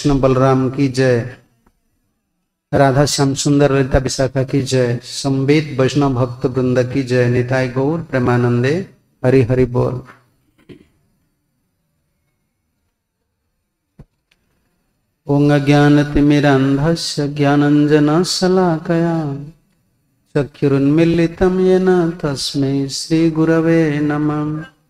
कृष्ण बलराम की जय। राधा श्याम सुंदर ललिता विशाखा की जय। संवेद वैष्णव भक्त वृंद की जय। निताय गौर प्रेमानंदे हरि हरि बोल। ओं अज्ञानतिमिरान्धस्य ज्ञानाञ्जनशलाकया चक्षुरुन्मीलितं येन तस्मै श्रीगुरवे नमः।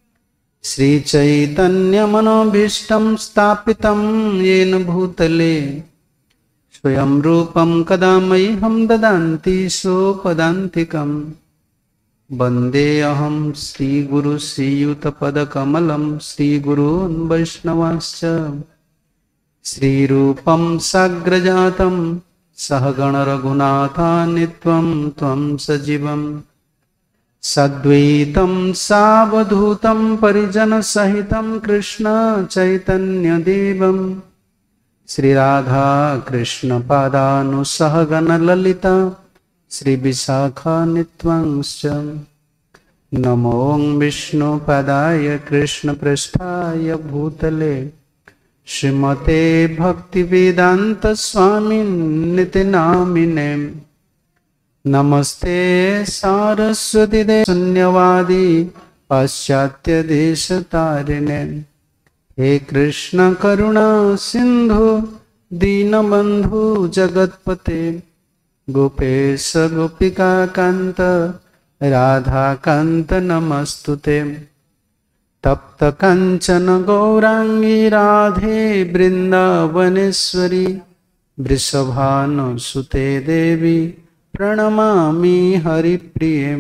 श्रीचैतन्यमनोभीष्टं स्थापितं येन भूतले स्वयं रूपं कदा मह्यं ददान्ति सोपदान्तिकम्। वन्देऽहं श्रीगुरु श्रीयुतपदकमलं श्रीगुरून् वैष्णवांश्च श्रीरूपं साग्रजातं सहगण रघुनाथान्वितं त्वं सजीवं सद्वैतं सावधूतं परिजनसहितं कृष्ण चैतन्यदेवं श्रीराधा कृष्ण पादानुसहगण ललिता श्रीविशाखान्वितंश्च। नमो विष्णुपदाय कृष्णपृष्ठाय भूतले श्रीमते भक्तिवेदांत स्वामिन्निति नामिने। नमस्ते सारस्वती देव शून्यवादी पाश्चात्य देश तारिणे। हे कृष्ण करुणा सिंधु दीनबंधु जगतपते गोपेश गोपिका कांत राधा कांत नमस्तुते। तप्त कंचन गौरांगी राधे वृंदावनेश्वरी वृषभानुसुते देवी प्रणमामि हरिप्रिये।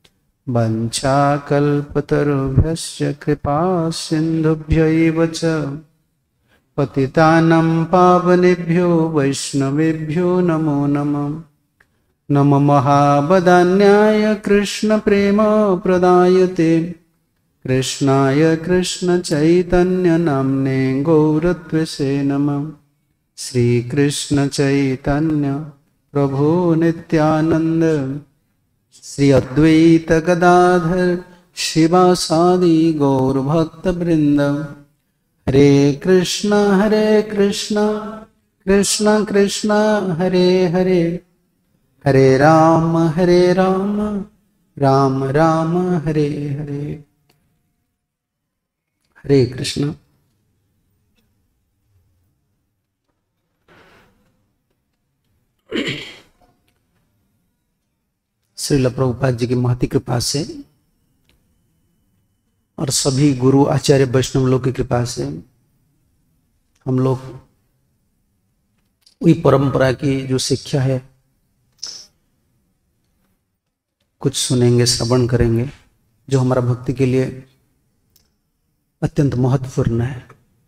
वंचाकल्पतरुभ्यश्च कृपा सिन्धुभ्यैव च पतितानां पावनेभ्यो वैष्णवेभ्यो नमो नमः। नमो महावदान्याय कृष्ण प्रेम प्रदायते कृष्णाय कृष्ण चैतन्य नाम्ने गौरत्वसे नमः। श्री कृष्ण चैतन्य प्रभु नित्यानंद श्री अद्वैत गदाधर शिवासादि गौर भक्त वृंद। हरे कृष्ण कृष्ण कृष्ण हरे हरे हरे राम राम राम हरे हरे। हरे कृष्ण। श्रील प्रभुपाद जी की महती कृपा से और सभी गुरु आचार्य वैष्णव लोग की कृपा से हम लोग वही परंपरा की जो शिक्षा है कुछ सुनेंगे, श्रवण करेंगे, जो हमारा भक्ति के लिए अत्यंत महत्वपूर्ण है।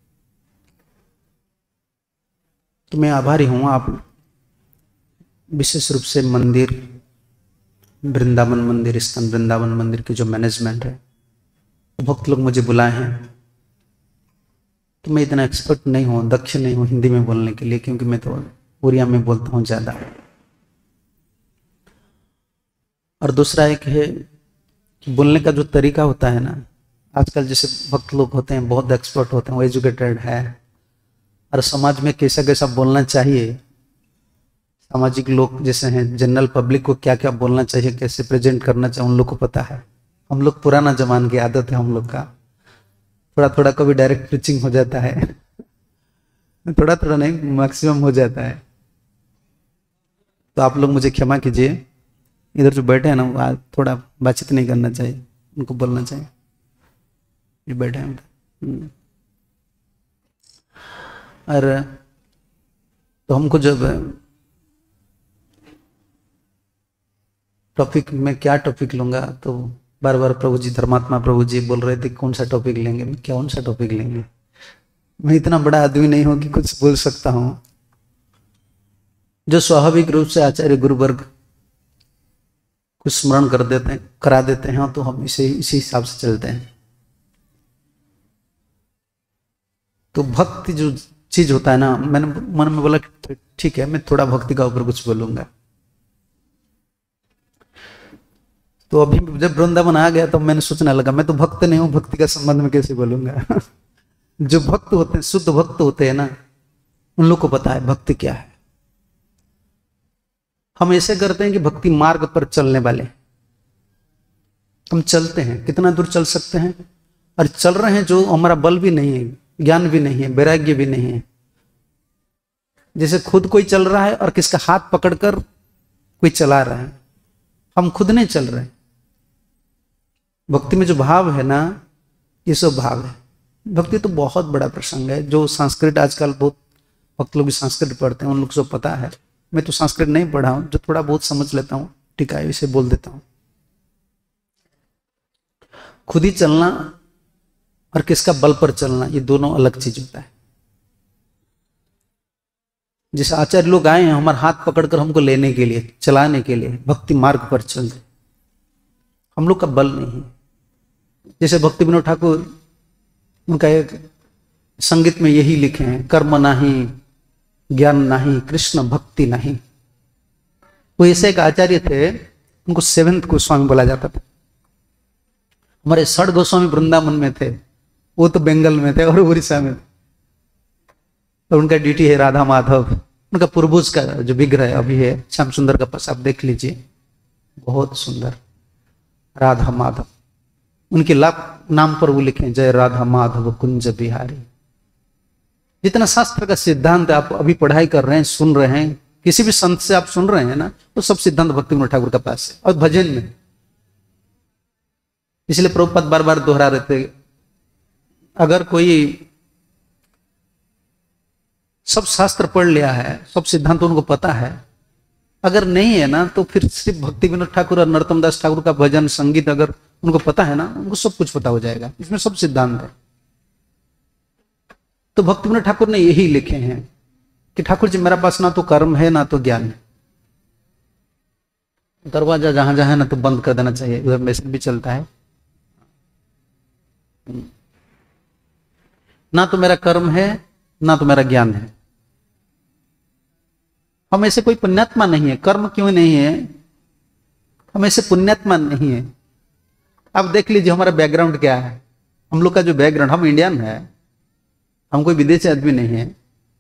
तो मैं आभारी हूं आप विशेष रूप से मंदिर वृंदावन मंदिर स्तन वृंदावन मंदिर की जो मैनेजमेंट है, भक्त लोग मुझे बुलाए हैं। तो मैं इतना एक्सपर्ट नहीं हूँ, दक्ष नहीं हूँ हिंदी में बोलने के लिए, क्योंकि मैं तो उड़िया में बोलता हूँ ज़्यादा। और दूसरा एक है कि बोलने का जो तरीका होता है ना, आजकल जैसे भक्त लोग होते हैं बहुत एक्सपर्ट होते हैं, वो एजुकेटेड है, और समाज में कैसा कैसा बोलना चाहिए, सामाजिक लोग जैसे हैं, जनरल पब्लिक को क्या क्या बोलना चाहिए, कैसे प्रेजेंट करना चाहिए, उन लोग को पता है। हम लोग पुराना जमाने की आदत है हम लोग का, थोड़ा थोड़ा कभी डायरेक्ट प्रीचिंग हो जाता है थोड़ा थोड़ा नहीं, मैक्सिमम हो जाता है। तो आप लोग मुझे क्षमा कीजिए, इधर जो बैठे हैं ना थोड़ा बातचीत नहीं करना चाहिए, उनको बोलना चाहिए, ये बैठे हैं। और तो हमको जब टॉपिक में क्या टॉपिक लूंगा, तो बार बार प्रभु जी, धर्मात्मा प्रभु जी बोल रहे थे कौन सा टॉपिक लेंगे, मैं कौन सा टॉपिक लेंगे। मैं इतना बड़ा आदमी नहीं हूं कि कुछ बोल सकता हूं। जो स्वाभाविक रूप से आचार्य गुरु वर्ग कुछ स्मरण कर देते हैं, करा देते हैं, तो हम इसी हिसाब से चलते हैं। तो भक्ति जो चीज होता है ना, मैंने मन में बोला ठीक है मैं थोड़ा भक्ति का ऊपर कुछ बोलूंगा। तो अभी जब वृंदावन आ गया तो मैंने सोचने लगा मैं तो भक्त नहीं हूं, भक्ति का संबंध में कैसे बोलूंगा जो भक्त होते हैं, शुद्ध भक्त होते हैं ना, उन लोग को पता है भक्ति क्या है। हम ऐसे करते हैं कि भक्ति मार्ग पर चलने वाले, हम चलते हैं, कितना दूर चल सकते हैं, और चल रहे हैं जो हमारा बल भी नहीं है, ज्ञान भी नहीं है, वैराग्य भी नहीं है। जैसे खुद कोई चल रहा है और किसका हाथ पकड़कर कोई चला रहा है, हम खुद नहीं चल रहे। भक्ति में जो भाव है ना, ये सब भाव है। भक्ति तो बहुत बड़ा प्रसंग है। जो संस्कृत आजकल बहुत भक्त लोग भी संस्कृत पढ़ते हैं, उन लोग को पता है। मैं तो संस्कृत नहीं पढ़ा हूं, जो थोड़ा बहुत समझ लेता हूं, ठीक है, इसे बोल देता हूं। खुद ही चलना और किसका बल पर चलना, ये दोनों अलग चीज होता है। जैसे आचार्य लोग आए हैं हमारा हाथ पकड़कर हमको लेने के लिए, चलाने के लिए, भक्ति मार्ग पर चल रहे, हम लोग का बल नहीं है। जैसे भक्ति विनोद ठाकुर, उनका एक संगीत में यही लिखे हैं, कर्म नहीं ज्ञान नहीं कृष्ण भक्ति नहीं। वो ऐसे एक आचार्य थे, उनको सेवेंथ गोस्वामी बोला जाता था। हमारे षड गोस्वामी वृंदावन में थे, वो तो बंगाल में थे और उड़ीसा में थे। और उनका ड्यूटी है राधा माधव। उनका पूर्वज का जो विग्रह अभी है श्याम सुंदर का पास, आप देख लीजिए, बहुत सुंदर राधा माधव। उनके लाभ नाम पर वो लिखे जय राधा माधव कुंज बिहारी। जितना शास्त्र का सिद्धांत आप अभी पढ़ाई कर रहे हैं, सुन रहे हैं, किसी भी संत से आप सुन रहे हैं ना, वो सब सिद्धांत भक्ति विनोद ठाकुर का पास है, और भजन में। इसलिए प्रभुपाद बार बार दोहरा रहे थे, अगर कोई सब शास्त्र पढ़ लिया है, सब सिद्धांत उनको पता है, अगर नहीं है ना, तो फिर सिर्फ भक्ति विनोद ठाकुर और नरोत्तम दास ठाकुर का भजन संगीत अगर उनको पता है ना, उनको सब कुछ पता हो जाएगा। इसमें सब सिद्धांत है। तो भक्ति विनोद ठाकुर ने यही लिखे हैं कि ठाकुर जी मेरा पास ना तो कर्म है ना तो ज्ञान है। दरवाजा जहां जहां है ना तो बंद कर देना चाहिए, उधर मैसेज भी चलता है। ना तो मेरा कर्म है ना तो मेरा ज्ञान है। हम ऐसे कोई पुण्यात्मा नहीं है। कर्म क्यों नहीं है? हम ऐसे पुण्यात्मा नहीं है। अब देख लीजिए हमारा बैकग्राउंड क्या है। हम लोग का जो बैकग्राउंड, हम इंडियन है, हम कोई विदेशी आदमी नहीं है।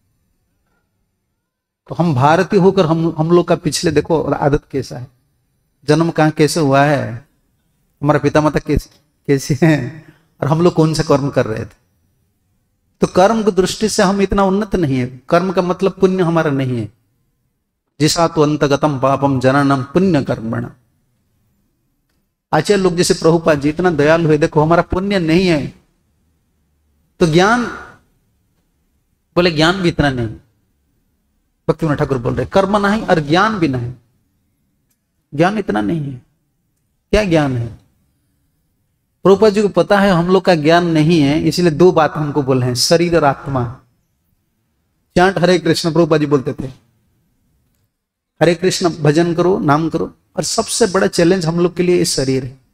तो हम भारतीय होकर हम लोग का पिछले देखो आदत कैसा है, जन्म कहां कैसे हुआ है, हमारा पिता माता कैसे हैं, और हम लोग कौन सा कर्म कर रहे थे। तो कर्म की दृष्टि से हम इतना उन्नत नहीं है। कर्म का मतलब पुण्य हमारा नहीं है। जिसा तो अंतगतम पापम जननम पुण्य कर्मण। आचार्य लोग जैसे प्रभुपाद जी इतना दयालु है, देखो हमारा पुण्य नहीं है। तो ज्ञान, बोले ज्ञान भी इतना नहीं। भक्ति विनोद ठाकुर बोल रहे कर्म नहीं और ज्ञान भी नहीं। ज्ञान इतना नहीं है। क्या ज्ञान है? प्रभुपाद जी को पता है हम लोग का ज्ञान नहीं है, इसलिए दो बात हमको बोले हैं, शरीर और आत्मा। चांट हरे कृष्ण प्रभुपाद जी बोलते थे, हरे कृष्ण भजन करो, नाम करो, और सबसे बड़ा चैलेंज हम लोग के लिए इस शरीर है।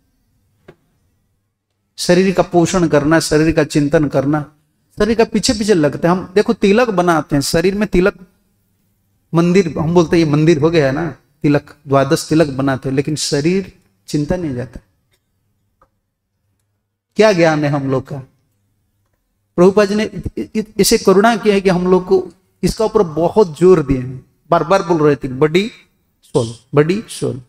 शरीर का पोषण करना, शरीर का चिंतन करना, शरीर का पीछे पीछे लगते हैं। हम देखो तिलक बनाते हैं, शरीर में तिलक, मंदिर हम बोलते हैं ये मंदिर हो गया ना, तिलक 12 तिलक बनाते हैं, लेकिन शरीर चिंता नहीं जाता। क्या ज्ञान है हम लोग का? प्रभुपाद जी ने इसे करुणा किया है कि हम लोग को इसका ऊपर बहुत जोर दिए हैं। बार बार बोल रहे थे बड़ी सोल, बड़ी सोल।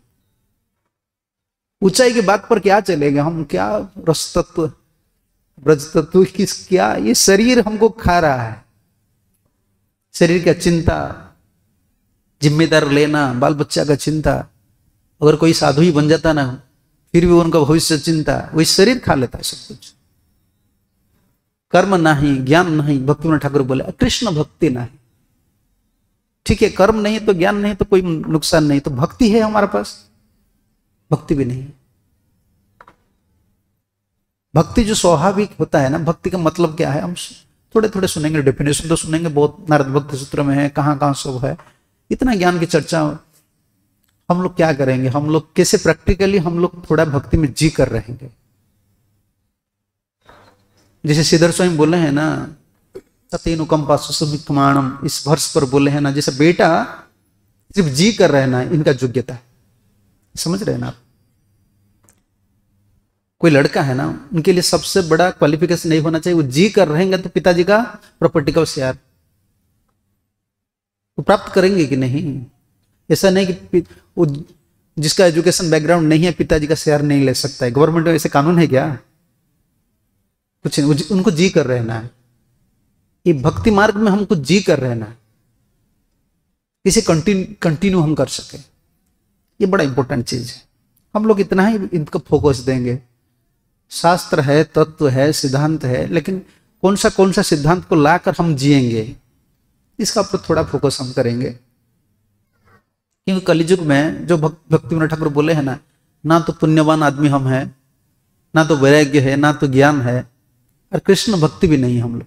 ऊंचाई की बात पर क्या चलेंगे हम? क्या रस तत्व, ब्रज तत्व, किस क्या, ये शरीर हमको खा रहा है। शरीर का चिंता, जिम्मेदार लेना, बाल बच्चा का चिंता। अगर कोई साधु ही बन जाता ना, फिर भी उनका भविष्य चिंता, वही शरीर खा लेता है सब कुछ। कर्म नहीं, ज्ञान नहीं। भक्ति विनोद ठाकुर बोले कृष्ण भक्ति नहीं। ठीक है, कर्म नहीं तो ज्ञान नहीं तो कोई नुकसान नहीं, तो भक्ति है हमारे पास, भक्ति भी नहीं। भक्ति जो स्वाभाविक होता है ना, भक्ति का मतलब क्या है हम थोड़े थोड़े सुनेंगे, डेफिनेशन तो सुनेंगे, बहुत नारद भक्ति सूत्र में है, कहां कहां सब है। इतना ज्ञान की चर्चा हम लोग क्या करेंगे? हम लोग कैसे प्रैक्टिकली हम लोग थोड़ा भक्ति में जी कर रहेंगे। जैसे श्रीधर स्वामी बोले हैं ना, सतेनुकंपा सुसुभिकमाणम, इस वर्ष पर बोले हैं ना, जैसे बेटा सिर्फ जी कर रहे ना, इनका योग्यता है। समझ रहे हैं ना आप? कोई लड़का है ना, उनके लिए सबसे बड़ा क्वालिफिकेशन नहीं होना चाहिए वो जी कर रहेंगे तो पिताजी का प्रॉपर्टी का शेयर, तो प्राप्त करेंगे कि नहीं? ऐसा नहीं कि वो जिसका एजुकेशन बैकग्राउंड नहीं है पिताजी का शेयर नहीं ले सकता है। गवर्नमेंट में ऐसे कानून है क्या? कुछ नहीं, उनको जी कर रहना है। ये भक्ति मार्ग में हमको जी कर रहना है, इसे कंटिन्यू हम कर सके, ये बड़ा इंपॉर्टेंट चीज है। हम लोग इतना ही इनको फोकस देंगे। शास्त्र है, तत्व है, सिद्धांत है, लेकिन कौन सा सिद्धांत को लाकर हम जिएंगे, इसका ऊपर थोड़ा फोकस हम करेंगे। क्योंकि कलियुग में जो भक्ति विनोद ठाकुर बोले हैं ना तो पुण्यवान आदमी हम हैं, ना तो वैराग्य है, ना तो ज्ञान है, और कृष्ण भक्ति भी नहीं है हम लोग।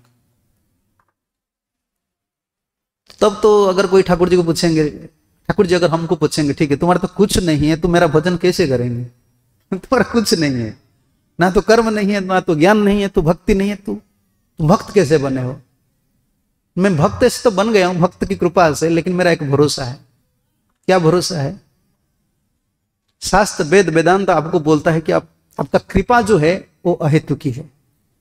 तब तो अगर कोई ठाकुर जी को पूछेंगे, ठाकुर जी अगर हमको पूछेंगे, ठीक है तुम्हारा तो कुछ नहीं है, तुम मेरा भजन कैसे करेंगे? तुम्हारा कुछ नहीं है, ना तो कर्म नहीं है, ना तो ज्ञान नहीं है, तो भक्ति नहीं है, तुम भक्त कैसे बने हो? मैं भक्त ऐसे तो बन गया हूं भक्त की कृपा से, लेकिन मेरा एक भरोसा है। क्या भरोसा है? शास्त्र वेद वेदांत आपको बोलता है कि आपका कृपा जो है वो अहेतु की है।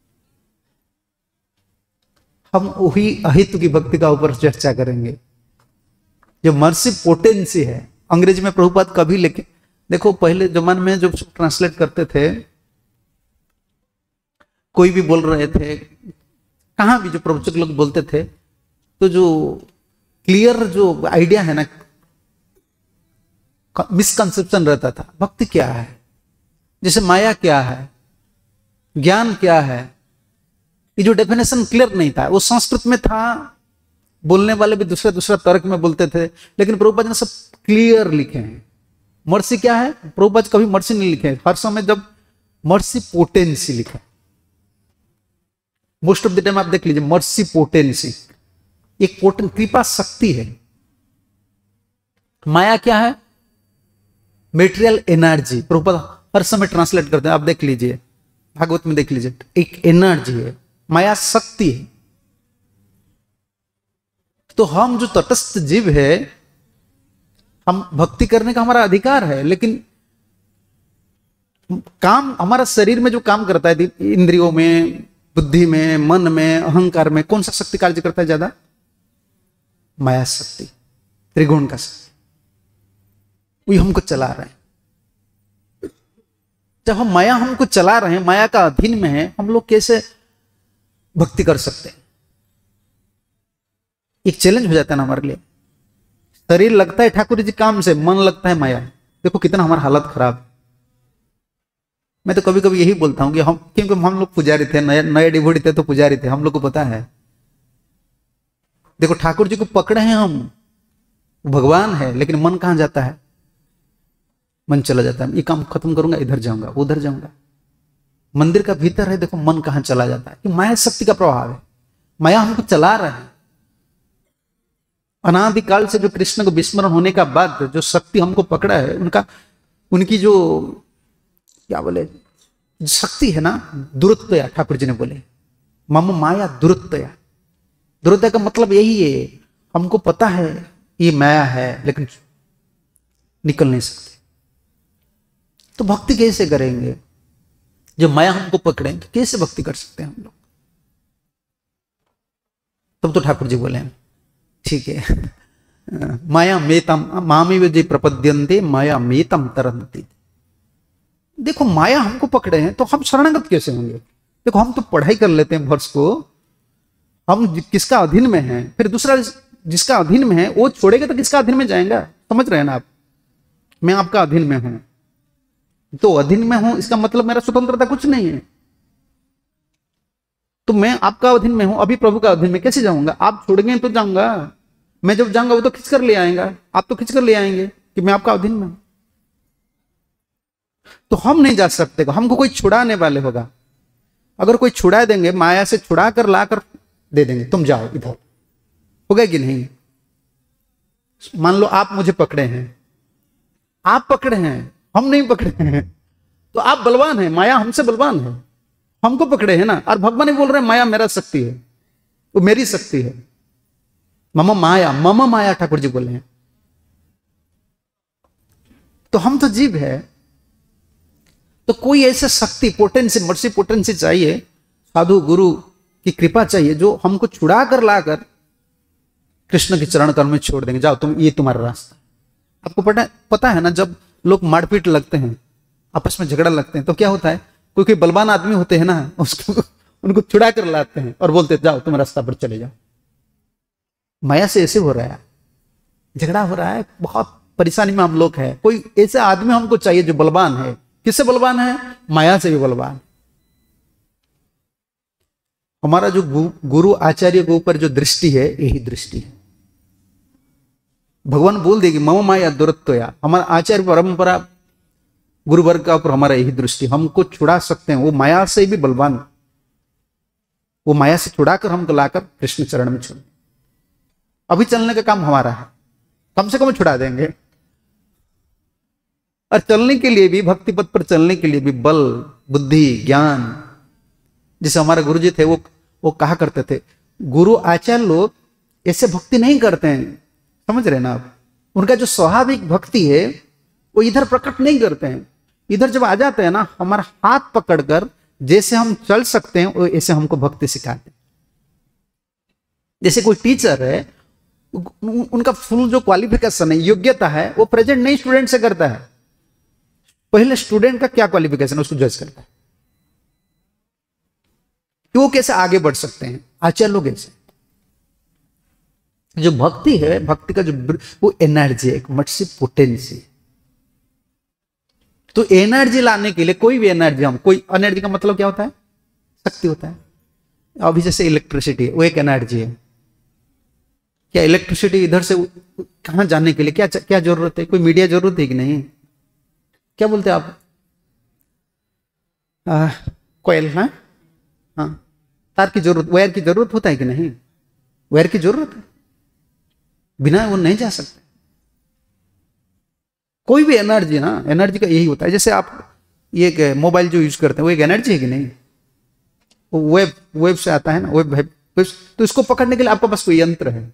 हम वही अहेतु की भक्ति का ऊपर चर्चा करेंगे, जो मर्सी पोटेंसी है। अंग्रेजी में प्रभुपाद कभी लेके देखो, पहले जमाने में जो ट्रांसलेट करते थे, कोई भी बोल रहे थे, कहां भी जो प्रवचक लोग बोलते थे, तो जो क्लियर जो आइडिया है ना, मिसकंसेप्शन रहता था। भक्ति क्या है, जैसे माया क्या है, ज्ञान क्या है, ये जो डेफिनेशन क्लियर नहीं था। वो संस्कृत में था, बोलने वाले भी दूसरा तर्क में बोलते थे, लेकिन प्रभुपाद ने सब क्लियर लिखे हैं। मर्सी क्या है? प्रभुपाद कभी मर्सी नहीं लिखे, हर समय जब मर्सी पोटेंसी लिखे। मोस्ट ऑफ द टाइम आप देख लीजिए, मर्सी पोटेंसी, एक कृपा शक्ति है। माया क्या है? Material energy. प्रभुपाद हर समय ट्रांसलेट करते हैं, आप देख लीजिए, भागवत में देख लीजिए, एक एनर्जी है, माया शक्ति है। तो हम जो तटस्थ जीव है, हम भक्ति करने का हमारा अधिकार है, लेकिन काम हमारा शरीर में जो काम करता है, इंद्रियों में, बुद्धि में, मन में, अहंकार में, कौन सा शक्ति कार्य करता है ज्यादा? माया शक्ति, त्रिगुण का शक्ति, वही हमको चला रहे हैं। जब हम माया हमको चला रहे हैं, माया का अधीन में है, हम लोग कैसे भक्ति कर सकते हैं? एक चैलेंज हो जाता है ना हमारे लिए। शरीर लगता है ठाकुर जी काम से, मन लगता है माया। देखो कितना हमारा हालत खराब है। मैं तो कभी कभी यही बोलता हूं कि क्योंकि हम लोग पुजारी थे, नए डिवोटी थे तो पुजारी थे, हम लोग को पता है। देखो ठाकुर जी को पकड़े हैं हम, भगवान है, लेकिन मन कहां जाता है? मन चला जाता है, ये काम खत्म करूंगा, इधर जाऊंगा, उधर जाऊंगा। मंदिर का भीतर है, देखो मन कहां चला जाता है, कि माया शक्ति का प्रभाव है। माया हमको चला रहा है। अनादिकाल से जो कृष्ण को विस्मरण होने का बाद जो शक्ति हमको पकड़ा है, उनकी जो क्या बोले शक्ति है ना, दुरुत्तया, ठाकुर जी ने बोले मम माया दुरुत्तया। दुरुत्तया का मतलब यही है, हमको पता है ये माया है, लेकिन निकल नहीं सकते। तो भक्ति कैसे करेंगे? जब माया हमको पकड़े तो कैसे भक्ति कर सकते हैं हम लोग? तब तो ठाकुर जी बोले ठीक है, माया मेतम मामेव जे प्रपद्यन्ते माया मेतम तरन्ति। देखो माया हमको पकड़े हैं तो हम शरणागत कैसे होंगे? देखो हम तो पढ़ाई कर लेते हैं वर्ष को, हम किसका अधीन में हैं, फिर दूसरा जिसका अधीन में है वो छोड़ेगा तो किसका अधीन में जाएगा? समझ रहे हैं ना आप? मैं आपका अधीन में हूं, तो अधीन में हूं इसका मतलब मेरा स्वतंत्रता कुछ नहीं है। तो मैं आपका अधीन में हूं, अभी प्रभु का अधीन में कैसे जाऊंगा? आप छोड़ेंगे तो जाऊंगा, मैं जब जाऊंगा वो तो खींच कर ले आएगा, आप तो खींच कर ले आएंगे कि मैं आपका अधीन में हूं। तो हम नहीं जा सकते, हमको कोई छुड़ाने वाले होगा। अगर कोई छुड़ा देंगे, माया से छुड़ा कर लाकर दे देंगे, तुम जाओ इधर, होगा कि नहीं? मान लो आप मुझे पकड़े हैं, आप पकड़े हैं, हम नहीं पकड़े हैं, तो आप बलवान हैं, माया हमसे बलवान है, हमको पकड़े हैं ना। और भगवान ही बोल रहे हैं माया मेरा शक्ति है, वो मेरी शक्ति है। मम माया ठाकुर जी बोले हैं। तो हम तो जीव है, तो कोई ऐसे शक्ति पोटेंसी, मर्सी पोटेंसी चाहिए, साधु गुरु की कृपा चाहिए, जो हमको छुड़ा कर लाकर कृष्ण के चरण कमल में छोड़ देंगे, जाओ तुम, ये तुम्हारा रास्ता। आपको पता है ना, जब लोग मारपीट लगते हैं, आपस में झगड़ा लगते हैं, तो क्या होता है, कोई कोई बलवान आदमी होते हैं ना, उसको उनको छुड़ा कर लाते हैं और बोलते जाओ तुम रास्ता पर चले जाओ। माया से ऐसे हो रहा है, झगड़ा हो रहा है, बहुत परेशानी में हम लोग हैं। कोई ऐसा आदमी हमको चाहिए जो बलवान है। किससे बलवान है? माया से भी बलवान। हमारा जो गुरु आचार्य के ऊपर जो दृष्टि है, यही दृष्टि है। भगवान बोल देगी मम माया दुरत्वया, हमारा आचार्य परंपरा गुरु वर्ग का ऊपर हमारा यही दृष्टि, हमको छुड़ा सकते हैं। वो माया से भी बलवान, वो माया से छुड़ाकर हमको लाकर कृष्ण चरण में छोड़। अभी चलने का काम हमारा है, कम से कम छुड़ा देंगे। और चलने के लिए भी, भक्ति पथ पर चलने के लिए भी बल, बुद्धि, ज्ञान, जैसे हमारे गुरु जी थे, वो कहा करते थे, गुरु आचार्य लोग ऐसे भक्ति नहीं करते हैं, समझ रहे ना आप। उनका जो स्वाभाविक भक्ति है वो इधर प्रकट नहीं करते हैं। इधर जब आ जाते हैं ना, हमारा हाथ पकड़कर जैसे हम चल सकते हैं वो ऐसे हमको भक्ति सिखाते हैं। जैसे कोई टीचर है, उनका फुल जो क्वालिफिकेशन है, योग्यता है, वो प्रेजेंट नहीं स्टूडेंट से करता है, पहले स्टूडेंट का क्या क्वालिफिकेशन है उसको जज करता है कि वो कैसे आगे बढ़ सकते हैं। आचार्य लोग ऐसे, जो भक्ति है, भक्ति का जो वो एनर्जी है, एक मटसी पोटेंसी। तो एनर्जी लाने के लिए कोई भी एनर्जी, हम कोई एनर्जी का मतलब क्या होता है? शक्ति होता है। अभी जैसे इलेक्ट्रिसिटी, वो एक एनर्जी है। क्या इलेक्ट्रिसिटी इधर से कहां जाने के लिए क्या क्या जरूरत है? कोई मीडिया जरूरत है कि नहीं? क्या बोलते हैं आप? कोयल, हाँ हाँ, तार की जरूरत, वायर की जरूरत होता है कि नहीं? वायर की जरूरत है, बिना वो नहीं जा सकते। कोई भी एनर्जी ना, एनर्जी का यही होता है। जैसे आप ये मोबाइल जो यूज करते हैं, वो एक एनर्जी है कि नहीं? वो वेब से आता है ना, वेब, तो इसको पकड़ने के लिए आपके पास कोई यंत्र है।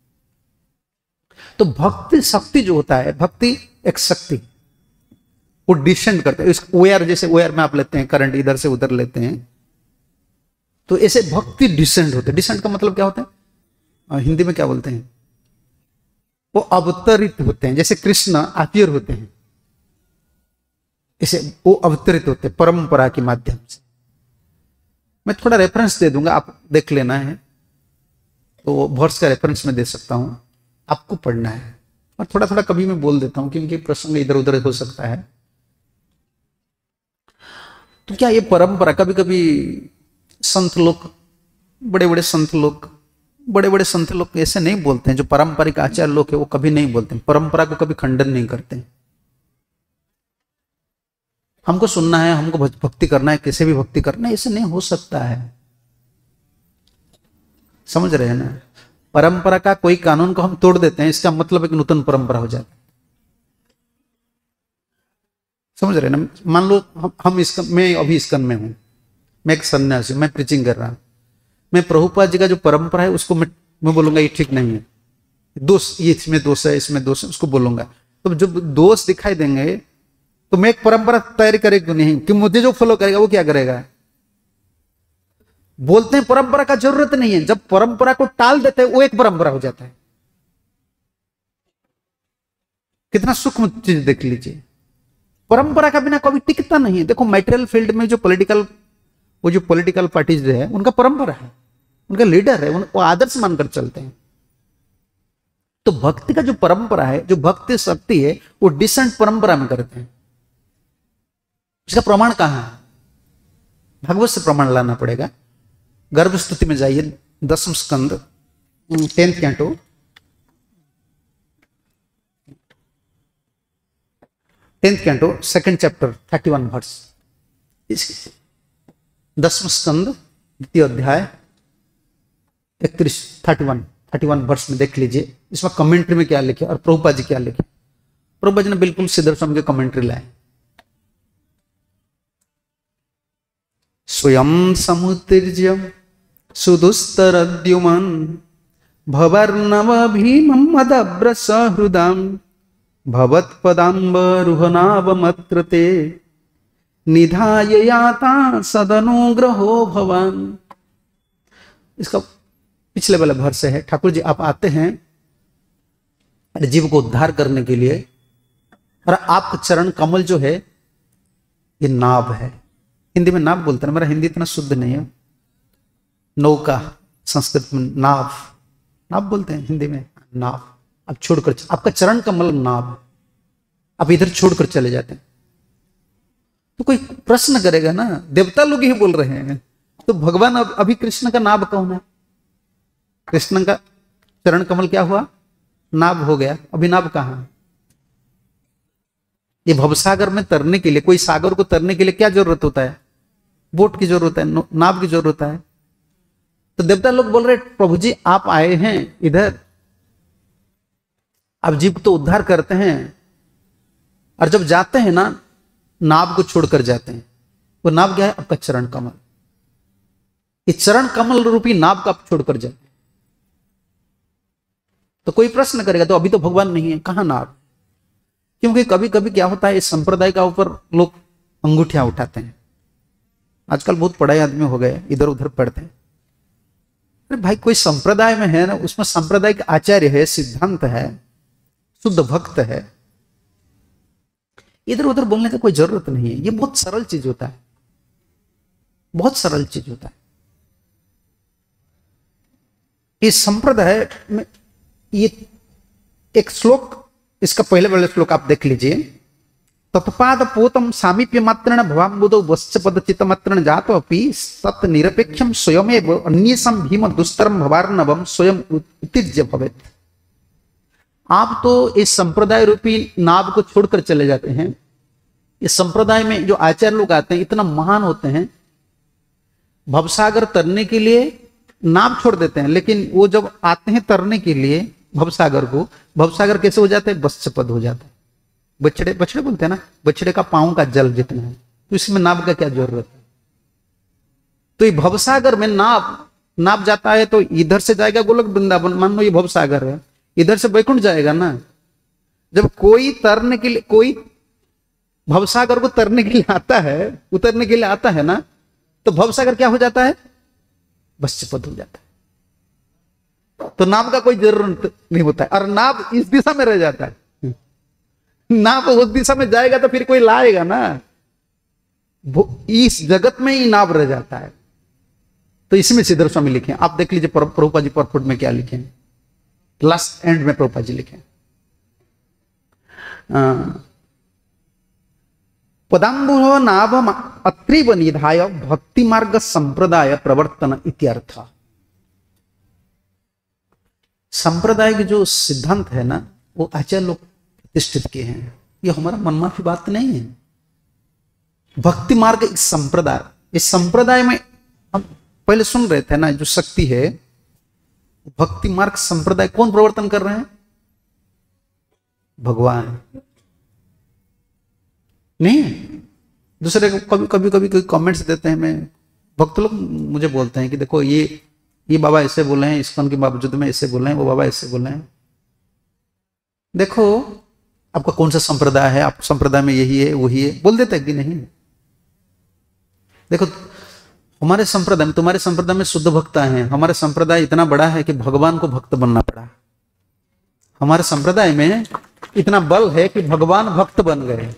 तो भक्ति शक्ति जो होता है, भक्ति एक शक्ति, वो डिसेंड करते हैं। वायर, जैसे वायर में आप लेते हैं करंट, इधर से उधर लेते हैं, तो ऐसे भक्ति डिसेंड होते हैं। डिसेंड का मतलब क्या होता है? हिंदी में क्या बोलते हैं? वो अवतरित होते हैं। जैसे कृष्ण अपीयर होते हैं, ऐसे वो अवतरित होते हैं परंपरा के माध्यम से। मैं थोड़ा रेफरेंस दे दूंगा, आप देख लेना है, तो वर्स का रेफरेंस मैं दे सकता हूं, आपको पढ़ना है। और थोड़ा थोड़ा कभी मैं बोल देता हूं क्योंकि प्रसंग इधर उधर हो सकता है। तो क्या ये परंपरा, कभी कभी संत लोग, बड़े बड़े संत लोग ऐसे नहीं बोलते हैं, जो पारंपरिक आचार्य लोग हैं वो कभी नहीं बोलते हैं, परंपरा को कभी खंडन नहीं करते हैं। हमको सुनना है, हमको भक्ति करना है, कैसे भी भक्ति करना है, ऐसे नहीं हो सकता है। समझ रहे हैं ना? परंपरा का कोई कानून को हम तोड़ देते हैं, इसका मतलब एक नूतन परंपरा हो जाती है। समझ रहे हैं ना? मान लो हम मैं अभी इस्कन में हूं, मैं एक सन्यासी, मैं प्रीचिंग कर रहा हूं, मैं प्रभुपाद जी का जो परंपरा है उसको मैं बोलूंगा ये ठीक नहीं है, दोष, ये इसमें दोष है, इसमें दोष है, उसको बोलूंगा। तो जब दोष दिखाई देंगे तो मैं एक परंपरा तैयारी करेगी नहीं कि मुझे जो फॉलो करेगा वो क्या करेगा? बोलते हैं परंपरा का जरूरत नहीं है, जब परंपरा को टाल देते हैं वो एक परंपरा हो जाता है। कितना सूक्ष्म चीज देख लीजिए। परंपरा का बिना कभी टिकता नहीं है। देखो मटेरियल फील्ड में जो पॉलिटिकल पार्टीज है, उनका परंपरा है, उनका लीडर है, वो आदर्श मानकर चलते हैं। तो भक्ति का जो परंपरा है, जो भक्ति शक्ति है, वो डिसेंट परंपरा में करते हैं। इसका प्रमाण कहां है? भगवत से प्रमाण लाना पड़ेगा। गर्भ स्तुति में जाइए, 10वें स्कंद, 10th canto, 10th canto 2nd chapter 31 verse, 10वें स्कंद 2य अध्याय 31 वर्ष में देख लीजिए। इसमें कमेंट्री में क्या लिखे और प्रभुपाद जी क्या लिखे। प्रभुपाद जी ने बिल्कुल सीधे के कमेंट्री लाए। स्वयं समुत्तीर्य सुदुस्तरद्युमन भवर्नव भीमं मदब्र सहृदाम भवत्पदाम्बरुहनावमत्र ते निधाय याता सदनुग्रहो भवान। इसका पिछले वाला वर्ष है। ठाकुर जी आप आते हैं जीव को उद्धार करने के लिए। और आपका चरण कमल जो है ये नाव है। हिंदी में नाव बोलते हैं, मेरा हिंदी इतना शुद्ध नहीं है। नौका संस्कृत में नाव, नाव बोलते हैं हिंदी में, नाव। आप छोड़कर, आपका चरण कमल नाव, आप इधर छोड़कर चले जाते हैं। तो कोई प्रश्न करेगा ना, देवता लोग ही बोल रहे हैं, तो भगवान अभी कृष्ण का नाभ कौन है? कृष्ण का चरण कमल क्या हुआ? नाभ हो गया। अभी नाभ कहां है? ये भवसागर में तरने के लिए, कोई सागर को तरने के लिए क्या जरूरत होता है? बोट की जरूरत है, नाव की जरूरत होता है। तो देवता लोग बोल रहे प्रभु जी आप आए हैं इधर, आप जीव तो उद्धार करते हैं, और जब जाते हैं ना नाव को छोड़कर जाते हैं। वो नाव क्या है? आपका चरण कमल। इस चरण कमल रूपी नाव का आप छोड़कर जाते हैं। तो कोई प्रश्न करेगा तो अभी तो भगवान नहीं है, कहां नाव? क्योंकि कभी कभी क्या होता है, इस संप्रदाय का ऊपर लोग अंगूठियां उठाते हैं। आजकल बहुत पढ़ाई आदमी हो गए, इधर उधर पढ़ते हैं। अरे भाई कोई संप्रदाय में है ना, उसमें सांप्रदायिक आचार्य है, सिद्धांत है, शुद्ध भक्त है। इधर उधर बोलने का कोई जरूरत नहीं है। ये बहुत सरल चीज होता है, बहुत सरल चीज होता है। इस संप्रदाय में ये एक श्लोक, इसका पहले वाले श्लोक आप देख लीजिए। तत्पाद पोतम सामीप्य मात्रेण भवाम्बुदौ वश्च पदचित मात्रेण जातो अपि सत निरपेक्षम स्वयमेव अन्येषां भीम दुस्तरम भवार्णवम स्वयं उत्तिज्य भवेत्। आप तो इस संप्रदाय रूपी नाव को छोड़कर चले जाते हैं। इस संप्रदाय में जो आचार्य लोग आते हैं इतना महान होते हैं, भवसागर तरने के लिए नाव छोड़ देते हैं, लेकिन वो जब आते हैं तरने के लिए भवसागर को, भवसागर कैसे हो जाते हैं? वश्चपद हो जाता है। बछड़े, बछड़े बोलते हैं ना, बछड़े का पांव का जल जितना है, तो इसमें नाव का क्या जरूरत है? तो ये भवसागर में नाव जाता है तो इधर से जाएगा गोलक वृंदावन, मान लो ये भवसागर है, इधर से वैकुंठ जाएगा ना। जब कोई तरने के लिए, कोई भवसागर को तरने के लिए आता है, उतरने के लिए आता है ना, तो भवसागर क्या हो जाता है? वश्चपद हो जाता है। तो नाव का कोई जरूरत नहीं होता है, और नाव इस दिशा में रह जाता है। नाव उस दिशा में जाएगा तो फिर कोई लाएगा ना, इस जगत में ही नाव रह जाता है। तो इसमें श्रीधर स्वामी लिखे, आप देख लीजिए प्रभुपाद जी परपुट में क्या लिखे, लास्ट एंड में प्रभुपाद जी लिखे, पदाम्बुः नाभम अत्रीव निधाय भक्ति मार्ग संप्रदाय प्रवर्तन इत्यर्थ। संप्रदाय के जो सिद्धांत है ना, वो आचार्य लोग प्रतिष्ठित किए हैं। ये हमारा मनमाफी बात नहीं है। भक्ति मार्ग एक संप्रदाय, इस संप्रदाय में हम पहले सुन रहे थे ना, जो शक्ति है भक्ति मार्ग संप्रदाय कौन प्रवर्तन कर रहे हैं? भगवान नहीं। दूसरे को कभी कभी कोई कमेंट्स देते हैं, मैं भक्त लोग मुझे बोलते हैं कि देखो ये बाबा ऐसे बोले हैं, इस्कॉन के बावजूद में ऐसे बोले हैं, वो बाबा ऐसे बोले हैं। देखो आपका कौन सा संप्रदाय है, आप संप्रदाय में यही है वही है बोल देते हैं कि नहीं? देखो हमारे संप्रदाय में, तुम्हारे संप्रदाय में शुद्ध भक्त हैं, हमारे संप्रदाय इतना बड़ा है कि भगवान को भक्त बनना पड़ा। हमारे संप्रदाय में इतना बल है कि भगवान भक्त बन गए।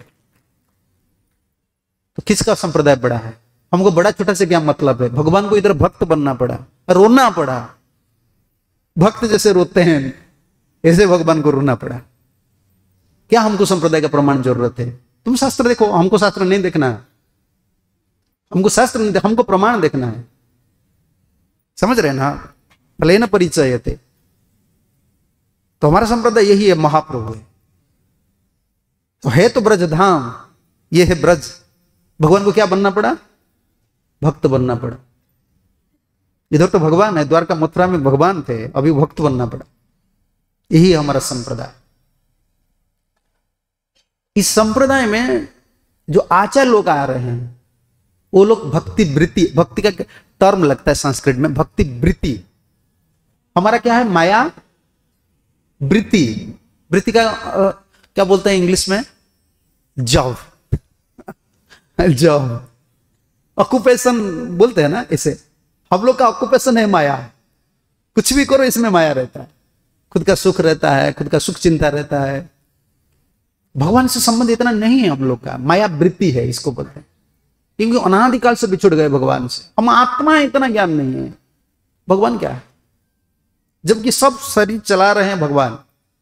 तो किसका संप्रदाय बड़ा है? हमको बड़ा छोटा से क्या मतलब है? भगवान को इधर भक्त बनना पड़ा, रोना पड़ा। भक्त जैसे रोते हैं ऐसे भगवान को रोना पड़ा। क्या हमको संप्रदाय का प्रमाण जरूरत है? तुम शास्त्र देखो, हमको शास्त्र नहीं देखना है, हमको शास्त्र नहीं, हमको प्रमाण देखना है। समझ रहे ना? फलेन परिचयते। तो हमारा संप्रदाय यही है, महाप्रभु है। तो है तो ब्रज धाम, ये है ब्रज। भगवान को क्या बनना पड़ा? भक्त बनना पड़ा। इधर तो भगवान है, द्वारका मथुरा में भगवान थे, अभी भक्त बनना पड़ा। यही है हमारा संप्रदाय। इस संप्रदाय में जो आचार्य लोग आ रहे हैं वो लोग भक्ति वृत्ति, भक्ति का टर्म लगता है संस्कृत में, भक्ति वृत्ति। हमारा क्या है? माया वृत्ति। वृत्ति का क्या बोलते हैं इंग्लिश में? जॉब। जॉब, ऑक्यूपेशन बोलते हैं ना, इसे। हम लोग का ऑक्यूपेशन है माया। कुछ भी करो इसमें माया रहता है। खुद का सुख रहता है, खुद का सुख चिंता रहता है। भगवान से संबंध इतना नहीं है हम लोग का, माया वृत्ति है इसको बोलते हैं, क्योंकि अनादिकाल से बिछुड़ गए भगवान से। हम आत्मा है, इतना ज्ञान नहीं है भगवान क्या है, जबकि सब शरीर चला रहे हैं भगवान।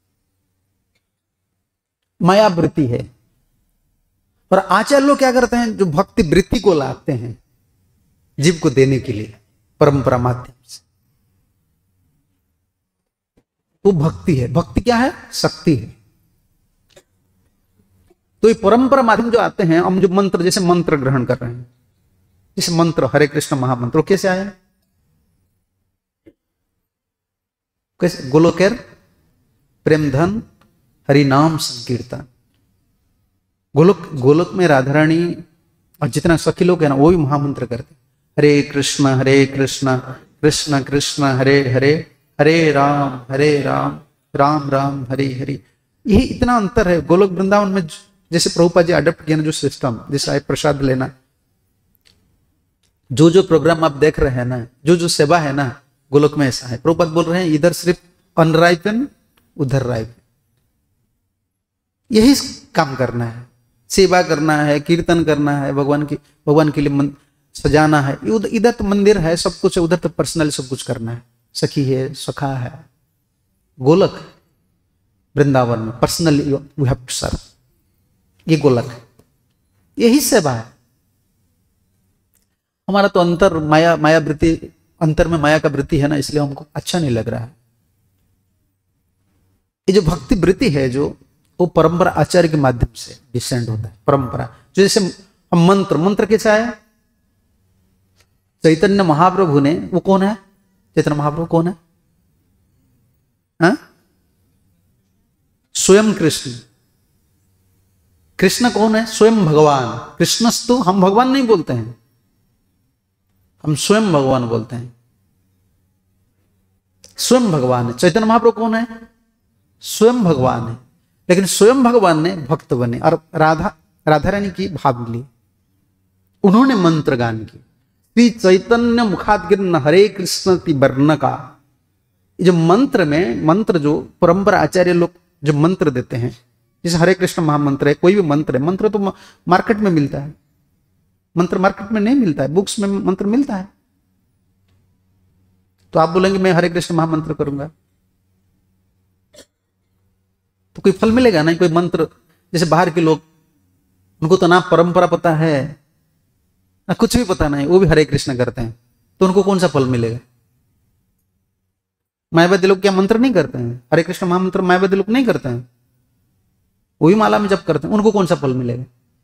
माया वृत्ति है। और आचार्य लोग क्या करते हैं, जो भक्ति वृत्ति को लाते हैं जीव को देने के लिए परंपरा माध्यम से, वो भक्ति है। भक्ति क्या है, शक्ति है। तो ये परंपरा माध्यम जो आते हैं, हम जो मंत्र, जैसे मंत्र ग्रहण कर रहे हैं, जैसे मंत्र हरे कृष्ण महामंत्र कैसे आया, कैसे, गोलोकेर प्रेम धन हरि नाम संकीर्तन। गोलोक में राधा रानी और जितना सखी लोग है ना, वो भी महामंत्र करते, हरे कृष्ण कृष्ण कृष्ण हरे हरे, हरे राम राम राम हरे हरे। यही इतना अंतर है। गोलोक वृंदावन में जैसे प्रभुपाद जी अडॉप्ट किया ना जो सिस्टम, जैसे प्रसाद लेना, जो जो प्रोग्राम आप देख रहे हैं ना, जो जो सेवा है ना, गोलोक में ऐसा है। प्रभुपाद बोल रहे हैं इधर सिर्फ अनराइपन, उधर राइपन। यही काम करना है, सेवा करना है, कीर्तन करना है, भगवान के लिए सजाना है। इधर तो मंदिर है, सब कुछ है, उधर तो पर्सनल सब कुछ करना है। सखी है, सखा है। गोलक वृंदावन में personally we have to serve, ये गोलक है, यही सेवा है। हमारा तो अंतर माया वृत्ति, अंतर में माया का वृत्ति है ना, इसलिए हमको अच्छा नहीं लग रहा है। ये जो भक्ति वृत्ति है, जो वो परंपरा आचार्य के माध्यम से डिसेंड होता है। परंपरा जो जैसे हम मंत्र कैसा है, चैतन्य महाप्रभु ने, वो कौन है, चैतन्य महाप्रभु कौन है, स्वयं कृष्ण कौन है, स्वयं भगवान। कृष्णस्तु, हम भगवान नहीं बोलते हैं, हम स्वयं भगवान बोलते हैं। स्वयं भगवान है। चैतन्य महाप्रभु कौन है, स्वयं भगवान है। लेकिन स्वयं भगवान ने भक्त बने और राधा रानी की भाव ली, उन्होंने मंत्र गान की। श्री चैतन्य मुखात गिरन हरे कृष्ण ति वर्ण का, जो मंत्र जो परंपरा आचार्य लोग जो मंत्र देते हैं, जैसे हरे कृष्ण महामंत्र है, कोई भी मंत्र है, मंत्र तो मार्केट में मिलता है, मंत्र मार्केट में नहीं मिलता है, बुक्स में मंत्र मिलता है। तो आप बोलेंगे मैं हरे कृष्ण महामंत्र करूंगा तो कोई फल मिलेगा नहीं। कोई मंत्र, जैसे बाहर के लोग, उनको तो ना परंपरा पता है ना कुछ भी पता नहीं, वो भी हरे कृष्ण करते हैं, तो उनको कौन सा फल मिलेगा। मायावादी लोग क्या मंत्र नहीं करते हैं, हरे कृष्ण महामंत्र मायावादी लोग नहीं करते हैं, वो भी माला में जब करते हैं, उनको कौन सा फल मिलेगा।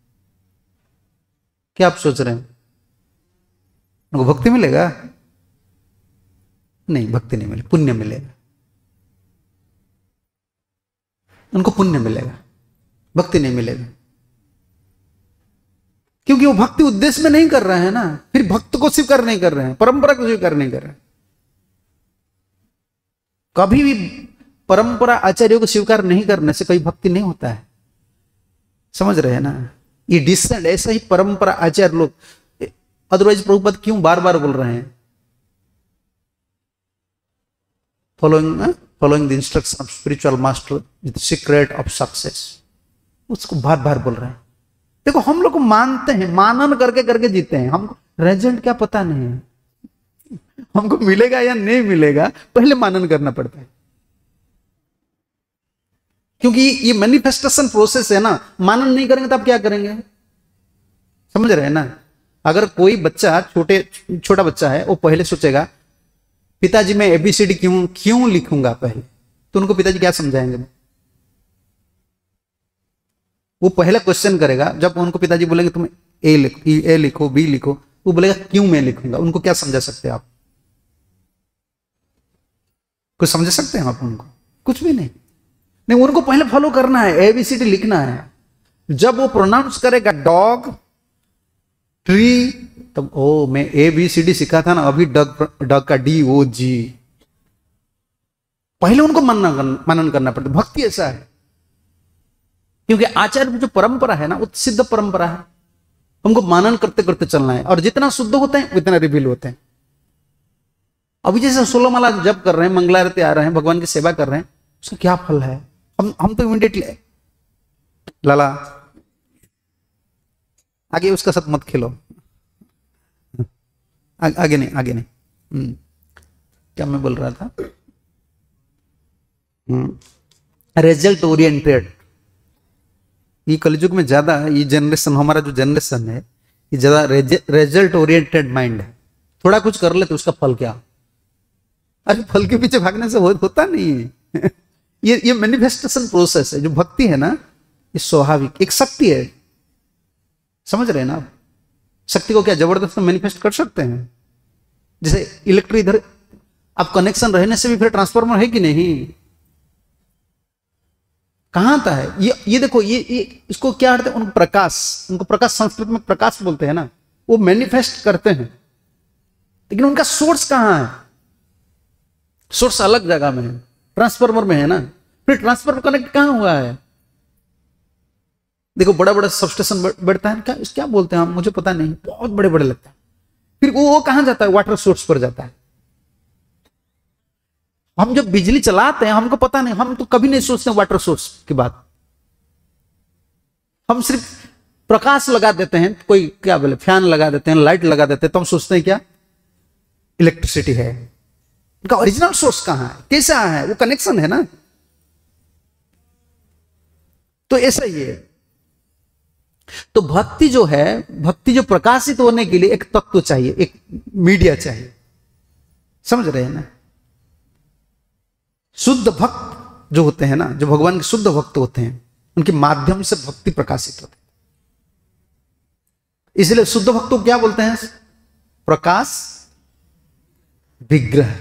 क्या आप सोच रहे हैं, उनको भक्ति मिलेगा? नहीं, भक्ति नहीं मिलेगी, पुण्य मिलेगा, उनको पुण्य मिलेगा, भक्ति नहीं मिलेगा। क्योंकि वो भक्ति उद्देश्य में नहीं कर रहे हैं ना, फिर भक्त को स्वीकार नहीं कर रहे हैं, परंपरा को स्वीकार नहीं कर रहे हैं। कभी भी परंपरा आचार्यों को स्वीकार नहीं करने से कोई भक्ति नहीं होता है, समझ रहे हैं ना। ये डिसेंट ऐसा ही परंपरा आचार्य लोग, अदरवाइज प्रभुपाद क्यों बार बार बोल रहे हैं following the instruction of spiritual master with secret of success, उसको बार बार बोल रहे हैं। देखो हम लोग मानते हैं, मानन करके जीते हैं, हमको रिजल्ट क्या पता नहीं है, हमको मिलेगा या नहीं मिलेगा, पहले मानन करना पड़ता है। क्योंकि ये मैनिफेस्टेशन प्रोसेस है ना, मानन नहीं करेंगे तो आप क्या करेंगे, समझ रहे हैं ना। अगर कोई बच्चा छोटा बच्चा है, वो पहले सोचेगा पिताजी मैं एबीसीडी क्यों लिखूंगा पहले, तो उनको पिताजी क्या समझाएंगे, वो पहला क्वेश्चन करेगा। जब उनको पिताजी बोलेंगे तुम ए लिखो बी लिखो, वो बोलेगा क्यों मैं लिखूंगा, उनको क्या समझा सकते हैं आप, कुछ समझ सकते हैं आप उनको, कुछ भी नहीं। उनको पहले फॉलो करना है, एबीसीडी लिखना है। जब वो प्रोनाउंस करेगा डॉग ट्री, तब ओ मैं एबीसीडी सीखा था ना, अभी डग का DOG, पहले उनको मनन करना पड़ता। भक्ति ऐसा है, क्योंकि आचार्य जो परंपरा है ना, वो सिद्ध परंपरा है, हमको मानन करते करते चलना है। और जितना शुद्ध होते हैं उतना रिवील होते हैं। अभी जैसे 16 माला जप कर रहे हैं, मंगलारती आ रहे हैं, भगवान की सेवा कर रहे हैं, उसका क्या फल है? हम तो इमीडिएटली लाला आगे उसका साथ मत खेलो, आगे नहीं, आगे नहीं। क्या मैं बोल रहा था? रिजल्ट ओरिएंटेड, ये कलयुग में ज्यादा, ये जनरेशन, हमारा जो जनरेशन है ये ज्यादा रिजल्ट ओरिएंटेड माइंड है। थोड़ा कुछ कर ले तो उसका फल क्या? अरे फल के पीछे भागने से होता नहीं है। ये मैनिफेस्टेशन प्रोसेस है। जो भक्ति है ना, ये स्वाभाविक एक शक्ति है। समझ रहे हैं ना आप? शक्ति को क्या जबरदस्त मैनिफेस्ट कर सकते हैं? जैसे इलेक्ट्रिक इधर, आप कनेक्शन रहने से भी फिर ट्रांसफार्मर है कि नहीं? कहां आता है ये देखो, ये इसको क्या अर्थ है? उनको प्रकाश संस्कृत में प्रकाश बोलते हैं ना, वो मैनिफेस्ट करते हैं, लेकिन उनका सोर्स कहां है? सोर्स अलग जगह में है, ट्रांसफार्मर में है ना। फिर ट्रांसफार्मर कनेक्ट कहां हुआ है? देखो बड़ा बड़ा सबस्टेशन बढ़ता है, क्या बोलते हैं हम, मुझे पता नहीं, बहुत बड़े बड़े लगता है। फिर वो कहां जाता है? वाटर सोर्स पर जाता है। हम जब बिजली चलाते हैं हमको पता नहीं, हम तो कभी नहीं सोचते वाटर सोर्स की बात। हम सिर्फ प्रकाश लगा देते हैं, कोई क्या बोले, फैन लगा देते हैं, लाइट लगा देते हैं, तो हम सोचते हैं क्या इलेक्ट्रिसिटी है। उनका ओरिजिनल सोर्स कहां है, कैसा है? वो कनेक्शन है ना। तो ऐसा ही है। तो भक्ति जो है, भक्ति जो प्रकाशित होने के लिए एक तत्व चाहिए, एक मीडिया चाहिए। समझ रहे हैं ना? शुद्ध भक्त जो होते हैं ना, जो भगवान के शुद्ध भक्त होते हैं, उनके माध्यम से भक्ति प्रकाशित होती है। इसलिए शुद्ध भक्त को क्या बोलते हैं? प्रकाश विग्रह।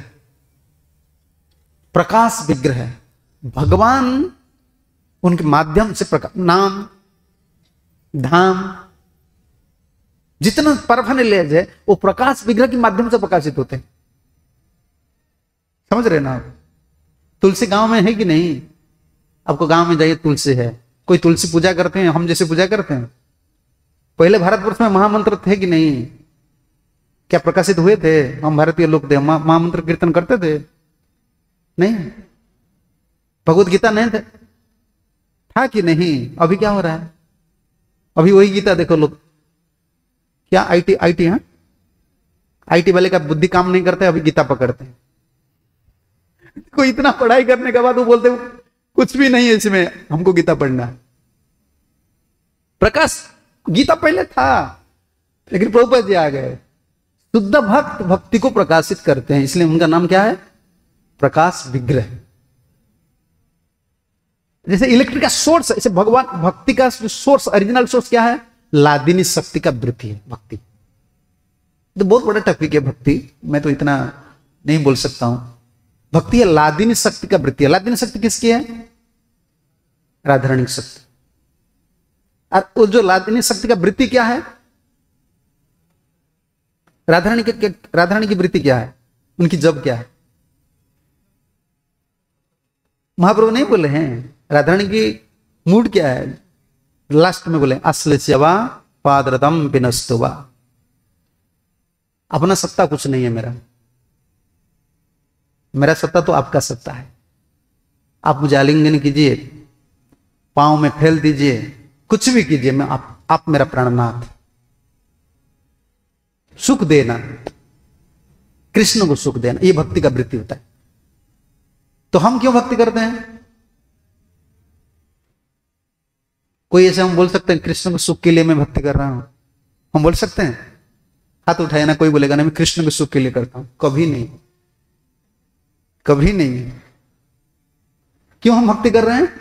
प्रकाश विग्रह भगवान उनके माध्यम से प्रकाश, नाम धाम जितना परफेक्ट है वो प्रकाश विग्रह के माध्यम से प्रकाशित होते हैं। समझ रहे ना आप? तुलसी गांव में है कि नहीं? आपको गांव में जाइए, तुलसी है, कोई तुलसी पूजा करते हैं हम जैसे पूजा करते हैं? पहले भारतवर्ष में महामंत्र थे कि नहीं? क्या प्रकाशित हुए थे? हम भारतीय लोग थे, महामंत्र कीर्तन करते थे? नहीं। भगवत गीता नहीं थे, था कि नहीं? अभी क्या हो रहा है? अभी वही गीता देखो लोग क्या आईटी है, आईटी वाले का बुद्धि काम नहीं करते, अभी गीता पकड़ते हैं। कोई इतना पढ़ाई करने के बाद वो बोलते कुछ भी नहीं है इसमें, हमको गीता पढ़ना है। प्रकाश गीता पहले था, लेकिन प्रभुपाद जी आ गए। शुद्ध भक्त भक्ति को प्रकाशित करते हैं, इसलिए उनका नाम क्या है? प्रकाश विग्रह। जैसे इलेक्ट्रिक का सोर्स, ऐसे भगवान भक्ति का सोर्स, ओरिजिनल सोर्स क्या है? लादिनी शक्ति का वृत्ति है भक्ति। तो बहुत बड़ा टॉपिक है भक्ति, मैं तो इतना नहीं बोल सकता हूं। भक्ति है लादिनी शक्ति का वृत्ति है। लादिनी शक्ति किसकी है? राधारानी शक्ति। और वो जो लादिनी शक्ति का वृत्ति क्या है? राधारानी की वृत्ति क्या है? उनकी जब क्या है? महाप्रभु नहीं बोले हैं राधारानी की मूड क्या है? लास्ट में बोले अश्लेष्यवा पादरतम पिनस्तुवा। अपना सत्ता कुछ नहीं है मेरा सत्ता तो आपका सत्ता है। आप मुझे आलिंगन कीजिए, पांव में फैल दीजिए, कुछ भी कीजिए, मैं आप मेरा प्राणनाथ। सुख देना, कृष्ण को सुख देना, ये भक्ति का वृत्ति होता है। तो हम क्यों भक्ति करते हैं? कोई ऐसे हम बोल सकते हैं कृष्ण के सुख के लिए मैं भक्ति कर रहा हूं? हम बोल सकते हैं? हाथ उठाए ना, कोई बोलेगा ना मैं कृष्ण के सुख के लिए करता हूं। कभी नहीं, कभी नहीं। क्यों हम भक्ति कर रहे हैं?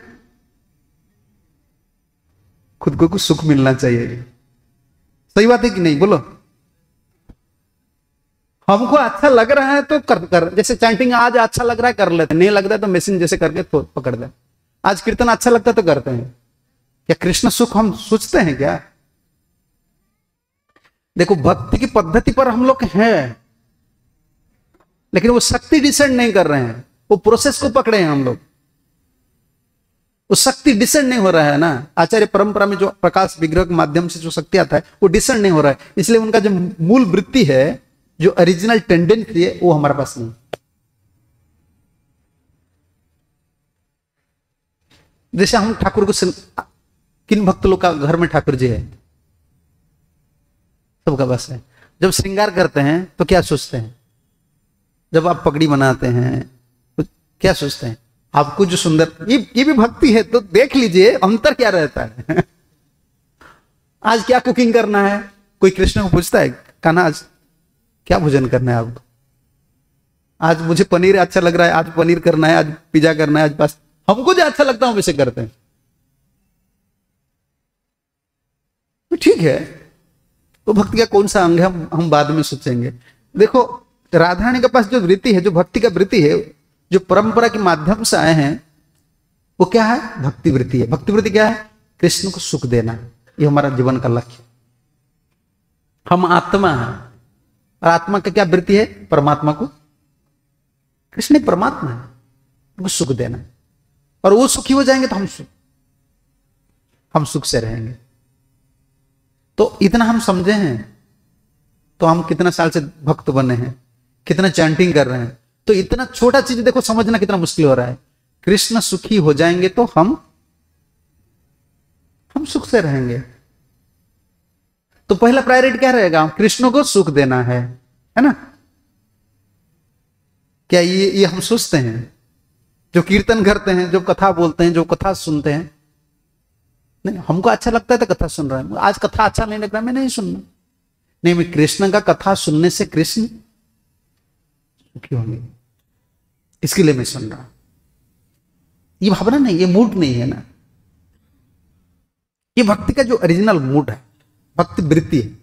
खुद को कुछ सुख मिलना चाहिए। सही बात है कि नहीं? बोलो। हमको अच्छा लग रहा है तो कर जैसे चैंटिंग आज अच्छा लग रहा है कर लेते, नहीं लग रहा है तो मशीन जैसे करके पकड़ दे। आज कीर्तन अच्छा लगता है तो करते हैं। क्या कृष्ण सुख हम सोचते हैं क्या? देखो भक्ति की पद्धति पर हम लोग हैं, लेकिन वो शक्ति डिसेंड नहीं कर रहे हैं, वो प्रोसेस को पकड़े हैं हम लोग। वो शक्ति डिसेंड नहीं हो रहा है ना। आचार्य परंपरा में जो प्रकाश विग्रह के माध्यम से जो शक्ति आता है वो डिसेंड नहीं हो रहा है, इसलिए उनका जो मूल वृत्ति है, जो ओरिजिनल टेंडेंसी है, वो हमारे पास नहीं। जैसे हम ठाकुर को किन भक्त लोग का घर में ठाकुर जी है? सबका बस है। जब श्रृंगार करते हैं तो क्या सोचते हैं? जब आप पगड़ी बनाते हैं तो क्या सोचते हैं? आपको जो सुंदर, ये भी भक्ति है। तो देख लीजिए अंतर क्या रहता है। आज क्या कुकिंग करना है? कोई कृष्ण को पूछता है, कान्हा आज क्या भोजन करना है आपको? आज मुझे पनीर अच्छा लग रहा है, आज पनीर करना है, आज पिज्जा करना है, आज बस हमको जो अच्छा लगता है वैसे करते हैं। तो ठीक है, तो भक्ति का कौन सा अंग है हम बाद में सोचेंगे। देखो राधा रानी के पास जो वृत्ति है, जो भक्ति का वृत्ति है, जो परंपरा के माध्यम से आए हैं, वो क्या है? भक्ति वृत्ति है। भक्ति वृत्ति क्या है? कृष्ण को सुख देना। ये हमारा जीवन का लक्ष्य। हम आत्मा है और आत्मा का क्या वृत्ति है? परमात्मा को, कृष्ण परमात्मा है, उनको सुख देना। और वो सुखी हो जाएंगे तो हम सुख से रहेंगे। तो इतना हम समझे हैं तो हम कितना साल से भक्त बने हैं, कितना चैंटिंग कर रहे हैं। तो इतना छोटा चीज देखो समझना कितना मुश्किल हो रहा है। कृष्ण सुखी हो जाएंगे तो हम सुख से रहेंगे। तो पहला प्रायोरिटी क्या रहेगा? कृष्ण को सुख देना है ना? क्या ये हम सोचते हैं? जो कीर्तन करते हैं, जो कथा बोलते हैं, जो कथा सुनते हैं, नहीं हमको अच्छा लगता है तो कथा सुन रहा है। आज कथा अच्छा नहीं लग रहा, मैं नहीं सुनना। नहीं, मैं कृष्ण का कथा सुनने से कृष्ण सुखी होंगे, इसके लिए मैं सुन रहा हूं। ये भावना नहीं, ये मूड नहीं है ना। ये भक्ति का जो ओरिजिनल मूड है, भक्ति वृत्ति है।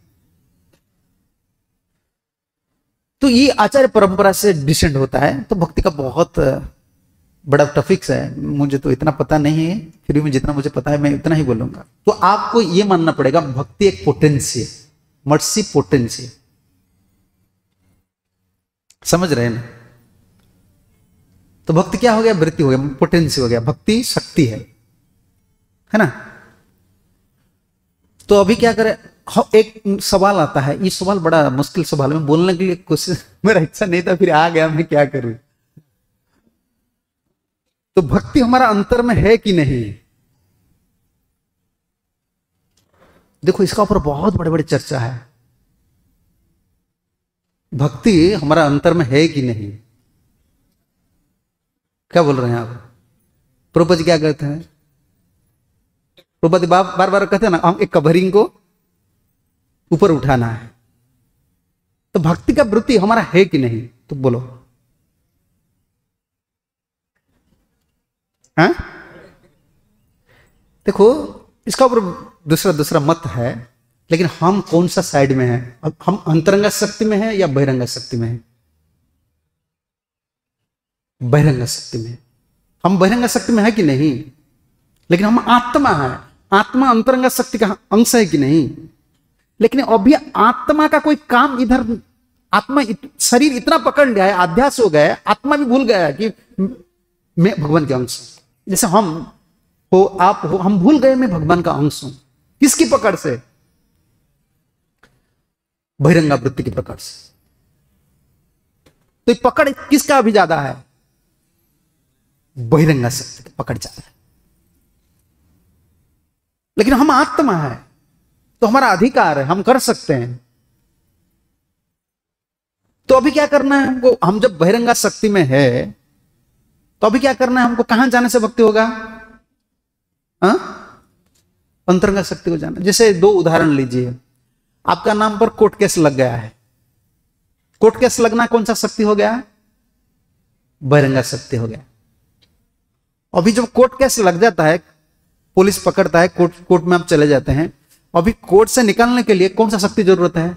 तो ये आचार्य परंपरा से डिसेंड होता है। तो भक्ति का बहुत बड़ा टॉपिक्स है, मुझे तो इतना पता नहीं है, फिर भी जितना मुझे पता है मैं इतना ही बोलूंगा। तो आपको ये मानना पड़ेगा भक्ति एक पोटेंसी है, मर्सी पोटेंसी। समझ रहे हैं ना? तो भक्ति क्या हो गया? वृत्ति हो गया, पोटेंसी हो गया। भक्ति शक्ति है ना? तो अभी क्या करें? एक सवाल आता है, ये सवाल बड़ा मुश्किल सवाल में बोलने के लिए कोशिश, मेरा इच्छा नहीं था, फिर आ गया, मैं क्या करूं। तो भक्ति हमारा अंतर में है कि नहीं? देखो इसका ऊपर बहुत बड़े बड़े चर्चा है। भक्ति हमारा अंतर में है कि नहीं? क्या बोल रहे हैं आप? प्रभुपद जी क्या कहते हैं? प्रभुपद बार बार कहते हैं ना, हम एक कवरिंग को ऊपर उठाना है। तो भक्ति का वृत्ति हमारा है कि नहीं? तो बोलो। हाँ? देखो इसका ऊपर दूसरा मत है, लेकिन हम कौन सा साइड में है? अब हम अंतरंगा शक्ति में है या बहिरंगा शक्ति में है? बहिरंगा शक्ति में। हम बहिरंगा शक्ति में है कि नहीं? लेकिन हम आत्मा है। आत्मा अंतरंगा शक्ति का अंश है कि नहीं? लेकिन अभी आत्मा का कोई काम इधर, आत्मा शरीर इतना पकड़ लिया है, अध्यास हो गया है, आत्मा भी भूल गया है कि मैं भगवान के अंश हूं। जैसे हम हो, आप हो, हम भूल गए मैं भगवान का अंश हूं। किसकी पकड़ से? बहिरंगा वृत्ति की पकड़ से। तो पकड़ किसका अभी ज्यादा है? बहिरंगा शक्ति की पकड़ ज्यादा है। लेकिन हम आत्मा है तो हमारा अधिकार है, हम कर सकते हैं। तो अभी क्या करना है हमको? हम जब बहिरंगा शक्ति में है तो अभी क्या करना है हमको? कहां जाने से भक्ति होगा? अंतरंगा शक्ति को जाना। जैसे दो उदाहरण लीजिए। आपका नाम पर कोर्ट केस लग गया है। कोर्ट केस लगना कौन सा शक्ति हो गया? बहिरंगा शक्ति हो गया। अभी जब कोर्ट केस लग जाता है, पुलिस पकड़ता है, कोर्ट में आप चले जाते हैं, अभी कोर्ट से निकलने के लिए कौन सा शक्ति जरूरत है?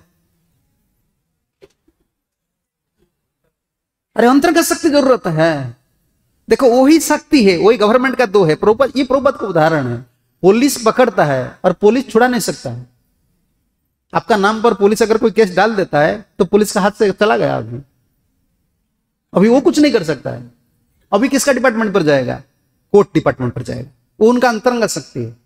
अरे अंतरंगा शक्ति जरूरत है। देखो वही शक्ति है, वही गवर्नमेंट का दो है। ये प्रोपद का उदाहरण है। पुलिस पकड़ता है और पुलिस छुड़ा नहीं सकता है। आपका नाम पर पुलिस अगर कोई केस डाल देता है तो पुलिस का हाथ से चला गया आदमी। अभी वो कुछ नहीं कर सकता है। अभी किसका डिपार्टमेंट पर जाएगा? कोर्ट डिपार्टमेंट पर जाएगा। वो उनका अंतरंगा शक्ति है।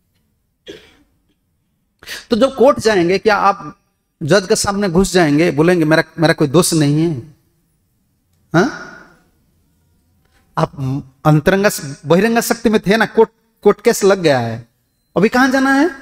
तो जब कोर्ट जाएंगे, क्या आप जज के सामने घुस जाएंगे, बोलेंगे मेरा कोई दोष नहीं है? हाँ? आप अंतरंगा बहिरंगा शक्ति में थे ना, कोर्ट कोर्ट केस लग गया है, अभी कहां जाना है?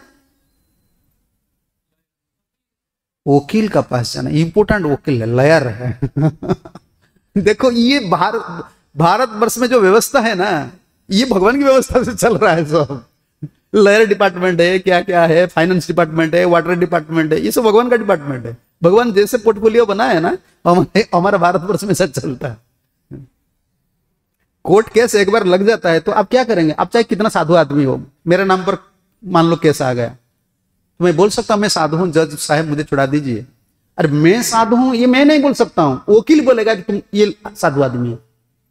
वकील का पास जाना, इंपोर्टेंट वकील है, लॉयर है। देखो ये भारतवर्ष में जो व्यवस्था है ना, ये भगवान की व्यवस्था से चल रहा है सब। लॉयर डिपार्टमेंट है, क्या क्या है, फाइनेंस डिपार्टमेंट है, वाटर डिपार्टमेंट है, ये सब भगवान का डिपार्टमेंट है। भगवान जैसे पोर्टफोलियो बनाया है ना, हमारा भारतवर्ष में सब चलता है। कोर्ट केस एक बार लग जाता है तो आप क्या करेंगे? आप चाहे कितना साधु आदमी हो, मेरे नाम पर मान लो केस आ गया, तो मैं बोल सकता हूं मैं साधु हूं, जज साहब मुझे छुड़ा दीजिए। अरे मैं साधु हूं ये मैं नहीं बोल सकता हूं, वकील बोलेगा कि तुम ये साधु आदमी है।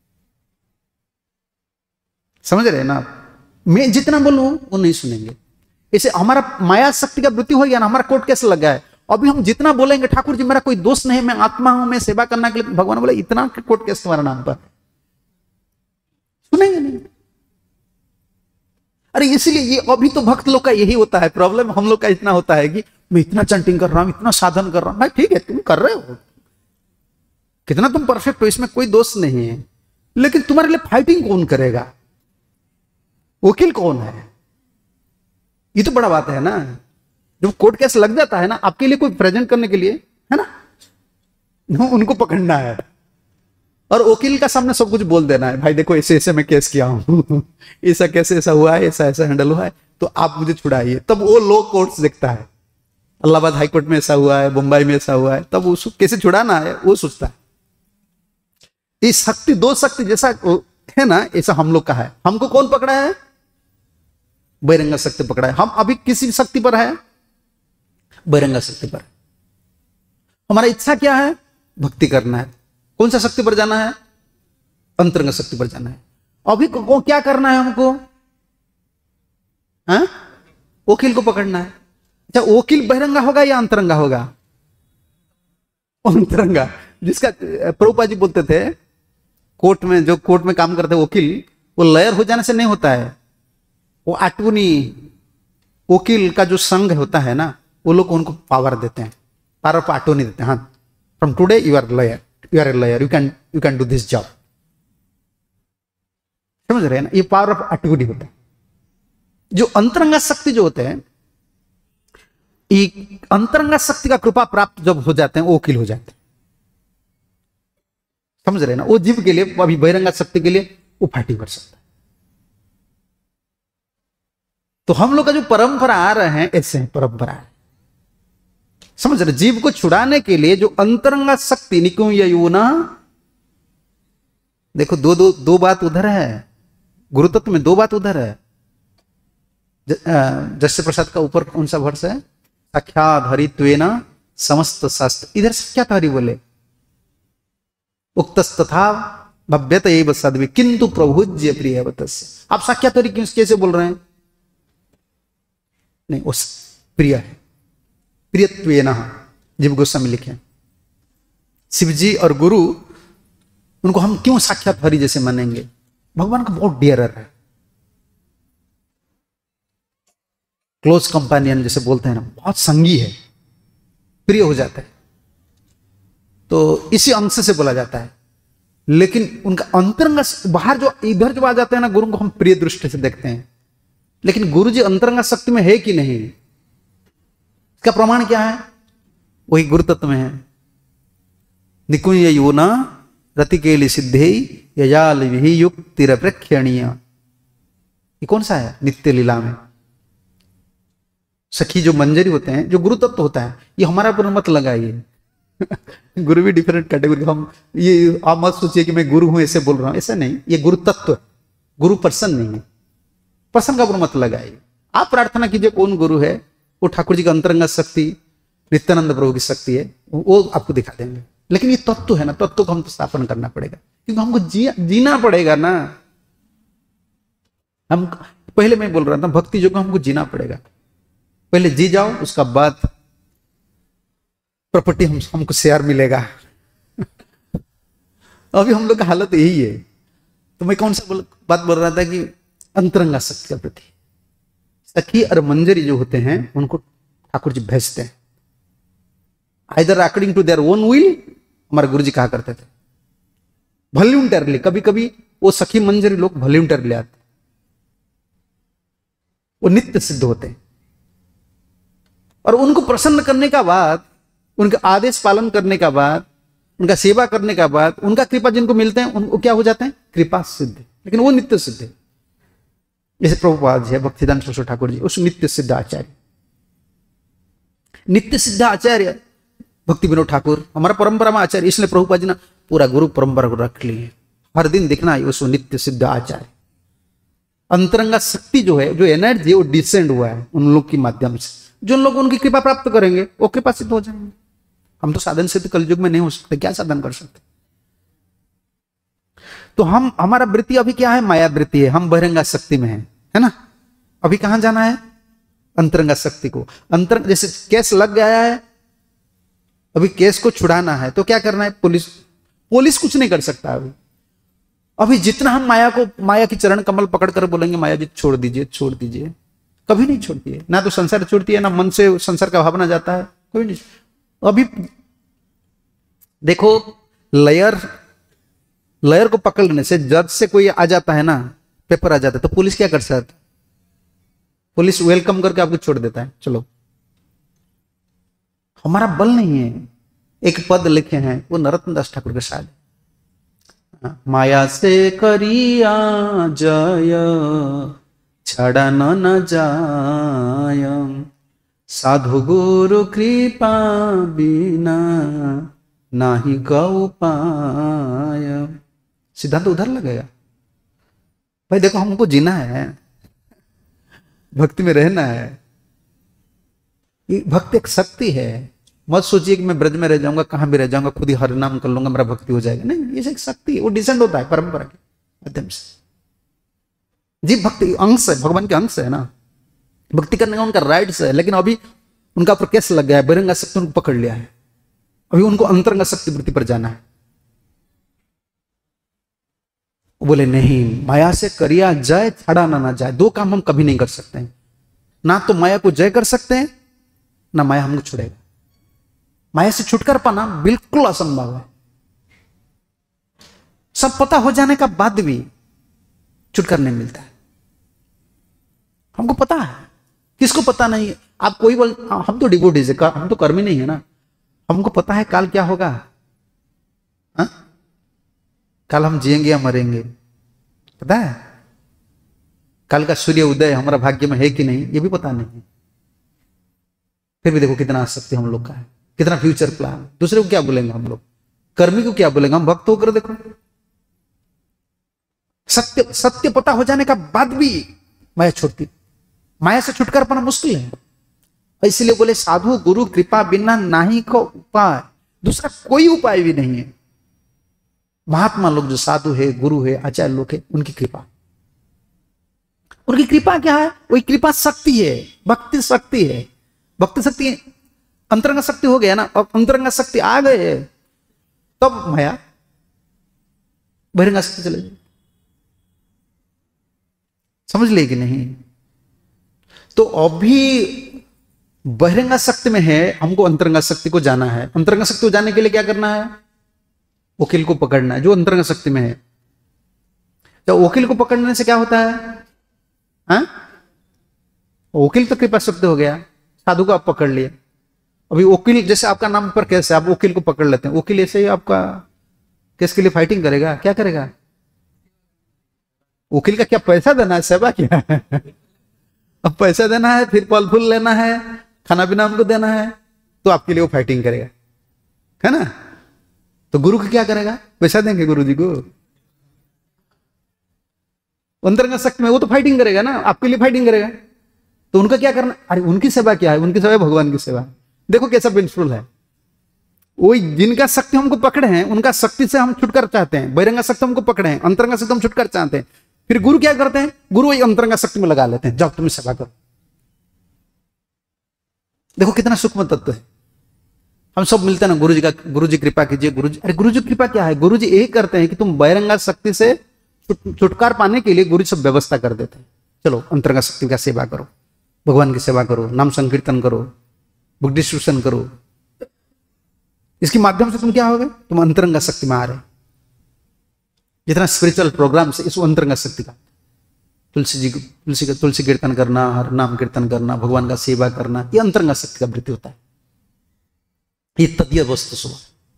समझ रहे हैं ना? मैं जितना बोलूं वो नहीं सुनेंगे। इसे हमारा माया शक्ति का वृत्ति हो गया ना, हमारा कोर्ट केस लगा है। अभी हम जितना बोलेंगे ठाकुर जी मेरा कोई दोष नहीं, मैं आत्मा हूं, मैं सेवा करने के लिए, भगवान बोले इतना कोर्ट केस तुम्हारा नाम पर, सुनेंगे नहीं। अरे इसलिए ये अभी तो भक्त लोग का यही होता है प्रॉब्लम। हम लोग का इतना होता है कि मैं इतना चैंटिंग कर रहा हूं, इतना साधन कर रहा हूं। भाई ठीक है, तुम कर रहे हो, कितना तुम परफेक्ट हो, इसमें कोई दोष नहीं है, लेकिन तुम्हारे लिए फाइटिंग कौन करेगा? वकील कौन है? ये तो बड़ा बात है ना। जब कोर्ट केस लग जाता है ना, आपके लिए कोई प्रेजेंट करने के लिए है ना, उनको पकड़ना है और वकील का सामने सब कुछ बोल देना है। भाई देखो ऐसे ऐसे मैं केस किया हूं, ऐसा कैसे ऐसा हुआ है, ऐसा ऐसा हैंडल हुआ है, तो आप मुझे छुड़ाइए। तब वो लो कोर्ट्स देखता है, इलाहाबाद हाईकोर्ट में ऐसा हुआ है, मुंबई में ऐसा हुआ है, तब उसको कैसे छुड़ाना है वो सोचता है। ये शक्ति दो शक्ति जैसा है ना, ऐसा हम लोग का है। हमको कौन पकड़ा है? बहिरंगा शक्ति पकड़ा है। हम अभी किसी शक्ति पर है? बहिरंगा शक्ति पर। हमारा इच्छा क्या है? भक्ति करना है। कौन सा शक्ति पर जाना है? अंतरंग शक्ति पर जाना है। अभी को क्या करना है हमको? हाँ? वकील को पकड़ना है। अच्छा, वकील बहिरंगा होगा या अंतरंगा होगा? अंतरंगा। जिसका प्रभुपाद जी बोलते थे, कोर्ट में जो कोर्ट में काम करते वकील, वो लॉयर हो जाने से नहीं होता है। वो आटवनी वकील का जो संघ होता है ना, वो लोग उनको पावर देते हैं, पावर ऑफ अटॉर्नी देते हैं। हाँ, from today you are lawyer, you are a lawyer, you can do this job. समझ रहे हैं ना? ये पावर ऑफ अटॉर्नी होता है। जो अंतरंगा शक्ति जो होते हैं, अंतरंगा शक्ति का कृपा प्राप्त जब हो जाते हैं, वो वकील हो जाते हैं। समझ रहे हैं ना? वो जीव के लिए, अभी बहिरंगा शक्ति के लिए वो फाइटिंग कर सकता है। तो हम लोग का जो परंपरा आ रहे हैं, ऐसे हैं परंपरा है। समझ रहे? जीव को छुड़ाने के लिए जो अंतरंगा शक्ति निकुंज यूना, देखो दो बात उधर है, गुरु तत्व में दो बात उधर है। जस्य प्रसाद का ऊपर कौन सा वर्ष है? साक्षात हरित्वेन समस्त शास्त्र। इधर साक्षात हरि बोले, उक्तस्तथा भव्यत एव सद्वि किंतु प्रभुज्य प्रियवतस्य। आप साक्षात हरि कैसे बोल रहे हैं? नहीं, उस प्रिय है, प्रियत्वेन। जीव गोस्वामी लिखे, शिव जी और गुरु, उनको हम क्यों साक्षात हरि जैसे मानेंगे? भगवान का बहुत डियरर है, क्लोज कंपेनियन जैसे बोलते हैं ना, बहुत संगी है, प्रिय हो जाता है। तो इसी अंश से बोला जाता है। लेकिन उनका अंतरंग बाहर जो इधर जो आ जाते हैं ना, गुरु को हम प्रिय दृष्टि से देखते हैं, लेकिन गुरु जी अंतरंगा शक्ति में है कि नहीं, इसका प्रमाण क्या है? वही गुरु तत्व में है। निकुंज योना रतिकेली सिद्धे यजाल युक्तिरप्रेक्षणीय। ये कौन सा है? नित्य लीला में सखी जो मंजरी होते हैं, जो गुरु तत्व होता है, ये हमारा पर मत लगाइए। गुरु भी डिफरेंट कैटेगरी। हम ये आप मत सोचिए कि मैं गुरु हूं ऐसे बोल रहा हूं, ऐसा नहीं। ये गुरु तत्व है, गुरु पर्सन नहीं है। पर्सन का मत लगाइए। आप प्रार्थना कीजिए कौन गुरु है, वो ठाकुर जी का अंतरंगा शक्ति, नित्यानंद प्रभु की शक्ति है, वो आपको दिखा देंगे। लेकिन ये तत्व है ना, तत्व को हमको स्थापन करना पड़ेगा, क्योंकि हमको जीना पड़ेगा ना। हम पहले मैं बोल रहा था, भक्ति जो हमको जीना पड़ेगा। पहले जी जाओ, उसका बाद प्रॉपर्टी हमको शेयर मिलेगा। अभी हम लोग का हालत यही है। तो मैं कौन सा बात बोल रहा था कि अंतरंगा शक्ति का प्रति सखी और मंजरी जो होते हैं, उनको ठाकुर जी भेजते हैं, either according to their own will. हमारे गुरु जी कहा करते थे वॉल्यूंटरली, कभी कभी वो सखी मंजरी लोग वॉलंटियर आते, वो नित्य सिद्ध होते हैं। और उनको प्रसन्न करने का बाद, उनके आदेश पालन करने का बाद, उनका सेवा करने का बाद, उनका कृपा जिनको मिलते हैं उनको क्या हो जाते हैं? कृपा सिद्ध। लेकिन वो नित्य सिद्ध है। जैसे प्रभुपाद जी है, भक्तिदान सरस्वती ठाकुर जी, उस नित्य सिद्ध आचार्य, नित्य सिद्ध आचार्य भक्ति विनोद ठाकुर हमारा परंपरा में आचार्य, इसलिए प्रभुपाद जी ने पूरा गुरु परंपरा को रख ली है। हर दिन दिखना है उसको नित्य सिद्ध आचार्य। अंतरंगा शक्ति जो है, जो एनर्जी, वो डिसेंड हुआ है उन लोग के माध्यम से। जो लोग उनकी कृपा प्राप्त करेंगे वो कृपा सिद्ध हो जाएंगे। हम तो साधन सिद्ध कलयुग में नहीं हो सकते, क्या साधन कर सकते? तो हम, हमारा वृत्ति अभी क्या है? माया वृत्ति है। हम बहिरंगा शक्ति में है ना? अभी कहां जाना है? अंतरंगा शक्ति को। अंतर, जैसे केस लग गया है, अभी केस को छुड़ाना है तो क्या करना है? पुलिस कुछ नहीं कर सकता। अभी जितना हम माया की चरण कमल पकड़कर बोलेंगे माया जी छोड़ दीजिए, छोड़ दीजिए, कभी नहीं छोड़ती है। ना तो संसार छोड़ती है, ना मन से संसार का भावना जाता है, कोई नहीं। अभी देखो, लयर को पकड़ने से, जज से कोई आ जाता है ना, पेपर आ जाता है, तो पुलिस क्या कर सकता है? पुलिस वेलकम करके आपको छोड़ देता है, चलो। हमारा बल नहीं है। एक पद लिखे हैं, वो नरोत्तम दास ठाकुर के साथ, माया से करिया जय छड़न न जाय, साधु गुरु कृपा बिना नाही गौ पाय। सिद्धांत उधर लगेगा भाई। देखो, हमको जीना है, भक्ति में रहना है। ये भक्ति एक शक्ति है। मत सोचिए कि मैं ब्रज में रह जाऊंगा, कहां भी रह जाऊंगा, खुद ही हरि नाम कर लूंगा, मेरा भक्ति हो जाएगा। नहीं, ये एक शक्ति है, वो डिसेंड होता है परंपरा के माध्यम से। जी, भक्ति अंश है, भगवान के अंश है ना, भक्ति करने का उनका राइट्स है। लेकिन अभी उनका ऊपर केस लग गया है, बहिरंगा शक्ति उनको पकड़ लिया है। अभी उनको अंतरंगा शक्ति वृत्ति पर जाना है। बोले नहीं, माया से करिया जय छड़ा ना जाए। दो काम हम कभी नहीं कर सकते हैं। ना तो माया को जय कर सकते हैं, ना माया हमको छुड़ेगा। माया से छुटकार पाना बिल्कुल असंभव है। सब पता हो जाने का बाद भी छुटकारा नहीं मिलता है। हमको पता है, किसको पता नहीं है? आप कोई बोल, हम तो डिवोटीज है, हम तो कर्मी नहीं है ना। हमको पता है काल क्या होगा, हा? कल हम जिएंगे या मरेंगे, पता है? कल का सूर्य उदय हमारा भाग्य में है कि नहीं, ये भी पता नहीं है। फिर भी देखो कितना आसक्ति हम लोग का है, कितना फ्यूचर प्लान। दूसरे को क्या बोलेंगे हम लोग, कर्मी को क्या बोलेंगे? हम भक्त होकर देखो, सत्य पता हो जाने का बाद भी माया छोड़ती। माया से छुटकारा पाना मुश्किल है। इसलिए बोले साधु गुरु कृपा बिना नाही को उपाय। दूसरा कोई उपाय भी नहीं है। महात्मा लोग जो साधु है, गुरु है, आचार्य लोग है, उनकी कृपा, उनकी कृपा क्या है? वही कृपा शक्ति है, भक्ति शक्ति है। भक्ति शक्ति अंतरंग शक्ति हो गया ना, अब अंतरंग शक्ति आ गए तब माया बहिरंग शक्ति चले जाए। समझ ले कि नहीं? तो अभी बहिरंग शक्ति में है, हमको अंतरंग शक्ति को जाना है। अंतरंग शक्ति को जाने के लिए क्या करना है? वकील को पकड़ना है, जो अंतरंग शक्ति में है। तो वकील को पकड़ने से क्या होता है? हाँ, वकील तो कृपा शक्ति हो गया, साधु को आप पकड़ लिए। अभी वकील, जैसे आपका नाम पर केस है, आप वकील को पकड़ लेते हैं, वकील ऐसे ही आपका केस के लिए फाइटिंग करेगा? क्या करेगा? वकील का क्या पैसा देना है, सेवा क्या है? अब पैसा देना है, फिर फल फूल लेना है, खाना पीना हमको देना है, तो आपके लिए वो फाइटिंग करेगा, है ना? तो गुरु को क्या करेगा? पैसा देंगे गुरु जी को। अंतरंग शक्ति में वो तो फाइटिंग करेगा ना, आपके लिए फाइटिंग करेगा। तो उनका क्या करना? अरे उनकी सेवा क्या है? उनकी सेवा भगवान की सेवा। देखो कैसा प्रिंसिपल है। वही जिनका शक्ति हमको पकड़े हैं, उनका शक्ति से हम छुटकार चाहते हैं। बहिरंगा शक्ति हमको पकड़े हैं, अंतरंग शक्ति हम छुटकार चाहते हैं। फिर गुरु क्या करते हैं? गुरु वही अंतरंग शक्ति में लगा लेते हैं, जाओ तुम सेवा करो। देखो कितना सूक्ष्म तत्व है। हम सब मिलते हैं ना, गुरु जी का, गुरु जी कृपा कीजिए, गुरु जी। अरे गुरु जी कृपा क्या है? गुरु जी यही करते हैं कि तुम बहिरंगा शक्ति से छुटकार पाने के लिए गुरु सब व्यवस्था कर देते हैं। चलो अंतरंग शक्ति का सेवा करो, भगवान की सेवा करो, नाम संकीर्तन करो, बुक डिस्ट्रीब्यूशन करो। इसके माध्यम से तुम क्या हो गए? तुम अंतरंग शक्ति में आ रहे। जितना स्पिरिचुअल प्रोग्राम से इस अंतरंग शक्ति का, तुलसी कीर्तन करना, हर नाम कीर्तन करना, भगवान का सेवा करना, ये अंतरंग शक्ति का वृत्ति होता है। ये तदीय वस्तु सुबह।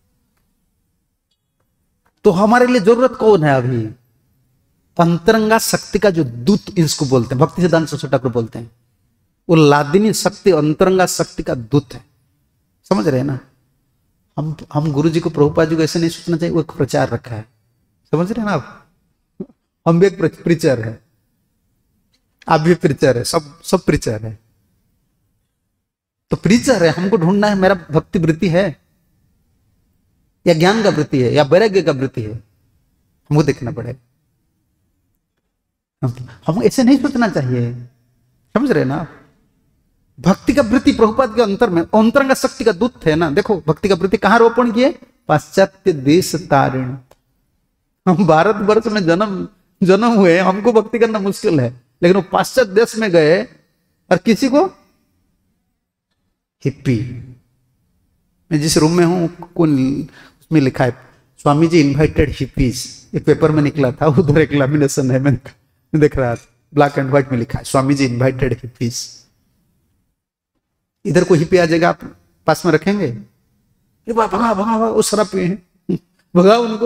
तो हमारे लिए जरूरत कौन है अभी? अंतरंगा शक्ति का जो दूत, इसको बोलते हैं, भक्ति सिद्धांत सरस्वती ठाकुर बोलते हैं, वो लादिनी शक्ति अंतरंगा शक्ति का दूत है। समझ रहे हैं ना? हम गुरु जी को, प्रभुपाद जी को ऐसे नहीं सोचना चाहिए वो एक प्रचार रखा है। समझ रहे हैं ना आप? हम भी एक प्रीचर है, आप भी प्रीचर है, सब प्रीचर है। तो प्रीचर है, हमको ढूंढना है मेरा भक्ति वृत्ति है या ज्ञान का वृत्ति है या वैराग्य का वृत्ति है, हमको देखना पड़ेगा। हम ऐसे नहीं सोचना चाहिए। समझ रहे ना? भक्ति का वृत्ति प्रभुपाद के अंतर में अंतरंग शक्ति का दूत है ना। देखो भक्ति का वृत्ति कहां रोपण किए? पाश्चात्य देश तारिण। हम भारतवर्ष में जन्म हुए, हमको भक्ति करना मुश्किल है, लेकिन वो पाश्चात्य देश में गए और किसी को हिप्पी। मैं जिस रूम में हूं उसमें लिखा है स्वामी जी इन्वाइटेड हिप्पीज, एक पेपर में निकला था, उधर एक लैमिनेशन है, मैं देख रहा था, ब्लैक एंड व्हाइट में लिखा है स्वामी जी इन्वाइटेड हिप्पीज। इधर कोई हिप्पी आ जाएगा, आप पास में रखेंगे? भगा भगा भगा, वो शराब पिए हैं, भगा उनको।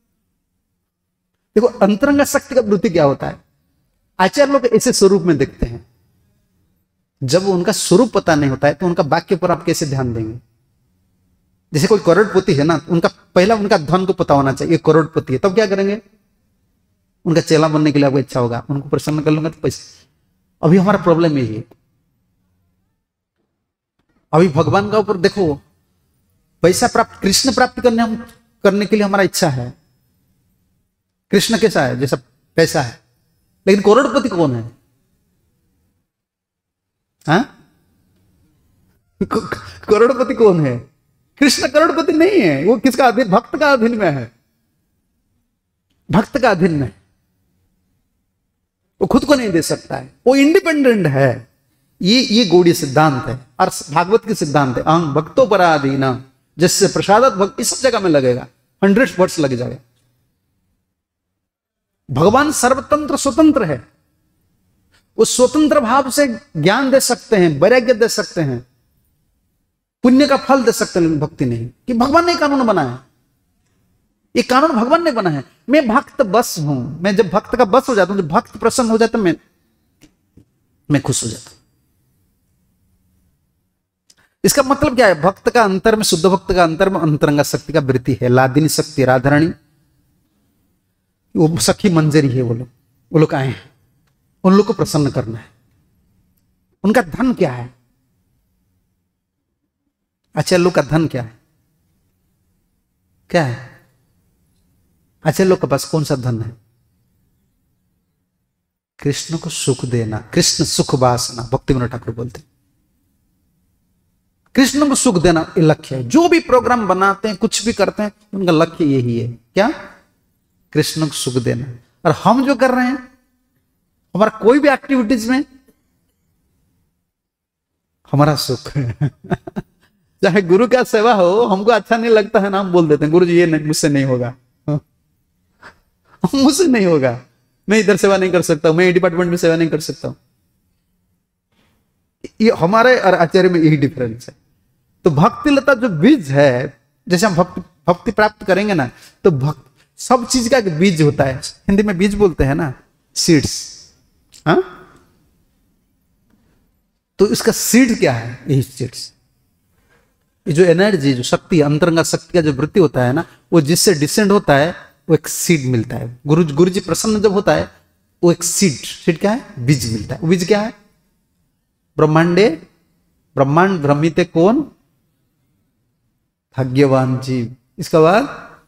देखो अंतरंग शक्ति का वृत्ति क्या होता है? आचार्य लोग ऐसे स्वरूप में देखते हैं। जब उनका स्वरूप पता नहीं होता है तो उनका वाक्य पर आप कैसे ध्यान देंगे? जैसे कोई करोड़पति है ना, उनका पहला उनका धन को पता होना चाहिए, करोड़पति है, तब क्या करेंगे? उनका चेला बनने के लिए आपको इच्छा होगा, उनको प्रसन्न कर लूंगा तो पैसे। अभी हमारा प्रॉब्लम यही है। अभी भगवान का ऊपर देखो, पैसा प्राप्त, कृष्ण प्राप्त करने के लिए हमारा इच्छा है। कृष्ण कैसा है? जैसा पैसा है। लेकिन करोड़पति कौन है? हाँ? करोड़पति कौन है? कृष्ण करोड़पति नहीं है। वो किसका अधीन? भक्त का अधीन में है। भक्त का अधीन में, वो खुद को नहीं दे सकता है, वो इंडिपेंडेंट है। ये गौड़ीय सिद्धांत है और भागवत की सिद्धांत है। अहं भक्तो पराधीन, जिससे प्रसादत भक्ति सब जगह में लगेगा, 100 वर्ष लग जाएगा। भगवान सर्वतंत्र स्वतंत्र है। वो स्वतंत्र भाव से ज्ञान दे सकते हैं, वैराग्य दे सकते हैं, पुण्य का फल दे सकते हैं, लेकिन भक्ति नहीं। कि भगवान ने कानून बनाया, ये कानून भगवान ने बना है। मैं भक्त बस हूं। मैं जब भक्त का बस हो जाता हूं, जब भक्त प्रसन्न हो जाता है, मैं खुश हो जाता हूं। इसका मतलब क्या है? भक्त का अंतर में, शुद्ध भक्त का अंतर में अंतरंगा शक्ति का वृत्ति है। लादिनी शक्ति, राधारानी, वो सखी मंजरी है। वो लोग आए हैं, उन लोग को प्रसन्न करना है। उनका धन क्या है? आचार्य लोग का धन क्या है? क्या है आचार्य लोग के पास? कौन सा धन है? कृष्ण को सुख देना, कृष्ण सुख वासना, भक्ति विनोद ठाकुर बोलते हैं। कृष्ण को सुख देना ये लक्ष्य है। जो भी प्रोग्राम बनाते हैं, कुछ भी करते हैं, उनका लक्ष्य यही है। क्या? कृष्ण को सुख देना। और हम जो कर रहे हैं, हमारा कोई भी एक्टिविटीज में हमारा सुख चाहे गुरु का सेवा हो, हमको अच्छा नहीं लगता है ना, हम बोल देते हैं गुरु जी ये नहीं, मुझसे नहीं होगा, मुझसे नहीं होगा, मैं इधर सेवा नहीं कर सकता हूं, मैं डिपार्टमेंट में सेवा नहीं कर सकता हूं। ये हमारे और आचार्य में यही डिफरेंस है। तो भक्ति लता जो बीज है, जैसे हम भक्ति प्राप्त करेंगे ना, तो सब चीज का एक बीज होता है। हिंदी में बीज बोलते हैं ना, सीड्स। हाँ, तो इसका सीड क्या है? यही सीड्स। ये जो एनर्जी, जो शक्ति, अंतरंगा शक्ति का जो वृत्ति होता है ना, वो जिससे डिसेंड होता है, वो एक सीड मिलता है। गुरु जी प्रसन्न जब होता है, वो एक सीड क्या है? बीज मिलता है। वो बीज क्या है? ब्रह्मांड भ्रमिते कौन? भाग्यवान जीव। इसका बाद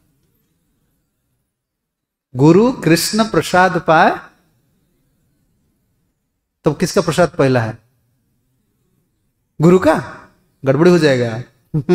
गुरु कृष्ण प्रसाद पाए, तो किसका प्रसाद पहला है? गुरु का। गड़बड़ी हो जाएगा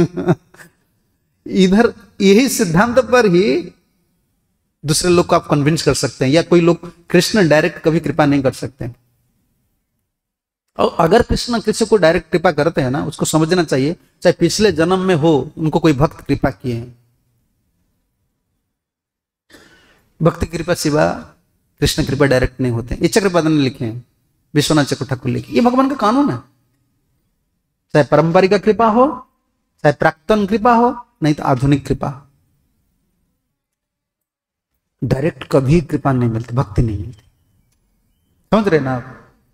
इधर यही सिद्धांत पर ही दूसरे लोग को आप कन्विंस कर सकते हैं, या कोई लोग कृष्ण डायरेक्ट कभी कृपा नहीं कर सकते हैं। और अगर कृष्ण किसी को डायरेक्ट कृपा करते हैं ना, उसको समझना चाहिए, चाहे पिछले जन्म में हो, उनको कोई भक्त कृपा किए हैं। भक्ति कृपा सिवा कृष्ण कृपा डायरेक्ट नहीं होते। ये चक्रपादा ने लिखे हैं, विश्वनाथ चक्रु ठाकुर लिखे, ये भगवान का कानून है। चाहे पारंपरिक कृपा हो, चाहे प्राक्तन कृपा हो, नहीं तो आधुनिक कृपा। डायरेक्ट कभी कृपा नहीं मिलती, भक्ति नहीं मिलती। समझ रहे ना आप?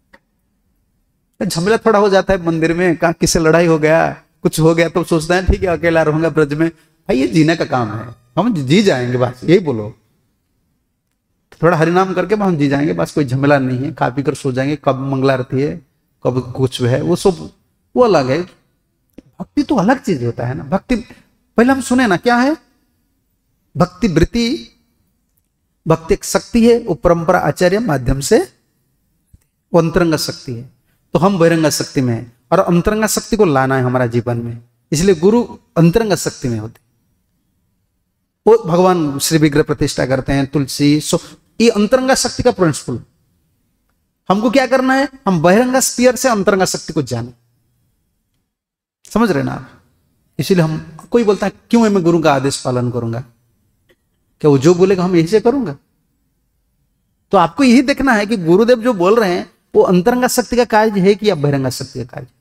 झमेला थोड़ा हो जाता है मंदिर में, कहाँ किससे लड़ाई हो गया, कुछ हो गया तो सोचता है ठीक है अकेला रहूंगा ब्रज में। भाई ये जीने का काम है, हम जी जाएंगे, बस यही बोलो। थोड़ा हरिनाम करके हम जी जाएंगे, बस कोई झमेला नहीं है, खा पी कर सो जाएंगे। कब मंगला आरती है, कब कुछ है, वो सब वो अलग है। भक्ति तो अलग चीज होता है ना। भक्ति पहले हम सुने ना क्या है, भक्ति वृत्ति, भक्ति एक शक्ति है, वो परंपरा आचार्य माध्यम से, वो अंतरंग शक्ति है। तो हम बहिरंग शक्ति में है, और अंतरंग शक्ति को लाना है हमारा जीवन में, इसलिए गुरु अंतरंग शक्ति में होते। वो भगवान श्री विग्रह प्रतिष्ठा करते हैं, तुलसी, सो ये अंतरंगा शक्ति का प्रिंसिपल। हमको क्या करना है, हम बहिरंगा स्पीयर से अंतरंगा शक्ति को जाने। समझ रहे ना आप? इसीलिए हम, कोई बोलता है क्यों मैं गुरु का आदेश पालन करूंगा, क्या वो जो बोलेगा हम यही से करूंगा? तो आपको यही देखना है कि गुरुदेव जो बोल रहे हैं वो अंतरंगा शक्ति का कार्य है कि या बहिरंगा शक्ति का कार्य।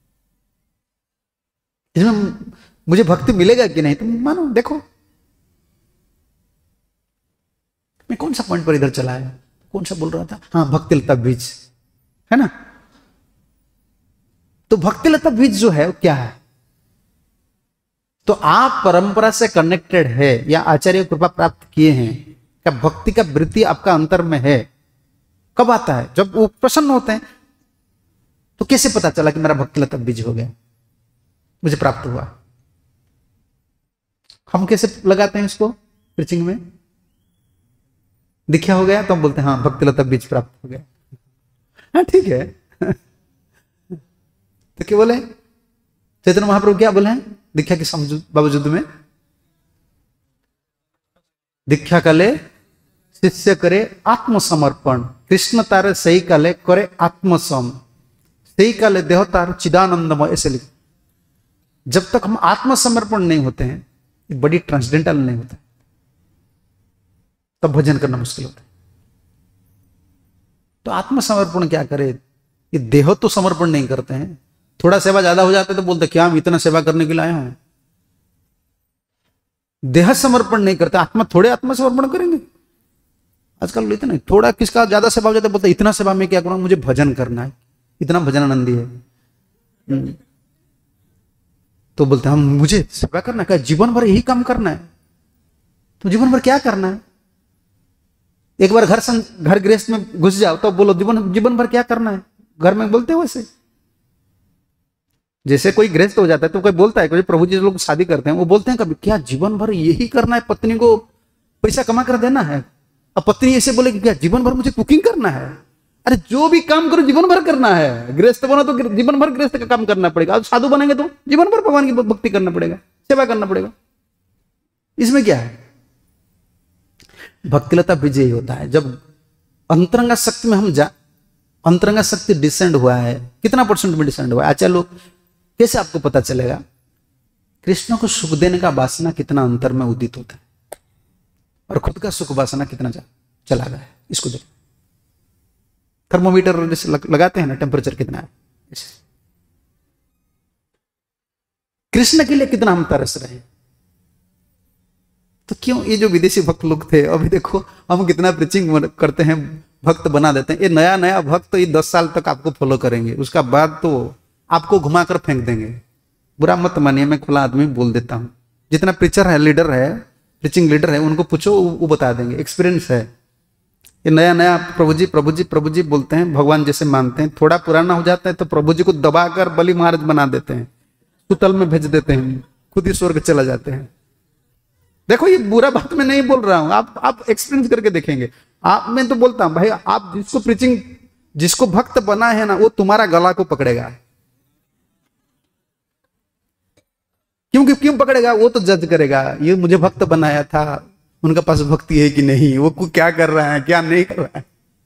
इसमें मुझे भक्ति मिलेगा कि नहीं, तो मानो देखो मैं कौन सा पॉइंट पर इधर चला है, कौन सा बोल रहा था, हाँ भक्ति लता बीज है ना। तो भक्ति लता बीज जो है वो क्या है? तो आप परंपरा से कनेक्टेड है या आचार्य कृपा प्राप्त किए हैं, क्या भक्ति का वृत्ति आपका अंतर में है? कब आता है? जब वो प्रसन्न होते हैं। तो कैसे पता चला कि मेरा भक्ति लता बीज हो गया, मुझे प्राप्त हुआ? हम कैसे लगाते हैं इसको प्रीचिंग में? दीक्षा हो गया तो हम बोलते हैं हाँ भक्ति लता बीज प्राप्त हो गया। हाँ ठीक है। तो क्या बोले चैतन्य महाप्रभु, क्या बोले हैं दीक्षा के बावजूद में? दीक्षा काले शिष्य करे आत्मसमर्पण, कृष्ण तारे सही काले करे आत्मसम, सही काले देह तार चिदानंदमय, ऐसे लिखे। जब तक हम आत्मसमर्पण नहीं होते हैं, ये बड़ी ट्रांसडेंटल नहीं होता है, तब भजन करना मुश्किल होता है। तो आत्मसमर्पण क्या करे? ये देह तो समर्पण नहीं करते हैं। थोड़ा सेवा ज्यादा हो जाता है तो बोलते क्या हम इतना सेवा करने के लिए आए हैं। देह समर्पण नहीं करते, आत्मा थोड़े आत्मसमर्पण करेंगे। आजकल लेते नहीं, थोड़ा किसका ज्यादा सेवा हो जाता है, बोलते इतना सेवा में क्या करूंगा, मुझे भजन करना है, इतना भजन आनंदी है। तो बोलते हम मुझे सेवा करना है, जीवन भर यही काम करना है। तो जीवन भर क्या करना है? एक बार घर गृहस्थ में घुस जाओ तो बोलो जीवन भर क्या करना है। घर में बोलते हो वैसे, जैसे कोई गृहस्थ हो जाता है तो कोई बोलता है, कोई प्रभु जी लोग शादी करते हैं वो बोलते हैं कभी क्या जीवन भर यही करना है, पत्नी को पैसा कमा कर देना है। अब पत्नी ऐसे बोले कि क्या जीवन भर मुझे कुकिंग करना है। अरे जो भी काम करो जीवन भर करना है। गृहस्थ बनो तो जीवन भर गृहस्थ का काम करना पड़ेगा, अब साधु बनेंगे तो जीवन भर भगवान की भक्ति करना पड़ेगा, सेवा करना पड़ेगा। इसमें क्या है? भक्तिलता विजयी होता है जब अंतरंगा शक्ति में हम अंतरंगा शक्ति डिसेंड हुआ है। कितना परसेंट में डिसेंड हुआ है? अच्छा लोग कैसे आपको पता चलेगा? कृष्ण को सुख देने का वासना कितना अंतर में उदित होता है और खुद का सुख वासना कितना चला गया है। इसको देखो, थर्मोमीटर जैसे लगाते हैं ना, टेम्परेचर कितना है, कृष्ण के लिए कितना हम तरस रहे हैं। तो क्यों ये जो विदेशी भक्त लोग थे, अभी देखो हम कितना प्रीचिंग करते हैं, भक्त बना देते हैं। ये नया नया भक्त ये 10 साल तक आपको फॉलो करेंगे, उसका बाद तो आपको घुमाकर फेंक देंगे। बुरा मत मानिए, मैं खुला आदमी बोल देता हूँ। जितना प्रीचर है, लीडर है, प्रीचिंग लीडर है, उनको पूछो वो बता देंगे, एक्सपीरियंस है। ये नया नया प्रभु जी प्रभु जी प्रभु जी बोलते हैं, भगवान जैसे मानते हैं। थोड़ा पुराना हो जाता है तो प्रभु जी को दबाकर बलि महाराज बना देते हैं, सुतल में भेज देते हैं, खुद ही स्वर्ग चला जाते हैं। देखो ये बुरा बात मैं नहीं बोल रहा हूं, आप एक्सपीरियंस करके देखेंगे। मैं तो बोलता हूं भाई, आप जिसको प्रीचिंग, जिसको भक्त बना है ना, वो तुम्हारा गला को पकड़ेगा। क्यों पकड़ेगा? वो तो जज करेगा, ये मुझे भक्त बनाया था, उनका पास भक्ति है कि नहीं, वो क्या कर रहा है क्या नहीं कर रहा है।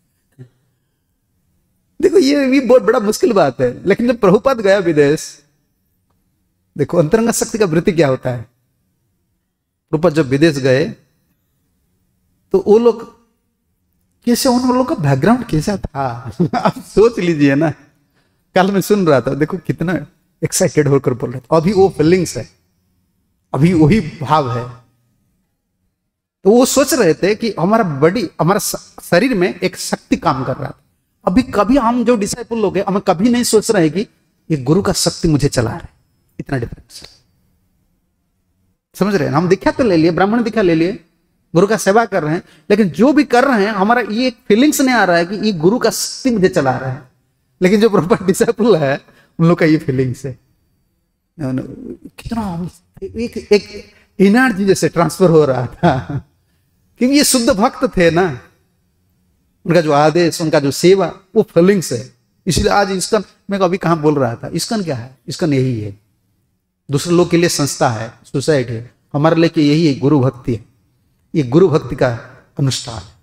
देखो ये भी बहुत बड़ा मुश्किल बात है। लेकिन जब प्रभुपाद गया विदेश, देखो अंतरंग शक्ति का वृत्ति क्या होता है। प्रभुपाद जब विदेश गए तो वो लोग कैसे, उन लोगों का बैकग्राउंड कैसा था आप सोच लीजिए ना। कल मैं सुन रहा था, देखो कितना एक्साइटेड होकर बोल रहे थे, अभी वो फीलिंग्स है, अभी वही भाव है। तो वो सोच रहे थे कि हमारा बॉडी, हमारा शरीर में एक शक्ति काम कर रहा था। अभी कभी हम जो डिसाइपल लोग हैं, हमें कभी नहीं सोच रहे कि ये गुरु का शक्ति मुझे चला रहा है। इतना डिफरेंस समझ रहे हैं। हम दीक्षा तो ले लिए, ब्राह्मण दीक्षा ले लिए, गुरु का सेवा कर रहे हैं, लेकिन जो भी कर रहे हैं हमारा ये फीलिंग्स नहीं आ रहा है कि ये गुरु का शक्ति मुझे चला रहा है। लेकिन जो प्रॉपर डिसाइपल है उन लोग का ये फीलिंग्स है। कितना एक एनर्जी जैसे ट्रांसफर हो रहा था, क्योंकि ये शुद्ध भक्त थे ना, उनका जो आदेश, उनका जो सेवा, वो फीलिंग्स है। इसलिए आज इस्कॉन, मैं अभी कहां बोल रहा था, इस्कॉन क्या है? इस्कॉन यही है। दूसरे लोग के लिए संस्था है, सोसाइटी है, हमारे लिए यही है, गुरु भक्ति है। ये गुरु भक्ति का अनुष्ठान है।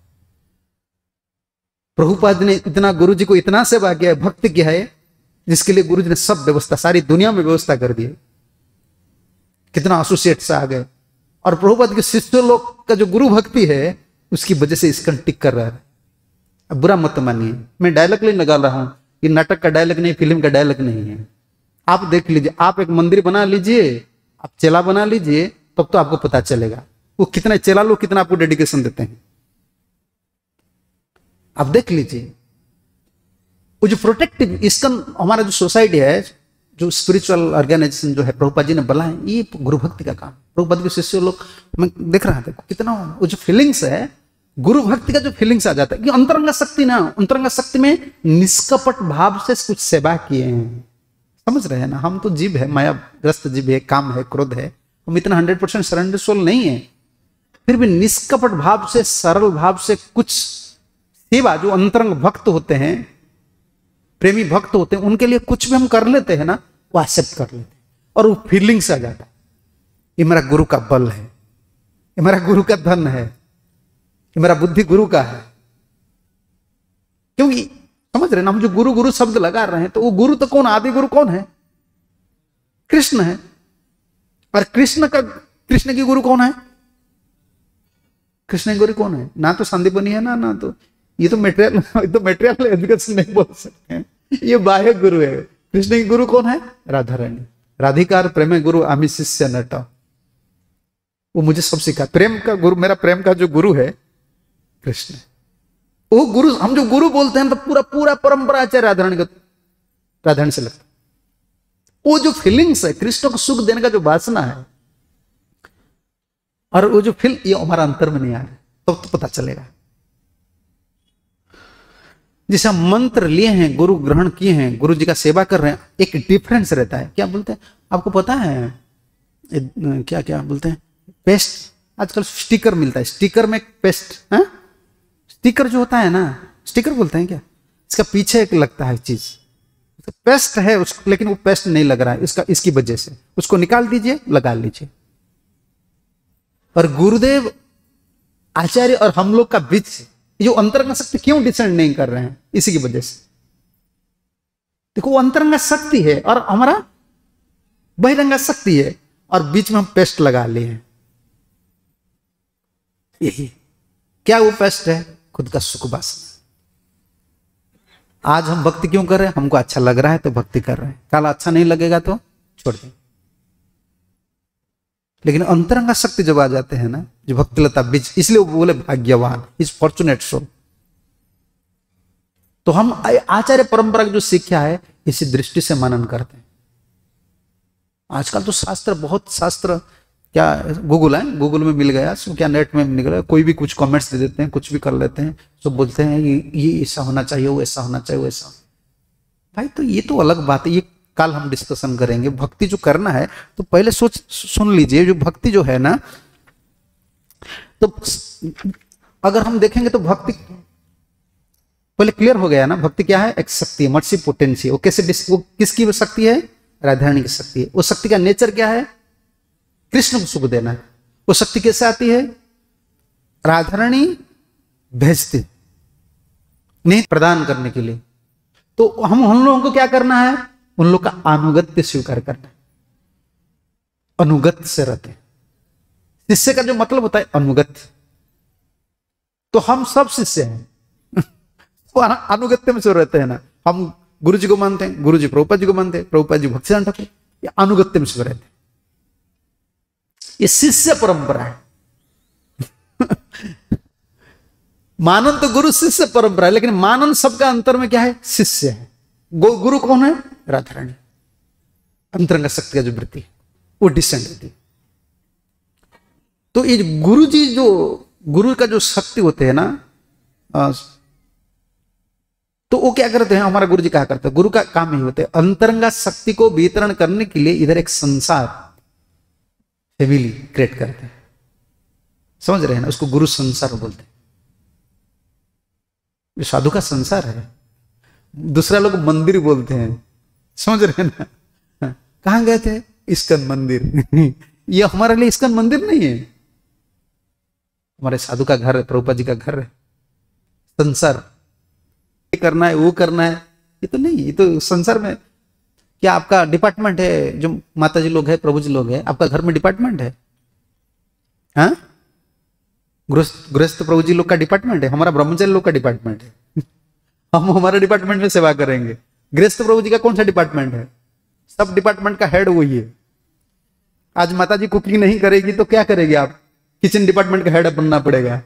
प्रभुपाद ने इतना गुरु जी को इतना सेवा किया है, भक्ति किया है, जिसके लिए गुरु जी ने सब व्यवस्था सारी दुनिया में व्यवस्था कर दी। कितना एसोसिएट्स आ गए, और प्रभुपाद के शिष्य लोग का जो गुरु भक्ति है उसकी वजह से इस्कॉन टिक कर रहा है। अब बुरा मत मानिए, मैं डायलॉग नहीं लगा रहा हूं, ये नाटक का डायलॉग नहीं, फिल्म का डायलॉग नहीं है। आप देख लीजिए, आप एक मंदिर बना लीजिए, आप चेला बना लीजिए, तब तो आपको पता चलेगा वो कितने चेला लोग कितना आपको डेडिकेशन देते हैं। आप देख लीजिए, वो जो प्रोटेक्टिव इस्कॉन हमारा जो सोसाइटी है, जो स्पिरिचुअल ऑर्गेनाइजेशन जो है प्रभुपाद जी ने बनाया, ये गुरु भक्ति का काम। प्रभुपाद के शिष्य लोग, मैं देख रहा था कितना वो जो फीलिंग्स है, गुरु भक्ति का जो फीलिंग्स आ जाता है कि अंतरंगा शक्ति ना, अंतरंगा शक्ति में निष्कपट भाव से कुछ सेवा किए हैं। समझ रहे हैं ना, हम तो जीव है, मायाग्रस्त जीव है, काम है, क्रोध है, हम इतना 100% सरेंडर सोल नहीं है। फिर भी निष्कपट भाव से, सरल भाव से कुछ सेवा, जो अंतरंग भक्त होते हैं, प्रेमी भक्त होते हैं, उनके लिए कुछ भी हम कर लेते हैं ना, वो एक्सेप्ट कर लेते हैं, और वो फीलिंग्स आ जाता है, ये मेरा गुरु का बल है, ये मेरा गुरु का धन है, ये मेरा बुद्धि गुरु का है। क्योंकि समझ रहे ना, हम जो गुरु गुरु शब्द लगा रहे हैं, तो वो गुरु तो कौन, आदि गुरु कौन है? कृष्ण है। और कृष्ण की गुरु कौन है? कृष्ण की गुरु कौन है? ना तो संदीपनी है ना तो ये तो मेटेरियल एजुकेशन नहीं बोल सकते हैं, ये बाह्य गुरु है। कृष्ण की गुरु कौन है? राधा रानी। राधिकार प्रेम गुरु आमी शिष्य नट, वो मुझे सब सिखा। प्रेम का गुरु, मेरा प्रेम का जो गुरु है कृष्ण। वो गुरु, हम जो गुरु बोलते हैं तो पूरा पूरा परंपरा आचार्य राधारानी से लगता। वो जो फीलिंग्स है, कृष्ण को सुख देने का जो वासना है, और वो जो फील, ये हमारा अंतर में नहीं आ रहा, तब तो पता चलेगा। जैसे हम मंत्र लिए हैं, गुरु ग्रहण किए हैं, गुरु जी का सेवा कर रहे हैं, एक डिफरेंस रहता है। क्या बोलते हैं आपको पता है? क्या क्या बोलते हैं? पेस्ट, आजकल स्टिकर मिलता है, स्टिकर में पेस्ट, स्टिकर जो होता है ना, स्टिकर बोलते हैं क्या? इसका पीछे एक लगता है चीज, पेस्ट है लेकिन वो पेस्ट नहीं लग रहा है, इसकी वजह से उसको निकाल दीजिए, लगा लीजिए। और गुरुदेव आचार्य और हम लोग का बीच जो अंतरंग शक्ति क्यों डिसेंड नहीं कर रहे हैं? इसी की वजह से। देखो, वो अंतरंग शक्ति है और हमारा बहिरंग शक्ति है, और बीच में हम पेस्ट लगा लिए हैं। यही क्या वो पेस्ट है? खुद का सुख वासना। आज हम भक्ति क्यों कर रहे हैं? हमको अच्छा लग रहा है तो भक्ति कर रहे हैं, कल अच्छा नहीं लगेगा तो छोड़ दें। लेकिन अंतरंगा शक्ति जब आ जाते हैं ना, जो भक्ति लता बीज, इसलिए वो बोले भाग्यवान, इज फॉर्चुनेट सोल। तो हम आचार्य परंपरा की जो शिक्षा है, इसी दृष्टि से मनन करते हैं। आजकल तो शास्त्र, बहुत शास्त्र, क्या गूगल है, गूगल में मिल गया, क्या नेट में मिल गया, कोई भी कुछ कमेंट्स दे देते हैं, कुछ भी कर लेते हैं, सब बोलते हैं ये ऐसा होना चाहिए, वो ऐसा होना चाहिए, वैसा। भाई तो ये तो अलग बात है, ये कल हम डिस्कशन करेंगे। भक्ति जो करना है तो पहले सुन लीजिए, जो भक्ति जो है ना, तो अगर हम देखेंगे तो भक्ति पहले क्लियर हो गया ना। भक्ति क्या है? एक शक्ति है, मर्सी पोटेंसी। वो कैसे, वो किसकी शक्ति है? राधारानी की शक्ति है। वो शक्ति का नेचर क्या है? कृष्ण को सुख देना है। वो शक्ति कैसे आती है? राधारानी भेजती, नहीं प्रदान करने के लिए। तो हम लोगों को क्या करना है? उन लोग का अनुगत्य स्वीकार करना है, अनुगत्य से रहते हैं। शिष्य का जो मतलब होता है अनुगत्य। तो हम सब शिष्य हैं। तो अनुगत्य में से रहते हैं ना, हम गुरु जी को मानते हैं, गुरु जी प्रभुपाद जी को मानते हैं, प्रभुपाद जी भक्तिसिद्धांत ठाकुर, ये अनुगत्य में से रहते हैं। ये शिष्य परंपरा है। मानन तो गुरु शिष्य परंपरा है, लेकिन मानन सबका अंतर में क्या है? शिष्य है। गुरु कौन है? राधा रानी। अंतरंग शक्ति का जो वृत्ति है वो डिसेंड होती है। तो ये गुरु जी जो गुरु का जो शक्ति होते हैं ना, तो वो क्या करते हैं? हमारा गुरु जी क्या करते हैं? गुरु का काम ही होता है अंतरंगा शक्ति को वितरण करने के लिए इधर एक संसार फैमिली क्रिएट करते हैं। समझ रहे हैं ना? उसको गुरु संसार बोलते हैं। ये साधु का संसार है। दूसरा लोग मंदिर बोलते हैं। समझ रहे हैं ना? कहां गए थे? इस्कन मंदिर। ये हमारे लिए इस्कन मंदिर नहीं है, हमारे साधु का घर है, प्रभुपाद जी का घर है। संसार ये करना है, वो करना है, ये तो नहीं। ये तो संसार में क्या आपका डिपार्टमेंट है? जो माता जी लोग है, प्रभु जी लोग है, आपका घर में डिपार्टमेंट है? हाँ, गृहस्थ प्रभु जी लोग का डिपार्टमेंट है, हमारा ब्रह्मचारी लोग का डिपार्टमेंट है। हम हमारे डिपार्टमेंट में सेवा करेंगे। गृहस्थ प्रभु जी का कौन सा डिपार्टमेंट है? सब डिपार्टमेंट का हेड वही है। आज माता जी कुकिंग नहीं करेगी तो क्या करेगी आप? किचन डिपार्टमेंट का हेड बनना पड़ेगा।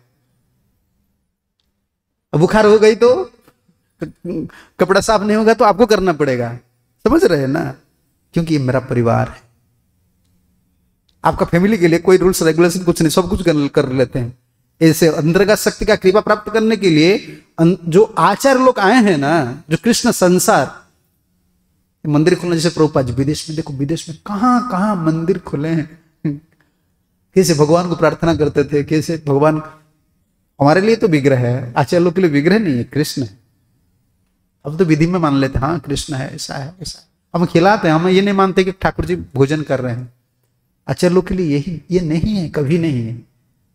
बुखार हो गई तो कपड़ा साफ नहीं होगा तो आपको करना पड़ेगा। समझ रहे हैं ना? क्योंकि ये मेरा परिवार है। आपका फैमिली के लिए कोई रूल्स रेगुलेशन कुछ नहीं, सब कुछ कर लेते हैं। ऐसे अंतर्गत शक्ति का कृपा प्राप्त करने के लिए जो आचार्य लोग आए हैं ना, जो कृष्ण संसार मंदिर खुलने, जैसे प्रभुपाद जी विदेश में, देखो विदेश में कहां कहां मंदिर खुले हैं। कैसे भगवान को प्रार्थना करते थे, कैसे भगवान हमारे लिए तो विग्रह है, आचार्य लोग के लिए विग्रह नहीं है, कृष्ण है। अब तो विधि में मान लेते हैं हाँ कृष्ण है, ऐसा है ऐसा है। हम खिलाते हैं, हम ये नहीं मानते कि ठाकुर जी भोजन कर रहे हैं। आचार्य लोग के लिए यही ये नहीं है, कभी नहीं है।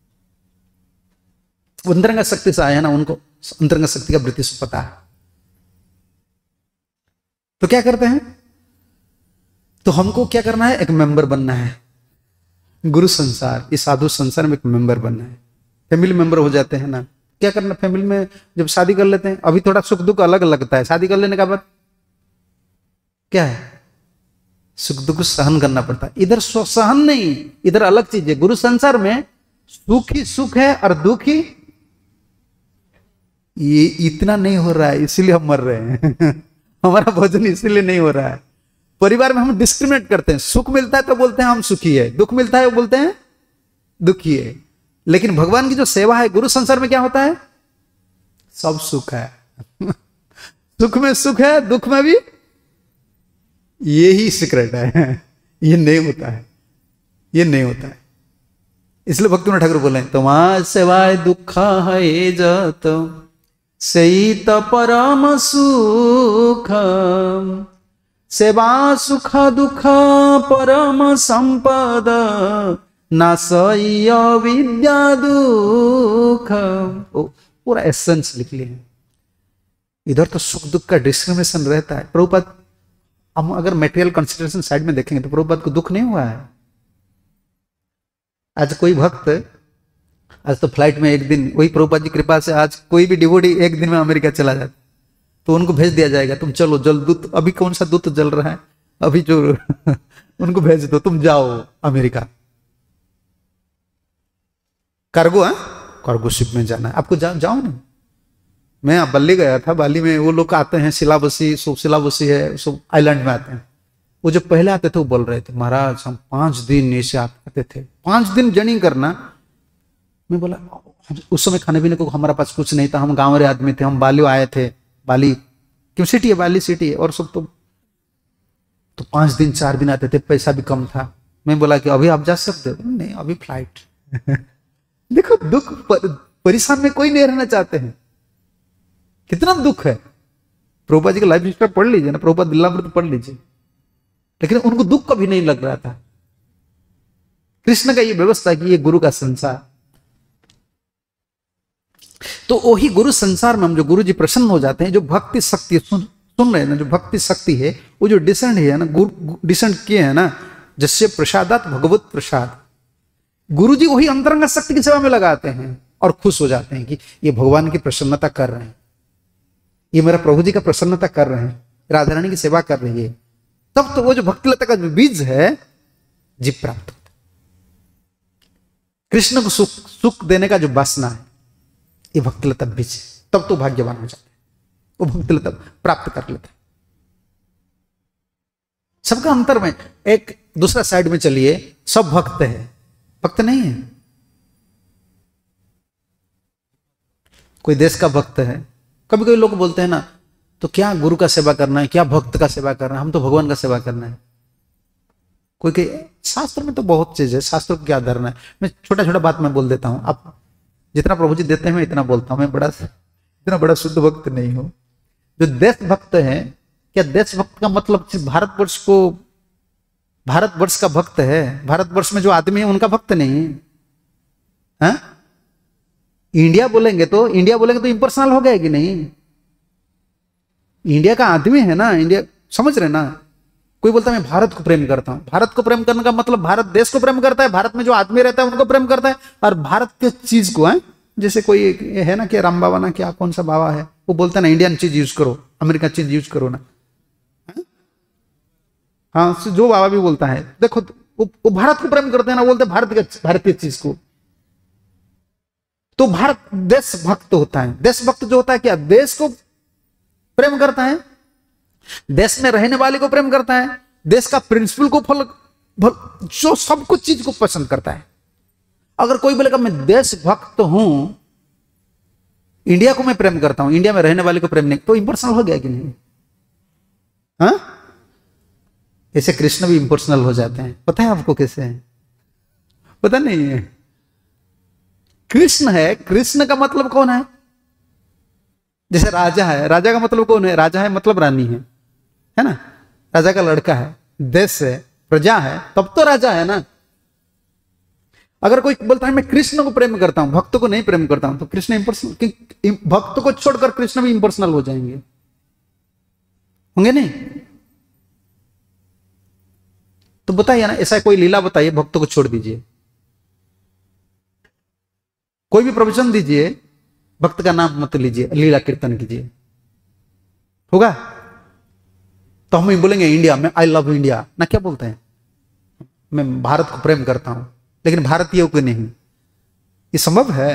अंतरंग शक्ति से आया ना, उनको अंतरंग शक्ति का वृत्ति से पता है। तो क्या करते हैं? तो हमको क्या करना है? एक मेंबर बनना है गुरु संसार, इस साधु संसार में एक मेंबर बनना है। फैमिली मेंबर हो जाते हैं ना। क्या करना फैमिली में? जब शादी कर लेते हैं, अभी थोड़ा सुख दुख अलग लगता है, शादी कर लेने का बाद क्या है? सुख दुख सहन करना पड़ता है। इधर सहन नहीं, इधर अलग चीज है। गुरु संसार में सुख ही सुख है और दुख ही, ये इतना नहीं हो रहा है इसीलिए हम मर रहे हैं। हमारा भोजन इसीलिए नहीं हो रहा है। परिवार में हम डिस्क्रिमिनेट करते हैं। सुख मिलता है तो बोलते हैं हम सुखी है, दुख मिलता है वो बोलते हैं दुखी है। लेकिन भगवान की जो सेवा है गुरु संसार में क्या होता है? सब सुख है। सुख में सुख है, दुख में भी। यही सीक्रेट है। ये नहीं होता है, ये नहीं होता है। इसलिए भक्ति ठाकुर बोले तुम्हार सेवाय दुख है जत सहित परम सुख, सेवा सुख दुख परम संपद नासय विद्या दुख। पूरा एसेंस लिख लिए हैं। इधर तो सुख दुख का डिस्क्रिमिनेशन रहता है। प्रभुपाद, हम अगर मटेरियल कंसिडरेशन साइड में देखेंगे तो प्रभुपाद को दुख नहीं हुआ है। आज कोई भक्त, आज तो फ्लाइट में एक दिन, वही प्रभुपाद की कृपा से आज कोई भी डिवोटी एक दिन में अमेरिका चला जाता तो उनको भेज दिया जाएगा, तुम चलो जल दूत, अभी कौन सा दूत जल रहा है अभी जो उनको भेज दो, तुम जाओ अमेरिका। कार्गो है, कार्गो शिप में जाना है आपको, जाओ ना। मैं बाली गया था, बाली में वो लोग आते हैं सिलाबसी, सिलाबसी है, सब आइलैंड में आते हैं। वो जो पहले आते थे वो बोल रहे थे महाराज हम 5 दिन ऐसे आते थे, 5 दिन जर्नी करना। मैं बोला उस समय खाने पीने को हमारे पास कुछ नहीं था, हम गांव रे आदमी थे, हम बाली आए थे। बाली क्यों सिटी है, बाली सिटी है और सब। तो 5 दिन 4 दिन आते थे, पैसा भी कम था। मैं बोला कि अभी आप जा सकते हो? नहीं अभी फ्लाइट। देखो दुख, परेशान में कोई नहीं रहना चाहते हैं। कितना दुख है। प्रभुपाद जी का लाइफ हिस्ट्री पढ़ लीजिए ना, प्रभुपाद बिल्लामृत पढ़ लीजिए। लेकिन उनको दुख कभी नहीं लग रहा था। कृष्ण का ये व्यवस्था की ये गुरु का संसार। तो वही गुरु संसार में हम जो गुरु जी प्रसन्न हो जाते हैं, जो भक्ति शक्ति सुन रहे हैं ना, जो भक्ति शक्ति है वो जो डिसेंड है ना, डिसेंड किए है ना, जिससे प्रसादात भगवत प्रसाद। गुरु जी वही अंतरंग शक्ति की सेवा में लगाते हैं। और खुश हो जाते हैं कि ये भगवान की प्रसन्नता कर रहे हैं, ये मेरा प्रभु जी का प्रसन्नता कर रहे हैं, राधा रानी की सेवा कर रही है। तब तो वो जो भक्ति लता का जो बीज है जीव प्राप्त होता है। कृष्ण को सुख सुख देने का जो वासना है ये भक्ति लता बीज है, तब तो भाग्यवान हो जाता है, वो भक्ति लता प्राप्त कर लेता है। सबका अंतर में एक दूसरा साइड में चलिए, सब भक्त है, भक्त नहीं है। कोई देश का भक्त है, कभी कभी लोग बोलते हैं ना, तो क्या गुरु का सेवा करना है, क्या भक्त का सेवा करना है, हम तो भगवान का सेवा करना है। कोई कहे शास्त्र में तो बहुत चीज है, शास्त्र को क्या धरना है। मैं छोटा छोटा बात मैं बोल देता हूं, आप जितना प्रभु जी देते हैं मैं इतना बोलता हूं। मैं इतना बड़ा शुद्ध भक्त नहीं हूं। जो देश भक्त है, क्या देश भक्त का मतलब सिर्फ भारतवर्ष का भक्त है? भारतवर्ष में जो आदमी है उनका भक्त नहीं है। इंडिया बोलेंगे तो इंपर्सनल हो गया कि नहीं? इंडिया का आदमी है ना, इंडिया, समझ रहे ना। कोई बोलता है मैं भारत को प्रेम करता हूं, भारत को प्रेम करने का मतलब भारत देश को प्रेम करता है, भारत में जो आदमी रहता है उनको प्रेम करता है, और भारत के चीज को है। जैसे कोई है ना कि राम बाबा ना, क्या कौन सा बाबा है, वो बोलता है ना इंडियन चीज यूज करो, अमेरिका चीज यूज करो ना। हाँ, जो बाबा भी बोलता है, देखो वो भारत को प्रेम करते हैं ना, बोलते हैं भारतीय चीज को। तो भारत देश भक्त होता है। देश भक्त जो होता है क्या, देश को प्रेम करता है, देश में रहने वाले को प्रेम करता है, देश का प्रिंसिपल को जो सब कुछ चीज को पसंद करता है। अगर कोई बोलेगा मैं देश भक्त हूं, इंडिया को मैं प्रेम करता हूं, इंडिया में रहने वाले को प्रेम नहीं, तो इंपर्सनल हो गया कि नहीं? हाँ, ऐसे कृष्ण भी इंपर्सनल हो जाते हैं। पता है आपको कैसे है? पता नहीं है। कृष्ण है, कृष्ण का मतलब कौन है? जैसे राजा है, राजा का मतलब कौन है? राजा है मतलब रानी है ना, राजा का लड़का है, देश है, प्रजा है, तब तो राजा है ना। अगर कोई बोलता है मैं कृष्ण को प्रेम करता हूं, भक्त को नहीं प्रेम करता हूं, तो कृष्ण इंपर्सनल, भक्त को छोड़कर कृष्ण भी इंपर्सनल हो जाएंगे, होंगे नहीं? तो बताइए ना, ऐसा कोई लीला बताइए, भक्तों को छोड़ दीजिए। कोई भी प्रवचन दीजिए, भक्त का नाम मत लीजिए, लीला कीर्तन कीजिए, होगा? तो हम बोलेंगे इंडिया में आई लव इंडिया ना, क्या बोलते हैं, मैं भारत को प्रेम करता हूं, लेकिन भारतीयों को नहीं। ये संभव है?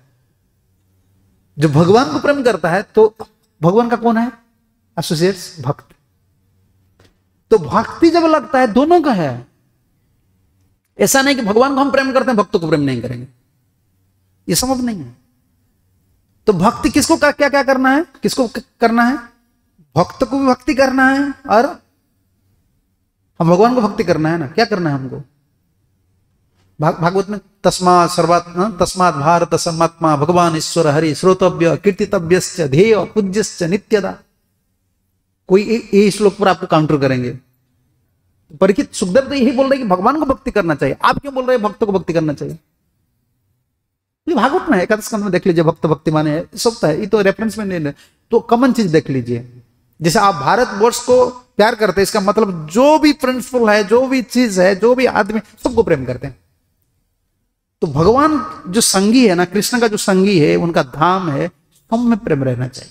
जो भगवान को प्रेम करता है, तो भगवान का कौन है एसोसिएट्स? भक्त। तो भक्ति जब लगता है दोनों का है। ऐसा नहीं कि भगवान को हम प्रेम करते हैं, भक्तों को प्रेम नहीं करेंगे, ये संभव नहीं है। तो भक्ति किसको क्या क्या करना है, किसको करना है? भक्त को भी भक्ति करना है, और हम भगवान को भक्ति करना है ना। क्या करना है हमको? भागवत में तस्मात् भारत समात्मा भगवान ईश्वर हरि श्रोतव्य कीर्तितव्यश्च ध्येय पूज्यश्च नित्यदा। कोई ये श्लोक पर आपको काउंटर करेंगे। परीक्षित सुखदेव तो यही बोल रहे कि भगवान को भक्ति करना चाहिए, आप क्यों बोल रहे हैं भक्तों को भक्ति करना चाहिए? ये भागवत में है, एकादश स्कंद में देख लीजिए, भक्त भक्ति माने है, सब है। ये तो रेफरेंस में नहीं, तो कॉमन चीज देख लीजिए। जैसे आप भारतवर्ष को प्यार करते हैं, इसका मतलब जो भी प्रिंसिपल है, जो भी चीज है, जो भी आदमी, सबको प्रेम करते हैं। तो भगवान जो संगी है ना, कृष्ण का जो संगी है, उनका धाम है, सब में प्रेम रहना चाहिए।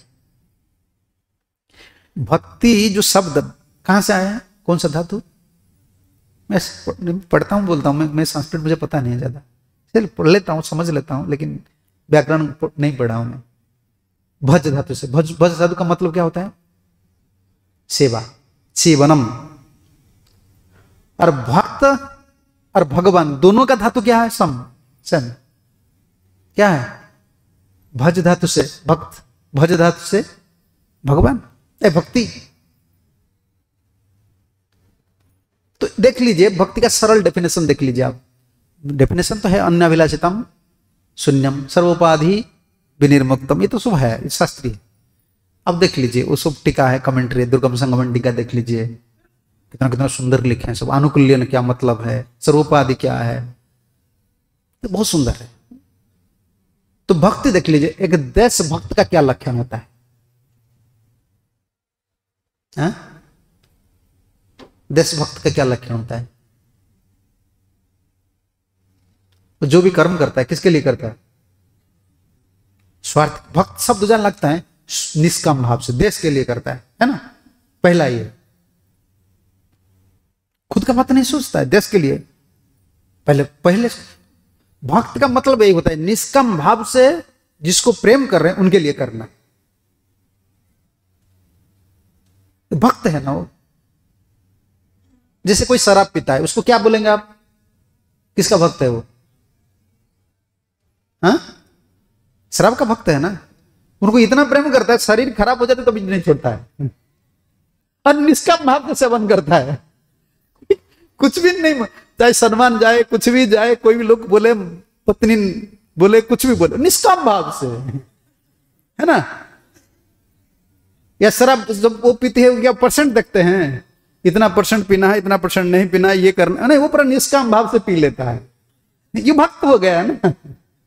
भक्ति जो शब्द कहां से आया है, कौन सा धातु? मैं पढ़ता हूं, बोलता हूं, मैं संस्कृत मुझे पता नहीं है ज्यादा, चल पढ़ लेता हूं, समझ लेता हूं, लेकिन व्याकरण नहीं पढ़ा हूं मैं। भज धातु से, भज धातु का मतलब क्या होता है? सेवा, सेवनम। और भक्त और भगवान दोनों का धातु क्या है? सम। क्या है? भज धातु से भक्त, भज धातु से भगवान, भक्ति। तो देख लीजिए भक्ति का सरल डेफिनेशन देख लीजिए आप। डेफिनेशन तो है अन्याभिलाषितम शून्यम सर्वोपाधि विनिर्मुक्तम, ये तो सब है, शास्त्रीय। अब देख लीजिए वो सब टीका है, कमेंट्री, दुर्गम संगमन टीका देख लीजिए, कितना कितना सुंदर लिखे हैं सब। अनुकूल्यन क्या मतलब है, सर्वोपाधि क्या है, तो बहुत सुंदर है। तो भक्ति देख लीजिए, एक देश भक्त का क्या लक्षण होता है? देशभक्त का क्या लक्षण होता है? जो भी कर्म करता है किसके लिए करता है? स्वार्थ। भक्त शब्द जान लगता है निष्काम भाव से, देश के लिए करता है ना। पहला ये खुद का बात नहीं सोचता है, देश के लिए। पहले भक्त का मतलब यही होता है निष्काम भाव से, जिसको प्रेम कर रहे हैं उनके लिए करना। भक्त है ना वो। जैसे कोई शराब पीता है, उसको क्या बोलेंगे आप? किसका भक्त है वो? हाँ, शराब का भक्त है ना। उनको इतना प्रेम करता है, शरीर खराब हो जाता है तो भी नहीं छोड़ता है, और निष्काम भाव से सेवन करता है। कुछ भी नहीं, चाहे सम्मान जाए, कुछ भी जाए, कोई भी लोग बोले, पत्नी बोले, कुछ भी बोले, निष्काम भाव से, है ना। या शराब जब वो पीते हैं, क्या परसेंट देखते हैं, इतना परसेंट पीना है, इतना परसेंट नहीं पीना है, ये करना नहीं, वो पूरा निष्काम भाव से पी लेता है। ये भक्त हो गया है ना।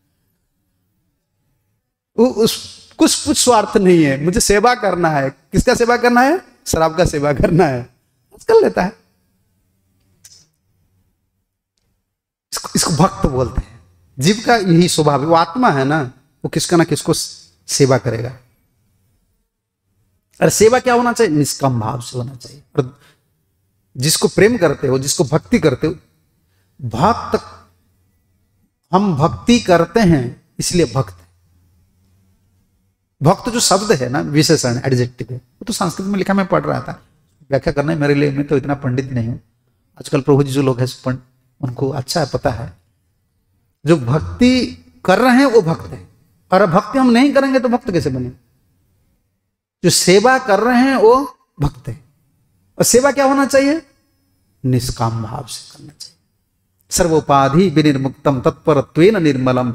कुछ स्वार्थ नहीं है, मुझे सेवा करना है। किसका सेवा करना है? शराब का सेवा करना है, कर लेता है। इसको भक्त बोलते हैं। जीव का यही स्वभाव है, वो आत्मा है ना, वो किसका ना किसको सेवा करेगा। और सेवा क्या होना चाहिए? निष्काम भाव से होना चाहिए। और जिसको प्रेम करते हो, जिसको भक्ति करते हो, भक्त, हम भक्ति करते हैं इसलिए भक्त। भक्त जो शब्द है ना, विशेषण एडजेक्टिव है, वो तो संस्कृत में लिखा, मैं पढ़ रहा था, व्याख्या करना है मेरे लिए, मैं तो इतना पंडित नहीं हूं। आजकल प्रभु जी जो लोग हैं उनको अच्छा है, पता है। जो भक्ति कर रहे हैं वो भक्त है, और भक्ति हम नहीं करेंगे तो भक्त कैसे बने? जो सेवा कर रहे हैं वो भक्त है। और सेवा क्या होना चाहिए? निष्काम भाव से करना चाहिए। सर्वोपाधि विनिर्मुक्तम तत्परत्वेन निर्मलम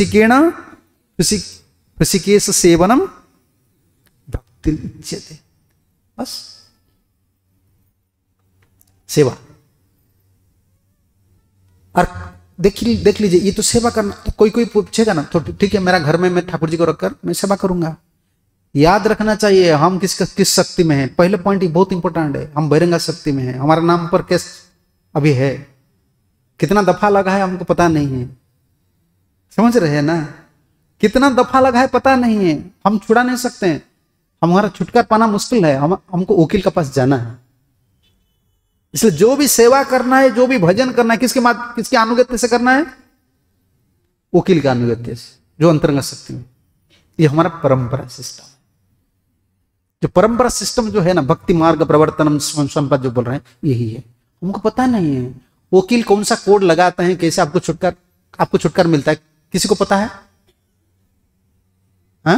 ऋषिकेश सेवनम भक्ति उच्यते। बस सेवा। और देख लीजिए, ये तो सेवा करना। तो कोई पूछेगा ना, तो ठीक है, मेरा घर में मैं ठाकुर जी को रखकर मैं सेवा करूंगा। याद रखना चाहिए हम किस शक्ति में हैं। पहले पॉइंट बहुत इंपॉर्टेंट है, हम बहिरंगा शक्ति में हैं। हमारा नाम पर केस अभी है, कितना दफा लगा है हमको पता नहीं है। समझ रहे हैं ना? कितना दफा लगा है पता नहीं है, हम छुड़ा नहीं सकते हैं। हमारा छुटकारा पाना मुश्किल है, हमको वकील के पास जाना है। इसलिए जो भी सेवा करना है, जो भी भजन करना है, किसके अनुगत्य से करना है? वकील के अनुगत्य से, जो अंतरंग शक्ति में। ये हमारा परंपरा सिस्टम। जो परंपरा सिस्टम जो है ना, भक्ति मार्ग प्रवर्तनम संपद जो बोल रहे हैं, यही है। हमको पता नहीं है वकील कौन सा कोड लगाते हैं, कैसे आपको छुटकारा मिलता है, किसी को पता है? हाँ,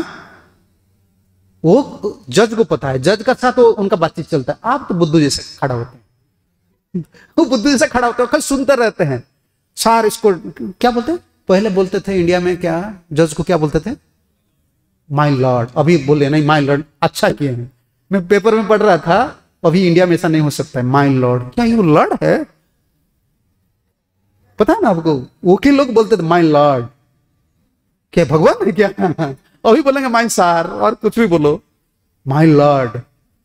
वो जज को पता है, जज का साथ वो उनका बातचीत चलता है। आप तो बुद्धू जैसे खड़ा होते हैं, वो बुद्धू जैसे खड़ा होते हैं, खाली सुनते रहते हैं। सार इसको क्या बोलते हैं? पहले बोलते थे इंडिया में, क्या जज को क्या बोलते थे? My lord. अभी बोले नहीं माय लॉर्ड, अच्छा किए हैं। मैं पेपर में पढ़ रहा था, अभी इंडिया में ऐसा नहीं हो सकता है, माय लॉर्ड। क्या ये लॉर्ड है? पता है ना आपको? वकील लोग बोलते थे माय लॉर्ड। क्या भगवान है क्या? अभी बोलेंगे माय सार, और कुछ भी बोलो, माय लॉर्ड।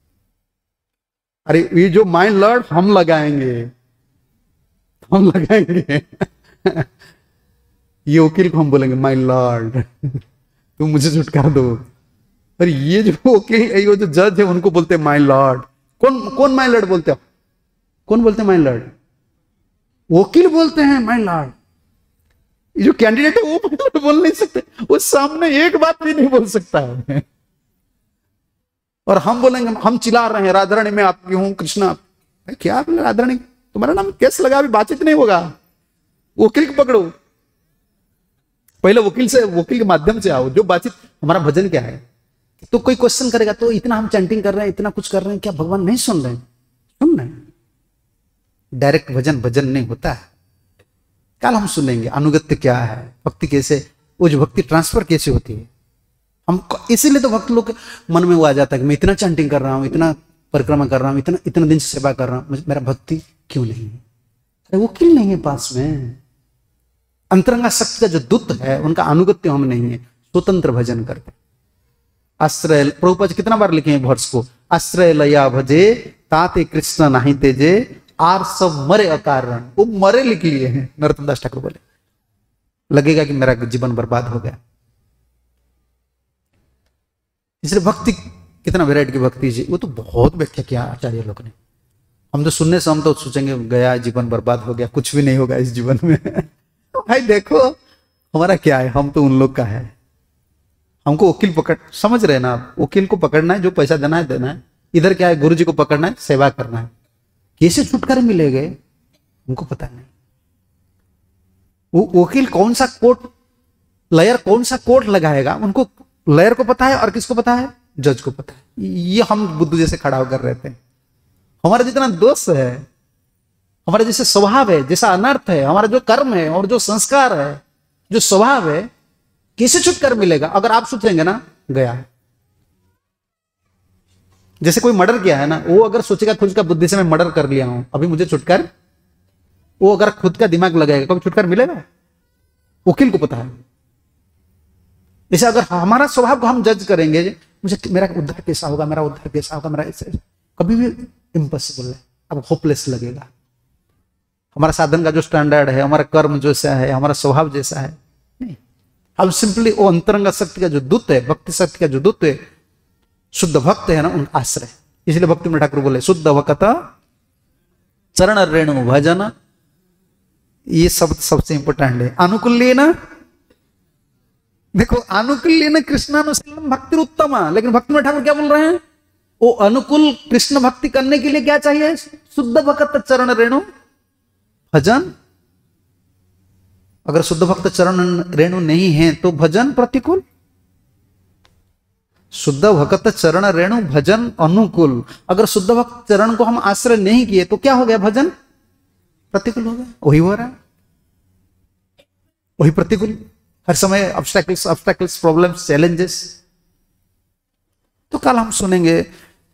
अरे ये जो माय लॉर्ड हम लगाएंगे ये वकील को हम बोलेंगे माय लॉर्ड, तुम मुझे छुटकारा दो। अरे ये जो वकील, ये जो जज है, उनको बोलते हैं माय लॉर्ड। कौन माय लॉर्ड बोलते हो? कौन बोलते हैं माय लॉर्ड? वकील बोलते हैं माय लॉर्ड। ये जो कैंडिडेट है वो बोल नहीं सकते, वो सामने एक बात भी नहीं बोल सकता है। और हम बोलेंगे, हम चिल्ला रहे हैं राधा रानी मैं आपकी हूं, कृष्णा। क्या बोले राधा रानी? तुम्हारा नाम केस लगा, अभी बातचीत नहीं होगा, वकील को पकड़ो। पहले वकील के माध्यम से आओ। जो बातचीत, हमारा भजन क्या है? तो कोई क्वेश्चन करेगा तो इतना हम चैंटिंग कर रहे हैं, इतना कुछ कर रहे हैं, क्या भगवान नहीं सुन रहे हैं? सुन रहे हैं। डायरेक्ट भजन नहीं होता है। कल हम सुनेंगे अनुगत्य क्या है, भक्ति कैसे, वो जो भक्ति ट्रांसफर कैसे होती है। हम इसीलिए तो भक्त लोग के मन में वो आ जाता है कि मैं इतना चैंटिंग कर रहा हूं, इतना परिक्रमा कर रहा हूं, इतना दिन से सेवा कर रहा हूं, मेरा भक्ति क्यों नहीं है? अरे वो क्यों नहीं है पास में? अंतरंगा शक्ति का जो दूत है, उनका अनुगत्य हम नहीं है, स्वतंत्र भजन करते। आश्रय, प्रभुपाद जी कितना बार लिखे हैं वर्ष को, आश्रय लया भजे ताते कृष्ण नहीं तेजे, आर सब मरे अकारण। वो मरे लिख लिए हैं। नरोत्तम दास ठाकुर बोले, लगेगा कि मेरा जीवन बर्बाद हो गया। इसलिए भक्ति कितना वेराइटी की भक्ति जी, वो तो बहुत व्याख्या किया आचार्य लोग ने। हम तो सुनने से हम तो सोचेंगे गया जीवन बर्बाद हो गया, कुछ भी नहीं होगा इस जीवन में। भाई देखो हमारा क्या है, हम तो उन लोग का है। हमको वकील पकड़, समझ रहे ना आप, वकील को पकड़ना है, जो पैसा देना है देना है। इधर क्या है, गुरु जी को पकड़ना है, सेवा करना है। कैसे छुटकारे मिलेंगे हमको पता नहीं। वो वकील कौन सा कोर्ट, लॉयर कौन सा कोर्ट लगाएगा, उनको लॉयर को पता है और किसको पता है, जज को पता है। ये हम बुद्धू जैसे खड़ा होकर रहते हैं। हमारा जितना दोष है, हमारा जैसे स्वभाव है, जैसा अनर्थ है, हमारा जो कर्म है और जो संस्कार है, जो स्वभाव है, कैसे छुटकारा मिलेगा? अगर आप सोचेंगे ना गया, जैसे कोई मर्डर किया है ना, वो अगर सोचेगा खुद का बुद्धि से मैं मर्डर कर लिया हूं, अभी मुझे छुटकारा, वो अगर खुद का दिमाग लगाएगा कभी छुटकारा मिलेगा? वकील को पता है। जैसे अगर हमारा स्वभाव को हम जज करेंगे, मुझे मेरा उद्धार कैसा होगा, मेरा उद्धार कैसा होगा, मेरा ऐसे, कभी भी इम्पॉसिबल है, अब होपलेस लगेगा। हमारा साधन का जो स्टैंडर्ड है, हमारा कर्म जैसा है, हमारा स्वभाव जैसा है, नहीं, हम सिंपली वो अंतरंग शक्ति का जो दूत है, भक्ति शक्ति का जो दूत है, शुद्ध भक्त है ना, उन आश्रय। इसलिए भक्ति में ठाकुर बोले शुद्ध भक्त चरण रेणु भजन, ये शब्द सबसे इंपॉर्टेंट है। अनुकूल्य ना, देखो अनुकूल्य न कृष्णानुशीलम भक्ति उत्तम, लेकिन भक्ति में ठाकुर क्या बोल रहे हैं, वो अनुकूल कृष्ण भक्ति करने के लिए क्या चाहिए, शुद्ध भक्त चरण रेणु भजन। अगर शुद्ध भक्त चरण रेणु नहीं है तो भजन प्रतिकूल। शुद्ध भक्त चरण रेणु भजन अनुकूल। अगर शुद्ध भक्त चरण को हम आश्रय नहीं किए तो क्या हो गया, भजन प्रतिकूल हो गया। वही हो रहा है, वही प्रतिकूल, हर समय ऑब्स्टैकल्स प्रॉब्लम्स चैलेंजेस। तो कल हम सुनेंगे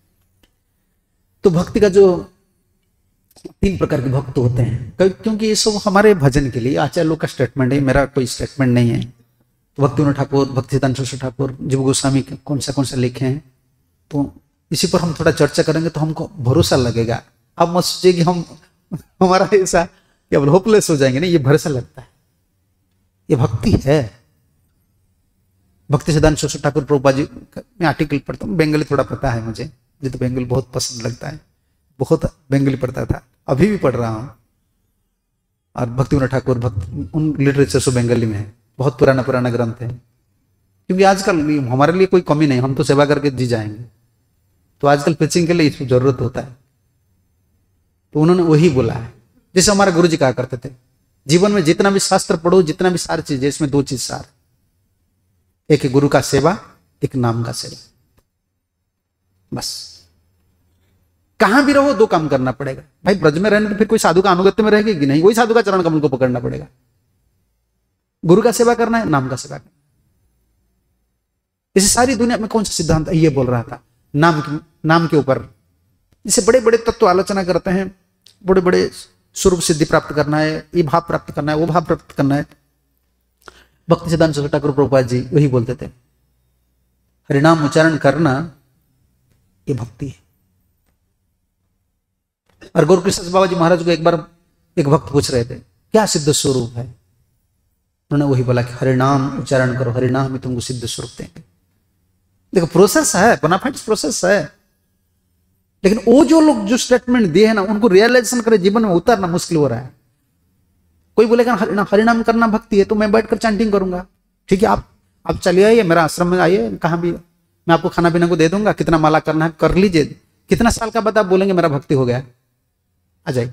तो भक्ति का जो 3 प्रकार के भक्त होते हैं, क्योंकि ये सब हमारे भजन के लिए आचार्य लोग का स्टेटमेंट है, मेरा कोई स्टेटमेंट नहीं है। तो भक्तिविनोद ठाकुर, भक्तिसिद्धांत सरस्वती ठाकुर, जीव गोस्वामी कौन सा लिखे हैं, तो इसी पर हम थोड़ा चर्चा करेंगे तो हमको भरोसा लगेगा। अब मत सोचिए कि हम हमारा ऐसा केवल होपलेस हो जाएंगे, नहीं, ये भरोसा लगता है, ये भक्ति है। भक्तिसिद्धांत सरस्वती ठाकुर प्रभुपाद जी मैं आर्टिकल पढ़ता हूँ, बंगाली थोड़ा पता है मुझे तो बंगाली बहुत पसंद लगता है, बहुत बंगाली पढ़ता था, अभी भी पढ़ रहा हूँ। और भक्तिविनोद ठाकुर उन लिटरेचर से बंगाली में है, बहुत पुराना ग्रंथ है। क्योंकि आजकल हमारे लिए कोई कमी नहीं, हम तो सेवा करके जी जाएंगे, तो आजकल पिचिंग के लिए इसकी जरूरत होता है। तो उन्होंने वही बोला है, जैसे हमारे गुरु जी कहा करते थे, जीवन में जितना भी शास्त्र पढ़ो, जितना भी सारी चीज है, इसमें 2 चीज सार, एक है गुरु का सेवा, एक नाम का सेवा। बस कहां भी रहो 2 काम करना पड़ेगा। भाई ब्रज में रहने तो फिर कोई साधु का अनुगत्य में रहेगी कि नहीं, वही साधु का चरण कमल को पकड़ना पड़ेगा। गुरु का सेवा करना है, नाम का सेवा करना। इसे सारी दुनिया में कौन सा सिद्धांत ये बोल रहा था, नाम के ऊपर। जिसे बड़े बड़े तत्व आलोचना करते हैं, बड़े बड़े स्वरूप सिद्धि प्राप्त करना है, ये भाव प्राप्त करना है, वो भाव प्राप्त करना है। भक्तिसिद्धांत सरस्वती ठाकुर प्रभुपाद जी वही बोलते थे, हरिनाम उच्चारण करना ये भक्ति है। और गौरकृष्ण बाबा जी महाराज को एक बार एक भक्त पूछ रहे थे क्या सिद्ध स्वरूप है, उन्होंने वही बोला कि हरिनाम उच्चारण करो, हरिनाम में तुमको सिद्ध स्वरूप देंगे। देखो प्रोसेस है, बोनाफाइड प्रोसेस है, लेकिन वो जो लोग जो स्टेटमेंट दिए हैं ना, उनको रियलाइजेशन करे जीवन में उतारना मुश्किल हो रहा है। कोई बोलेगा हरिनाम करना भक्ति है, तो मैं बैठकर चैंटिंग करूंगा, ठीक है, आप चलिए आइए मेरा आश्रम में आइए, कहाँ भी मैं आपको खाना पीना को दे दूंगा, कितना माला करना है कर लीजिए, कितना साल का बाद आप बोलेंगे मेरा भक्ति हो गया, आ जाइए।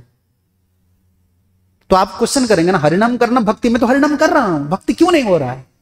तो आप क्वेश्चन करेंगे ना, हरिनाम करना भक्ति, में तो हरिनाम कर रहा हूं, भक्ति क्यों नहीं हो रहा है?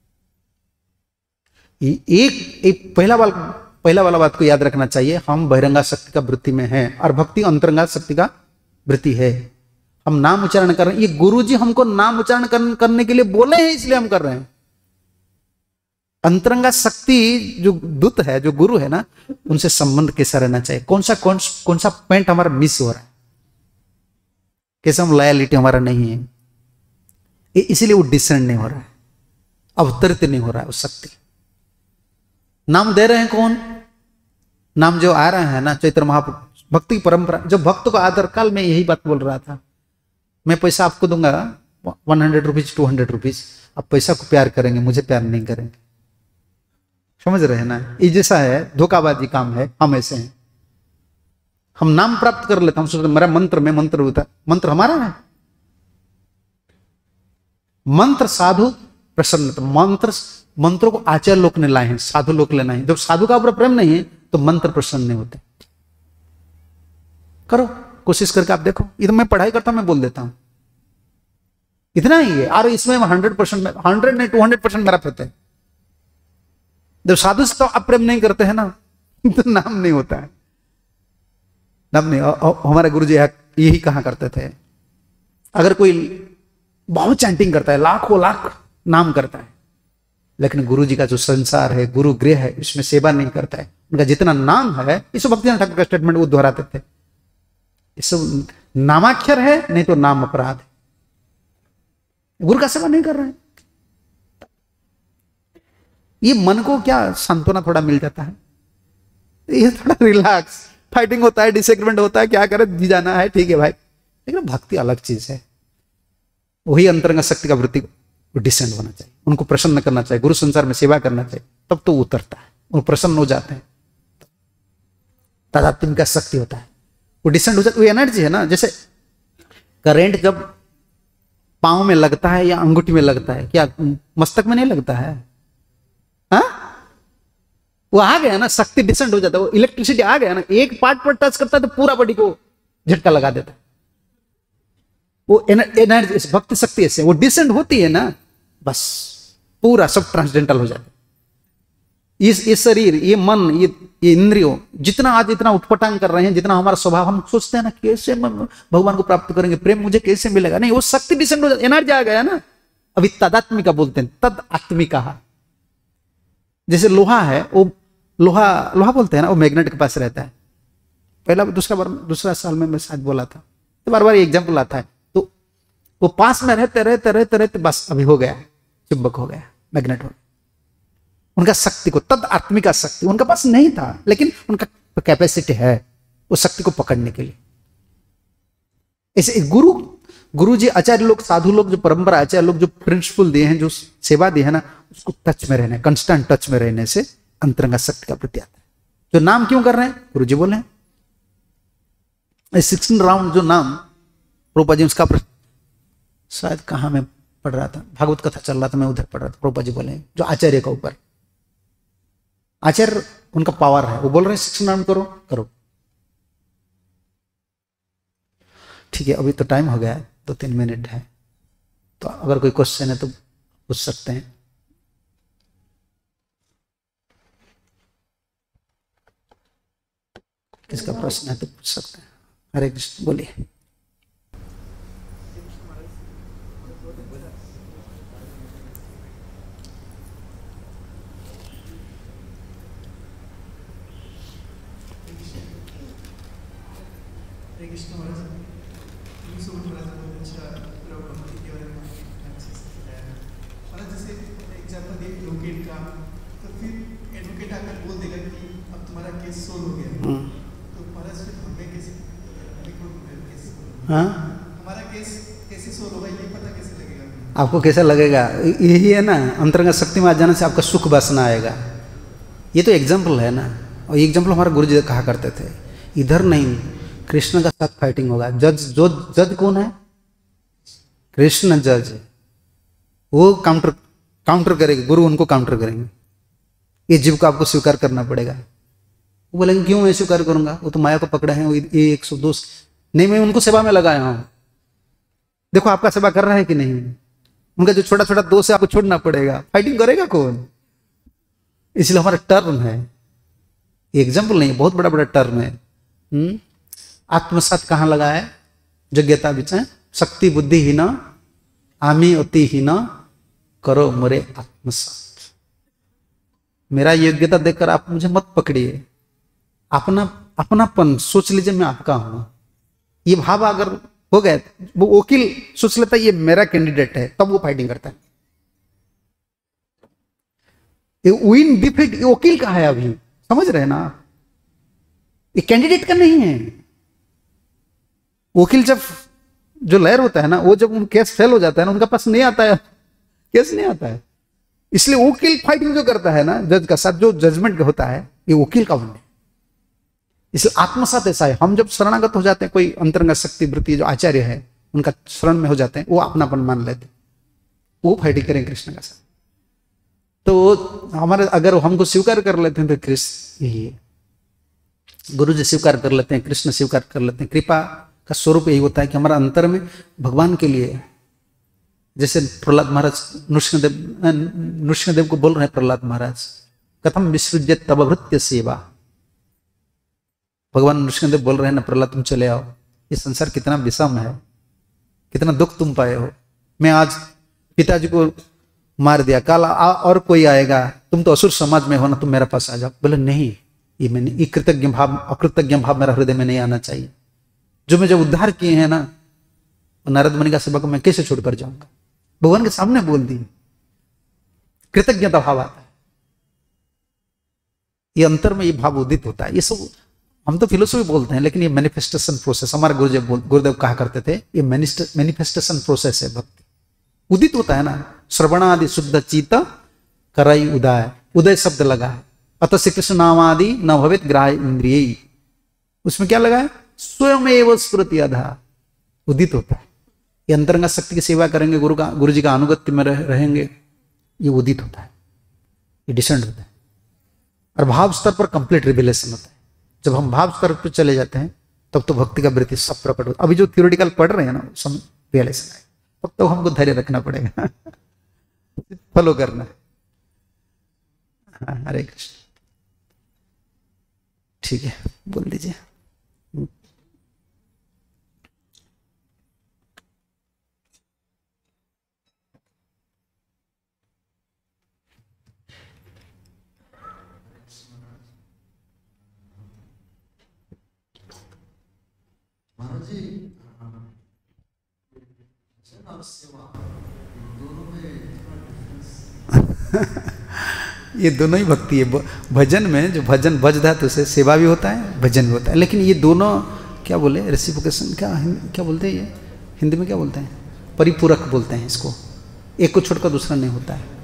एक पहला वाला बात को याद रखना चाहिए, हम बहिरंगा शक्ति का वृत्ति में हैं और भक्ति अंतरंगा शक्ति का वृत्ति है। हम नाम उच्चारण कर रहे हैं, ये गुरुजी हमको नाम उच्चारण करने के लिए बोले हैं, इसलिए हम कर रहे हैं। अंतरंगा शक्ति जो दूत है, जो गुरु है ना, उनसे संबंध कैसा रहना चाहिए, कौन सा पॉइंट हमारा मिस हो रहा है, कैसे हम लॉयलिटी हमारा नहीं है, इसीलिए वो डिसेंड नहीं हो रहा है, अवतरित नहीं हो रहा है उस शक्ति। नाम दे रहे हैं कौन, नाम जो आ रहा है ना, चैत्र महाप्रभु भक्ति की परंपरा, जो भक्त को आदर, काल में यही बात बोल रहा था, मैं पैसा आपको दूंगा 100 रुपीज 200 रुपीज, आप पैसा को प्यार करेंगे, मुझे प्यार नहीं करेंगे। समझ रहे हैं ना, ये जैसा है धोखाबाजी काम है, हम ऐसे हैं। हम नाम प्राप्त कर लेते हैं, हम सोचते मेरा मंत्र में मंत्र होता है, मंत्र हमारा है। मंत्र साधु प्रसन्न, मंत्रों को आचार्य लोग ने लाए हैं, साधु लोग ले नहीं। जब साधु का ऊपर प्रेम नहीं है तो मंत्र प्रसन्न नहीं होते। करो कोशिश करके आप देखो, ये तो मैं पढ़ाई करता हूं, मैं बोल देता हूं, इतना ही है। और इसमें 100%, 100 नहीं 200% मेरा फेथ है। जब साधु से तो आप प्रेम नहीं करते हैं ना तो नाम नहीं होता है, नाम नहीं। हमारे गुरु जी यही कहा करते थे, अगर कोई बहुत चैंटिंग करता है, लाखों लाख नाम करता है, लेकिन गुरु जी का जो संसार है, गुरु गृह है, इसमें सेवा नहीं करता है, उनका जितना नाम है, इस भक्तिनाथ ठाकुर का स्टेटमेंट वो दोहराते थे, इस नामाक्षर है नहीं तो नाम अपराध है। गुरु का सेवा नहीं कर रहे हैं, ये मन को क्या सांत्वना थोड़ा मिल जाता है, ये थोड़ा रिलैक्स। फाइटिंग होता है, डिसएग्रीमेंट होता है, क्या करे, जी जाना है, ठीक है भाई, लेकिन भक्ति अलग चीज है। वही अंतरंग शक्ति का वृत्ति डिसेंड होना चाहिए, उनको प्रसन्न करना चाहिए, गुरु संसार में सेवा करना चाहिए, तब तो उतरता है, वो प्रसन्न हो जाते हैं, तादात्म्य का शक्ति होता है, वो डिसेंड हो जाता है। वो एनर्जी है ना, जैसे करेंट जब पांव में लगता है या अंगूठी में लगता है, क्या मस्तक में नहीं लगता है? हाँ, वो आ गया ना, शक्ति डिसेंड हो जाता है, वो इलेक्ट्रिसिटी आ गया ना, एक पार्ट पर टच करता है तो पूरा बॉडी को झटका लगा देता है। वो एनर्जी, भक्ति शक्ति ऐसे वो डिसेंड होती है ना, बस पूरा सब ट्रांसडेंटल हो जाता है। ये शरीर, ये मन, ये इंद्रियों जितना आज इतना उठपटांग कर रहे हैं, जितना हमारा स्वभाव, हम सोचते हैं ना कैसे भगवान को प्राप्त करेंगे, प्रेम मुझे कैसे मिलेगा, नहीं, वो शक्ति डिसेंड हो जाती, एनर्जी आ गया ना। अभी तदात्मिका बोलते हैं, तद आत्मिका। जैसे लोहा है, वो लोहा बोलते हैं ना, वो मैग्नेट के पास रहता है। पहला दूसरा साल में मैं शायद बोला था, तो बार बार एग्जाम्पल आता है, तो वो पास में रहते रहते रहते रहते बस अभी हो गया, चुंबक हो गया, मैग्नेट हो गया। उनका शक्ति को, तद आत्मिका शक्ति उनका पास नहीं था, लेकिन उनका कैपेसिटी है उस शक्ति को पकड़ने के लिए। ऐसे गुरु जी, आचार्य लोग, साधु लोग, जो परंपरा आचार्य लोग जो प्रिंसिपल दिए हैं, जो सेवा दी है ना, उसको टच में रहने, कंस्टेंट टच में रहने से अंतरंग शक्ति का प्रति आता है। जो नाम क्यों कर रहे हैं, गुरु जी बोले 16 राउंड जो नाम प्रोपा जी, उसका शायद कहा मैं पढ़ रहा था, भागवत कथा चल रहा था, मैं उधर पढ़ रहा था, प्रोपा जी बोले जो आचार्य के ऊपर, आचार्य उनका पावर है, वो बोल रहे हैं 16 राउंड करो करो। ठीक है, अभी तो टाइम हो गया है, 2-3 मिनट है, तो अगर कोई क्वेश्चन है तो पूछ सकते हैं। किसका प्रश्न है तो पूछ सकते हैं। हरे कृष्ण, बोलिए। हाँ, हमारा केस कैसे सोल्व होगा, ये पता कैसे लगेगा? आपको कैसे लगेगा, यही है ना, अंतरंग शक्ति में आ जाने से आपका सुख वासना आएगा। ये तो एग्जाम्पल है ना, और ये एग्जाम्पल हमारे गुरु जी कहा करते थे, इधर नहीं, कृष्ण का साथ फाइटिंग होगा। जज कौन है? कृष्ण जज, वो काउंटर करेंगे, गुरु उनको काउंटर करेंगे। ये जीव को आपको स्वीकार करना पड़ेगा। वो बोलेंगे क्यों मैं स्वीकार करूंगा, वो तो माया को पकड़े हैं, ये 102 नहीं, मैं उनको सेवा में लगाया हूं। देखो आपका सेवा कर रहा है कि नहीं, उनका जो छोटा छोटा दोष है आपको छोड़ना पड़ेगा। फाइटिंग करेगा कौन? इसलिए हमारा टर्म है, एग्जाम्पल नहीं, बहुत बड़ा बड़ा टर्म है। आत्मसात कहाँ लगा है? योग्यता विचार शक्ति बुद्धि ही ना आमी अति ही ना करो मोरे आत्मसात। मेरा योग्यता देखकर आप मुझे मत पकड़िए, अपनापन सोच लीजिए मैं आपका हूं। ये भाव अगर हो गए, वो वकील सोच लेता है ये मेरा कैंडिडेट है, तब वो फाइटिंग करता है। ये विन डिफीट वकील का है, अभी समझ रहे हैं ना, ये कैंडिडेट का नहीं है। वकील जब जो लॉयर होता है ना, वो जब केस फेल हो जाता है ना, उनका पास नहीं आता है, केस नहीं आता है, इसलिए वकील फाइटिंग जो करता है ना जज का साथ, जो जजमेंट होता है ये वकील का बने। इसलिए आत्मसात ऐसा है, हम जब शरणागत हो जाते हैं, कोई अंतरंग शक्ति वृत्ति जो आचार्य है उनका शरण में हो जाते हैं, वो अपनापन मान लेते हैं, वो फाइटिंग करें कृष्ण का साथ। तो हमारे अगर हमको स्वीकार कर लेते हैं तो कृष्ण यही है, गुरु जी स्वीकार कर लेते हैं, कृष्ण स्वीकार कर लेते हैं। कृपा का स्वरूप यही होता है कि हमारा अंतर में भगवान के लिए, जैसे प्रहलाद महाराज नृसिंहदेव को बोल रहे हैं, प्रहलाद महाराज कथम विसृज्य तब भृत्य सेवा, भगवान नृसिंहदेव बोल रहे हैं ना, प्रहलाद तुम चले आओ, ये संसार कितना विषम है, कितना दुख तुम पाए हो, मैं आज पिताजी को मार दिया, कल और कोई आएगा, तुम तो असुर समाज में हो ना, तुम मेरे पास आ जाओ। बोले नहीं, ये मैंने, ये कृतज्ञ भाव अकृतज्ञ भाव मेरा हृदय में नहीं आना चाहिए। जो मैं जब उद्धार किए हैं ना, नारद मुनि का सेवा को मैं कैसे छोड़कर जाऊंगा, भगवान के सामने बोल दी, कृतज्ञता भाव आता है, ये अंतर में ये भाव उदित होता है। ये सब हम तो फिलोसफी बोलते हैं, लेकिन ये मैनिफेस्टेशन प्रोसेस, हमारे गुरुदेव कहा करते थे, ये मैनिफेस्टेशन प्रोसेस है। भक्ति उदित होता है ना, श्रवणादि शुद्ध चित्त करई उदय, उदय शब्द लगा है, अतः श्री कृष्ण नामादि न भवेत ग्राह्य इंद्रिय, उसमें क्या लगा है, स्वयं एवं स्फुरति अधा, उदित होता है। ये अंतरंग शक्ति की सेवा करेंगे, गुरु जी का अनुगत्य में रहेंगे, ये उदित होता है, ये डिसेंड होता है। और भाव स्तर पर कंप्लीट रिविलेशन होता है। जब हम भाव स्तर पर चले जाते हैं तब तो भक्ति का वृत्ति सब प्रकट होता है। अभी जो थियोरिटिकल पढ़ रहे हैं ना, सब रियलाइजेशन है, तब तो हमको धैर्य रखना पड़ेगा, फॉलो करना है। हरे कृष्ण। ठीक है, बोल दीजिए। ये दोनों ही भक्ति है। भजन में जो भजन भज धातु से सेवा भी होता है, भजन भी होता है, लेकिन ये दोनों क्या बोले, रेसिप्रोकेशन, क्या बोलते हैं, ये हिंदी में क्या बोलते हैं, परिपूरक बोलते हैं इसको। एक को छोड़कर दूसरा नहीं होता है,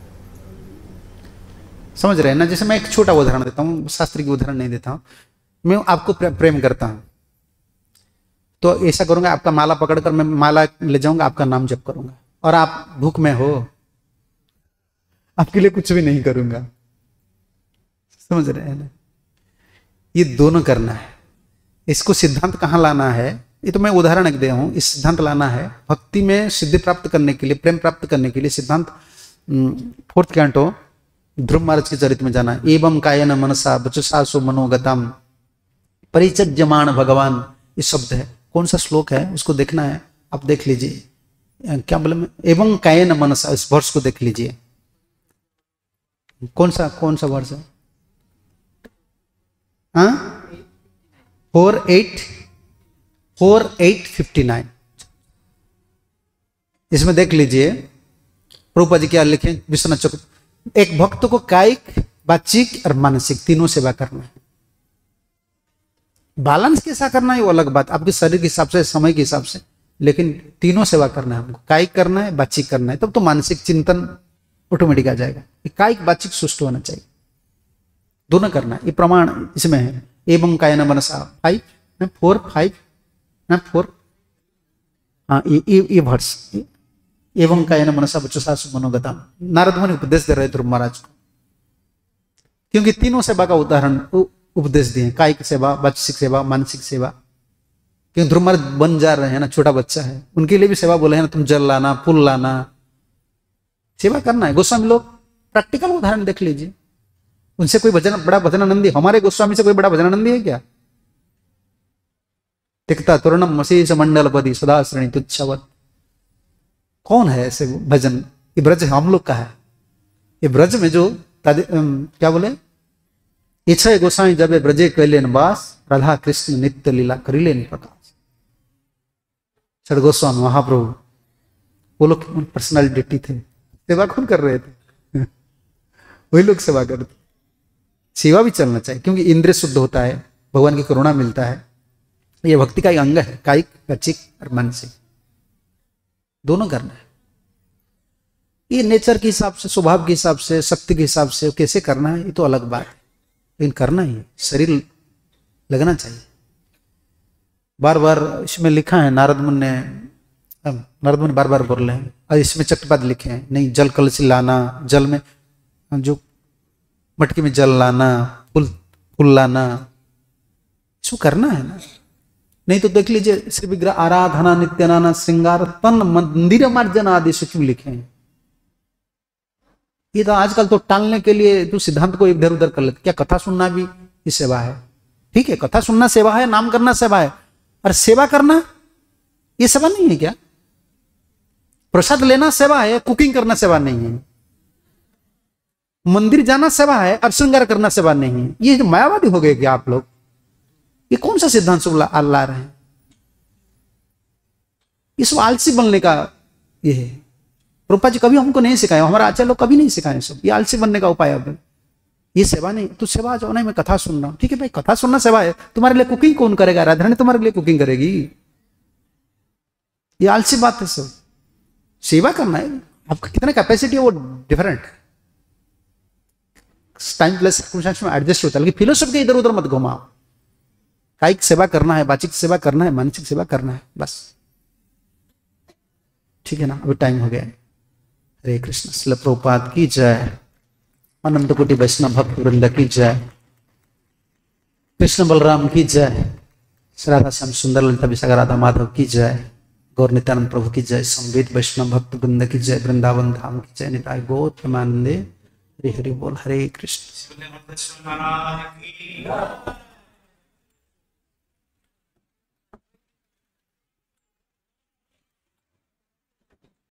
समझ रहे हैं ना। जैसे मैं एक छोटा उदाहरण देता हूँ, शास्त्र की उदाहरण नहीं देता हूँ। मैं आपको प्रेम करता हूँ तो ऐसा करूंगा, आपका माला पकड़कर मैं माला ले जाऊंगा, आपका नाम जप करूंगा, और आप भूख में हो, आपके लिए कुछ भी नहीं करूंगा, समझ रहे हैं ना। ये दोनों करना है। इसको सिद्धांत कहाँ लाना है, ये तो मैं उदाहरण एक दे हूं। इस सिद्धांत लाना है भक्ति में सिद्धि प्राप्त करने के लिए, प्रेम प्राप्त करने के लिए। सिद्धांत 4th कैंटो ध्रुव महाराज के चरित्र में जाना। एवं कायन मनसा वचसा सो मनोगतम परिचर्यमाण भगवान, ये शब्द है। कौन सा श्लोक है उसको देखना है, आप देख लीजिए। क्या बोले, एवं कायन मनसा, इस वर्ष को देख लीजिए। कौन सा वर्ष है? 4:8:59। इसमें देख लीजिए प्रभुपाद जी क्या लिखे विश्वनाथ चक्रवर्ती। एक भक्त को कायिक, वाचिक और मानसिक तीनों सेवा करना है। बैलेंस कैसा करना है वो अलग बात, आपके शरीर के हिसाब से, समय के हिसाब से, लेकिन तीनों सेवा करना है हमको। कायिक करना है, वाचिक करना है, तब तो मानसिक चिंतन ऑटोमेटिक आ जाएगा। कायिक वाचिक सुष्ट होना चाहिए, दोनों करना है। ये प्रमाण इसमें है। एवं कायन मनसा 4:5 हाँ, ये वर्ष एवं कायन मनसा वचसा सो मनोगतम, नारद मुनि उपदेश दे रहे ध्रुव महाराज को, क्योंकि तीनों सेवा का उदाहरण उपदेश दिए, कायिक सेवा, वाचिक सेवा, मानसिक सेवा। क्योंकि ध्रुव महाराज बन जा रहे हैं ना, छोटा बच्चा है, उनके लिए भी सेवा बोले हैं ना, तुम जल लाना, फूल लाना, सेवा करना है। गोस्वामी लोग प्रैक्टिकल उदाहरण देख लीजिए। उनसे कोई बड़ा भजनानंदी, हमारे गोस्वामी से कोई बड़ा भजनानंदी है क्या? तिक्ता तोरणम मशीष मंडलपति सदा श्रेणी तुच्छवत, कौन है ऐसे भजन? ये ब्रज हम लोग का है। ये ब्रज में जो क्या बोले, इच्छा गोसाई जब ब्रजे कैलेन वास, राधा कृष्ण नित्य लीला करिलेन प्रकाश। छठ गोस्वामी महाप्रभु, वो लोग पर्सनालिटी थे, सेवा कौन कर रहे थे? वही लोग सेवा करते। सेवा भी चलना चाहिए, क्योंकि इंद्रिय शुद्ध होता है, भगवान की करुणा मिलता है। यह भक्ति का एक अंग है, कायिक, वाचिक और मानसिक, दोनों करना है। ये नेचर के हिसाब से, स्वभाव के हिसाब से, शक्ति के हिसाब से कैसे करना है ये तो अलग बात है, लेकिन करना ही है, शरीर लगना चाहिए। बार बार इसमें लिखा है, नारद मुनि बार बार बोल रहे हैं, और इसमें चट्टपद लिखे हैं, नहीं जल कलश लाना, जल में जो मटकी में जल लाना, फूल लाना, इसको करना है ना। नहीं तो देख लीजिए, श्री विग्रह आराधना नित्यानाना श्रृंगार तन मंदिर मार्जन आदि से क्यों लिखे हैं? ये तो आजकल तो टालने के लिए तो सिद्धांत को इधर उधर कर लेते। क्या कथा सुनना भी ये सेवा है? ठीक है, कथा सुनना सेवा है, नाम करना सेवा है, और सेवा करना ये सेवा नहीं है क्या? प्रसाद लेना सेवा है, कुकिंग करना सेवा नहीं है। मंदिर जाना सेवा है और श्रृंगार करना सेवा नहीं है। ये जो मायावादी हो गए क्या आप लोग? ये कौन सा सिद्धांत सब ला रहे हैं? ये सब आलसी बनने का ये है। रूपा जी कभी हमको नहीं सिखाया, हमारा आचार्य लोग कभी नहीं सिखाए सब। ये आलसी बनने का उपाय है, ये सेवा नहीं। तो सेवा जो नहीं, मैं कथा सुन रहा हूं, ठीक है भाई, कथा सुनना सेवा है। तुम्हारे लिए कुकिंग कौन करेगा? राधा ने तुम्हारे लिए कुकिंग करेगी? ये आलसी बात है सब। सेवा करना है, आपका कितना कैपेसिटी है वो डिफरेंट, टाइम प्लस सर्कमस्टेंस में एडजस्ट होता है। लेकिन फिलोसफी के इधर उधर मत घुमाओ। कायिक सेवा करना है, वाचिक सेवा करना है, मानसिक सेवा करना है, बस। ठीक है ना? अभी टाइम हो गया। हरे कृष्ण। श्रील प्रभुपाद की जय। अनंत कोटि वैष्णव भक्त वृंद की जय। कृष्ण बलराम की जय। राधा श्याम सुंदर ललिता विशाखा राधा माधव की जय। गौर नित्यानंद प्रभु की जय। संवेद वैष्णव भक्त वृंद की जय। वृंदावन धाम की जय। निताय गौर प्रेमानंदे। हरि हरि बोल। हरे कृष्ण।